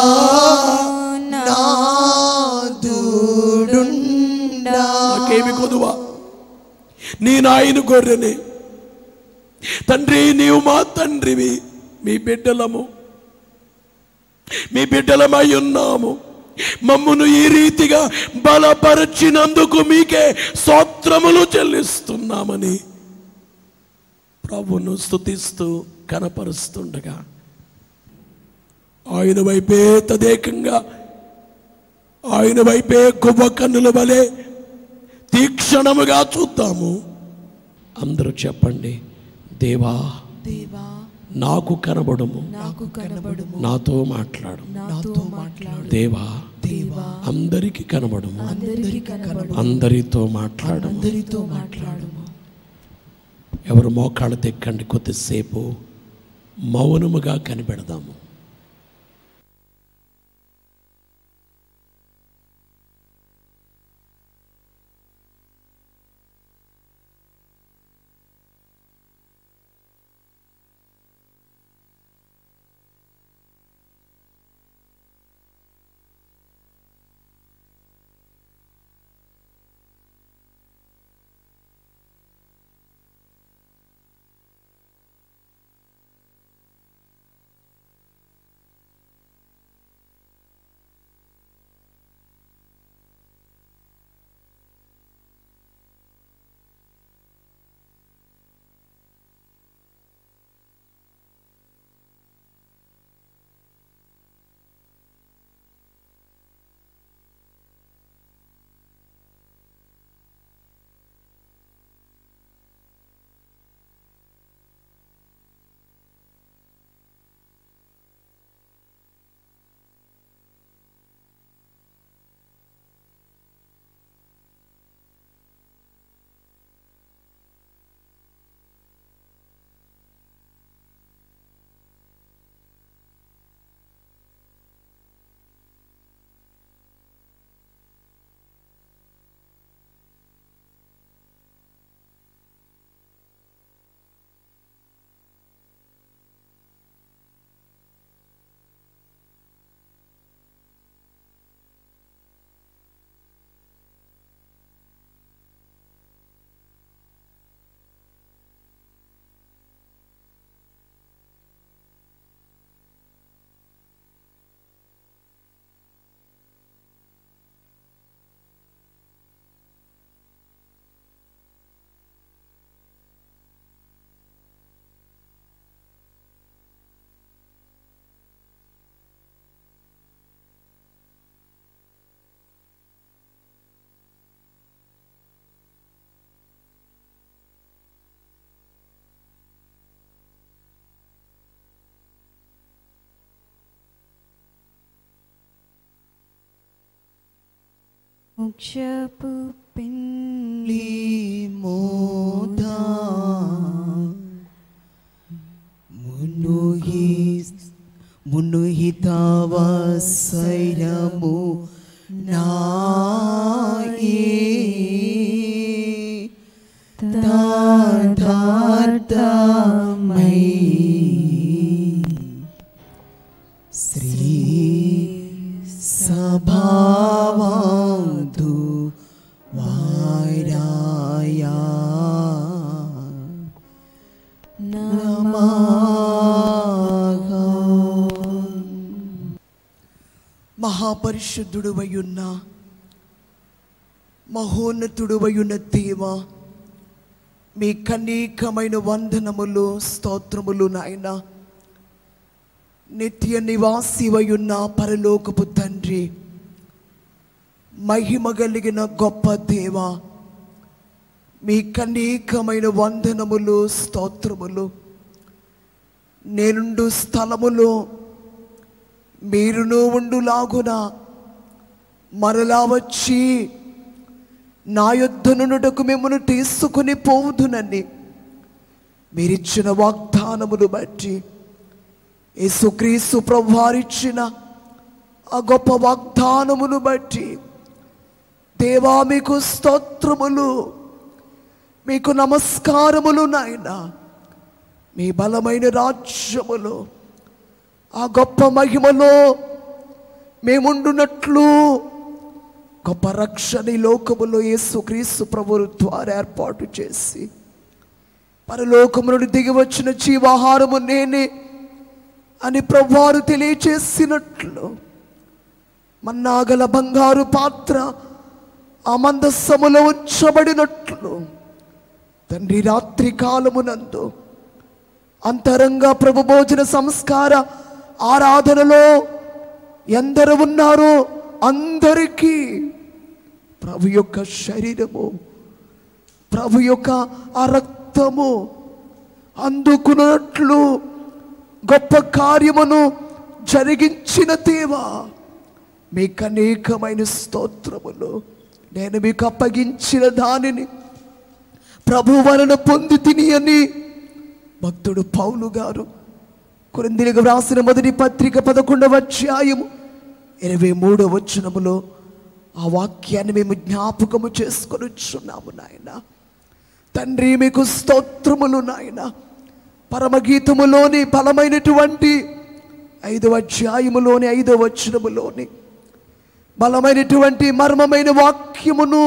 నాదుడుండా.
నాకేమి కొదువా? నీ నాయన గొర్రెనే తండ్రి, నీవు మా తండ్రివి, మీ బిడ్డలము మీ బిడ్డలమై ఉన్నాము. మమ్మును ఈ రీతిగా బలపరిచినందుకు మీకే స్తోత్రములు చెల్లిస్తున్నామని ప్రభువును స్తుతిస్తూ కనపరుస్తుండగా ఆయన వైపే తదేకంగా, ఆయన వైపే గువ్వ కన్నుల వలె తీక్షణముగా చూద్దాము. అందరూ చెప్పండి, దేవా
దేవా
నాకు కనబడుము,
నాకు కనబడుము,
నాతో మాట్లాడు,
నాతో మాట్లాడు.
దేవా
దేవా
అందరికి కనబడుము,
అందరికీ కనబడుము,
అందరితో మాట్లాడు.
అందరితో మాట్లాడుము.
ఎవరు మోకాళ్ళ తెక్కండి, కొద్దిసేపు మౌనముగా కనిపెడదాము.
మోక్షపు పెండ్లి
మోదా మునుహి మునుహితవసైరము నాయే తదార్థమై శ్రీ సభావాదు వారాయా నమః. మహాపరిశుద్ధుడువయున్న మహోన్నతుడువయున్న దేవా, మీ కనీకమైన వందనములు స్తోత్రములు నాయన. నిత్య నివాసివయున్న పరలోకపు తండ్రి, మహిమ కలిగిన గొప్ప దేవా, మీ కనీకమైన వందనములు స్తోత్రములు. నేనుండు స్థలములో మీరును ఉండులాగున మరలా వచ్చి నా యొద్ద నుండుటకు మిమ్మల్ని తీసుకుని పోవుదునని మీరిచ్చిన వాగ్దానములు బట్టి, యేసుక్రీస్తు ప్రభువారిచ్చిన ఆ గొప్ప వాగ్దానమును బట్టి దేవా మీకు స్తోత్రములు, మీకు నమస్కారములు నాయన. మీ బలమైన రాజ్యములో ఆ గొప్ప మహిమలో మేముండునట్లు గొప్ప రక్షణ ఈ లోకములో యేసుక్రీస్తు ప్రభువు ద్వారా ఏర్పాటు చేసి, పరలోకము నుండి దిగి వచ్చిన జీవాహారము నేనే అని ప్రభువారు తెలియచేసినట్లు, మన్నాగల బంగారు పాత్ర ఆ మందస్సములో ఉంచబడినట్లు తండ్రి, రాత్రి కాలమునందు అంతరంగ ప్రభు భోజన సంస్కార ఆరాధనలో ఎందరు ఉన్నారో అందరికీ ప్రభు యొక్క శరీరము, ప్రభు యొక్క ఆ రక్తము అందుకున్నట్లు గొప్ప కార్యమును జరిగించిన దేవా, మీకు అనేకమైన స్తోత్రములు. నేను మీకు అప్పగించిన దానిని ప్రభు వలన పొంది తిని అని భక్తుడు పౌలు గారు కొరింథీయులకు వ్రాసిన మొదటి పత్రిక పదకొండవ అధ్యాయము ఇరవై మూడవ వచనములో ఆ వాక్యాన్ని మేము జ్ఞాపకము చేసుకొనిచున్నాము నాయన. తండ్రి మీకు స్తోత్రములు నాయన. పరమగీతములోని బలమైనటువంటి ఐదవ అధ్యాయములోని ఐదవ వచనములోని బలమైనటువంటి మర్మమైన వాక్యమును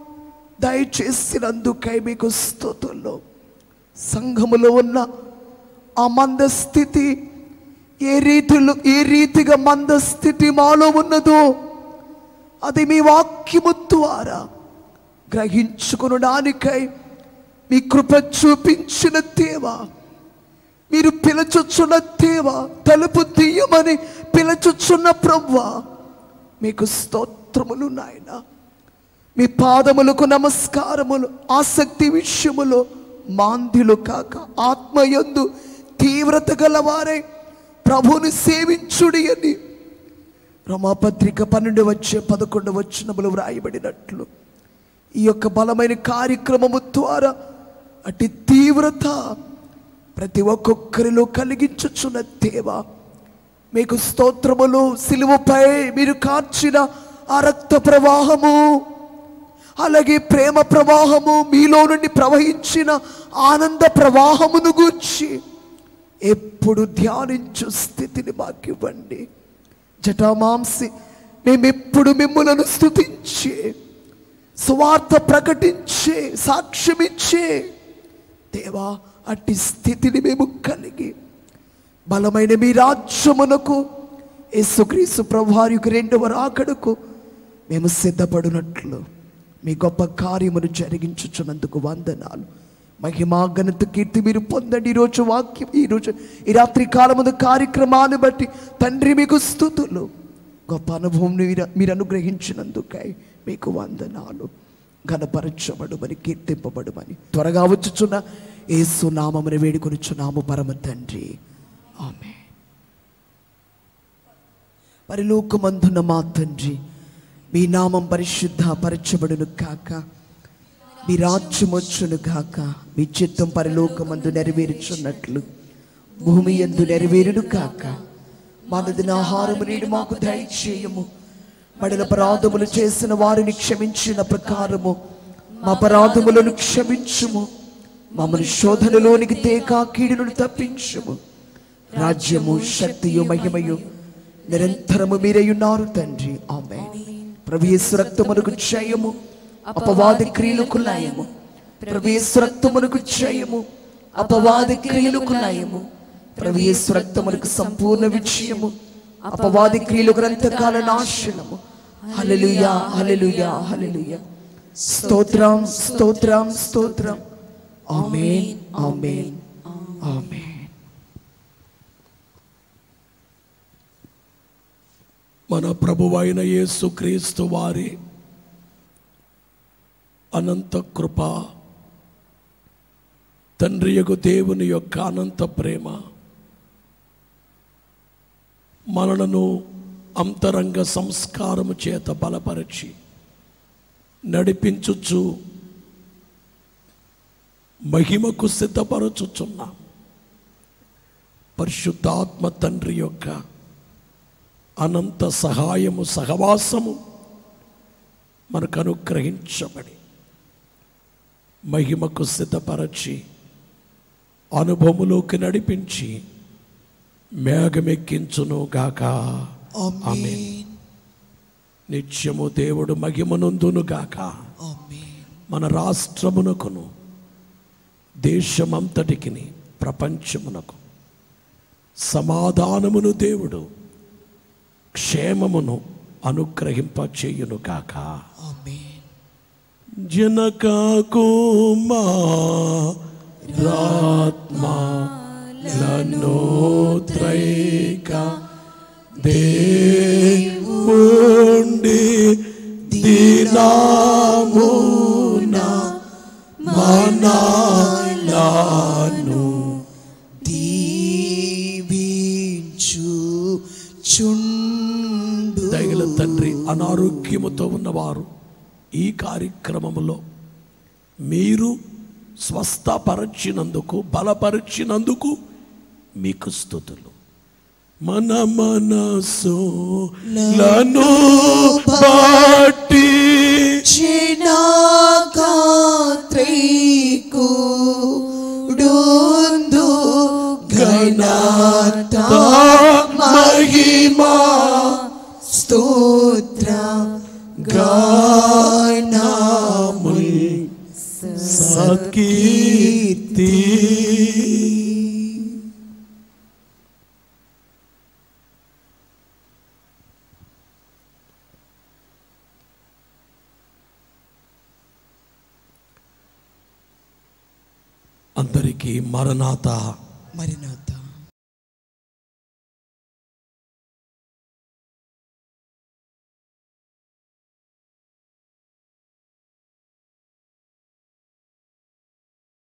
దయచేసినందుకై మీకు స్తుతులు. సంఘములో ఉన్న ఆ మందస్థితి ఏ రీతిలో ఏ రీతిగా మందస్థితి మాలో ఉన్నదో అది మీ వాక్యము ద్వారా గ్రహించుకొనడానికై మీ కృప చూపించిన దేవా, మీరు పిలుచుచున్న దేవా, తలుపు తీయమని పిలుచుచున్న ప్రభువా, మీకు స్తోత్రములు నాయన. మీ పాదములకు నమస్కారములు. ఆసక్తి విషయములో మాంద్యులు కాక ఆత్మయందు తీవ్రత గలవారై ప్రభువుని సేవించుడి అని రోమాపత్రిక పన్నెండు వచ్చే పదకొండు వచనములు వ్రాయబడినట్లు ఈ యొక్క బలమైన కార్యక్రమము ద్వారా అట్టి తీవ్రత ప్రతి ఒక్కొక్కరిలో కలిగించుచున్న దేవా, మీకు స్తోత్రములు. సిలువపై మీరు కార్చిన ఆ రక్త ప్రవాహము, అలాగే ప్రేమ ప్రవాహము, మీలో నుండి ప్రవహించిన ఆనంద ప్రవాహమును గూర్చి ఎప్పుడు ధ్యానించు స్థితిని మాకివ్వండి. జటామాంసి మేమెప్పుడు మిమ్ములను స్తుతించే, సువార్త ప్రకటించే, సాక్ష్యమిచ్చే దేవా, అట్టి స్థితిని మేము కలిగి బలమైన మీ రాజ్యమునకు యేసుక్రీస్తు ప్రభువారి యొక్క రెండవ రాకడకు మేము సిద్ధపడినట్లు మీ గొప్ప కార్యమును జరిగించుచున్నందుకు వందనాలు. మహిమా ఘనత కీర్తి మీరు పొందండి. ఈరోజు వాక్యం, ఈరోజు ఈ రాత్రి కాలమున కార్యక్రమాన్ని బట్టి తండ్రి మీకు స్తుతులు. గొప్ప అనుభవం మీరు అనుగ్రహించినందుకై మీకు వందనాలు. ఘనపరచబడుమని, కీర్తింపబడుమని త్వరగా వచ్చుచున్న యేసు నామమున వేడుకొనుచున్నాము పరమ తండ్రి, ఆమేన్. పరలోకమందున్న మా తండ్రి, మీ నామం పరిశుద్ధ పరచబడును కాక, మీ రాజ్యం వచ్చును గాక, మీ చిత్తం పరలోకమందు నెరవేర్చున్నట్లు భూమి యందు నెరవేరును కాక. మా దిన ఆహారము నేడు మాకు దయచేయము. మడల అపరాధములు చేసిన వారిని క్షమించిన ప్రకారము మా అపరాధములను క్షమించుము. మమ్మల్ని శోధనలోనికి తేక కీడును తప్పించుము. రాజ్యము, శక్తియు, మహిమయు నిరంతరము మీరయున్నారు తండ్రి. ఆమేన్. ప్రభు యేసు రక్తమునకు జయము, అపవాది క్రియలకు లయము. ప్రభు యేసు రక్తమునకు జయము, అపవాది క్రియలకు లయము. ప్రభు యేసు రక్తమునకు సంపూర్ణ విజయము, అపవాది క్రియలకు అంతకాల నాశనము. హల్లెలూయా, హల్లెలూయా, హల్లెలూయా. స్తోత్రం, స్తోత్రం, స్తోత్రం. ఆమేన్, ఆమేన్, ఆమేన్.
మన ప్రభువైన యేసుక్రీస్తు వారి అనంత కృప, తండ్రియగు దేవుని యొక్క అనంత ప్రేమ మనలను అంతరంగ సంస్కారము చేత బలపరచి నడిపించుచు మహిమకు సిద్ధపరచుచున్న పరిశుద్ధాత్మ తండ్రి యొక్క అనంత సహాయము, సహవాసము మనకు అనుగ్రహించబడి మహిమకు సిద్ధపరచి అనుభవములోకి నడిపించి మేఘమెక్కించును గాక. ఆమేన్. నిత్యము దేవుడు మహిమనందును గాక. మన రాష్ట్రమునకును దేశమంతటికి ప్రపంచమునకు సమాధానమును దేవుడు క్షేమమును అనుగ్రహింపచేయును గాక. జనక కుమారాత్మలను త్రైక దేవుండి దినామున మనలను
దీవించుచుండు.
దయగల తండ్రి, అనారోగ్యముతో ఉన్నవారు ఈ కార్యక్రమములో మీరు స్వస్థపరచినందుకు, బలపరిచినందుకు మీకు స్తుతులు. మన మనసులను బట్టి
చినాకాత్రైకుడుందు
ఘనత
మహిమా స్తోత్ర గానముల్
సత్కీర్తి. అందరికీ మరణాత
మరణాత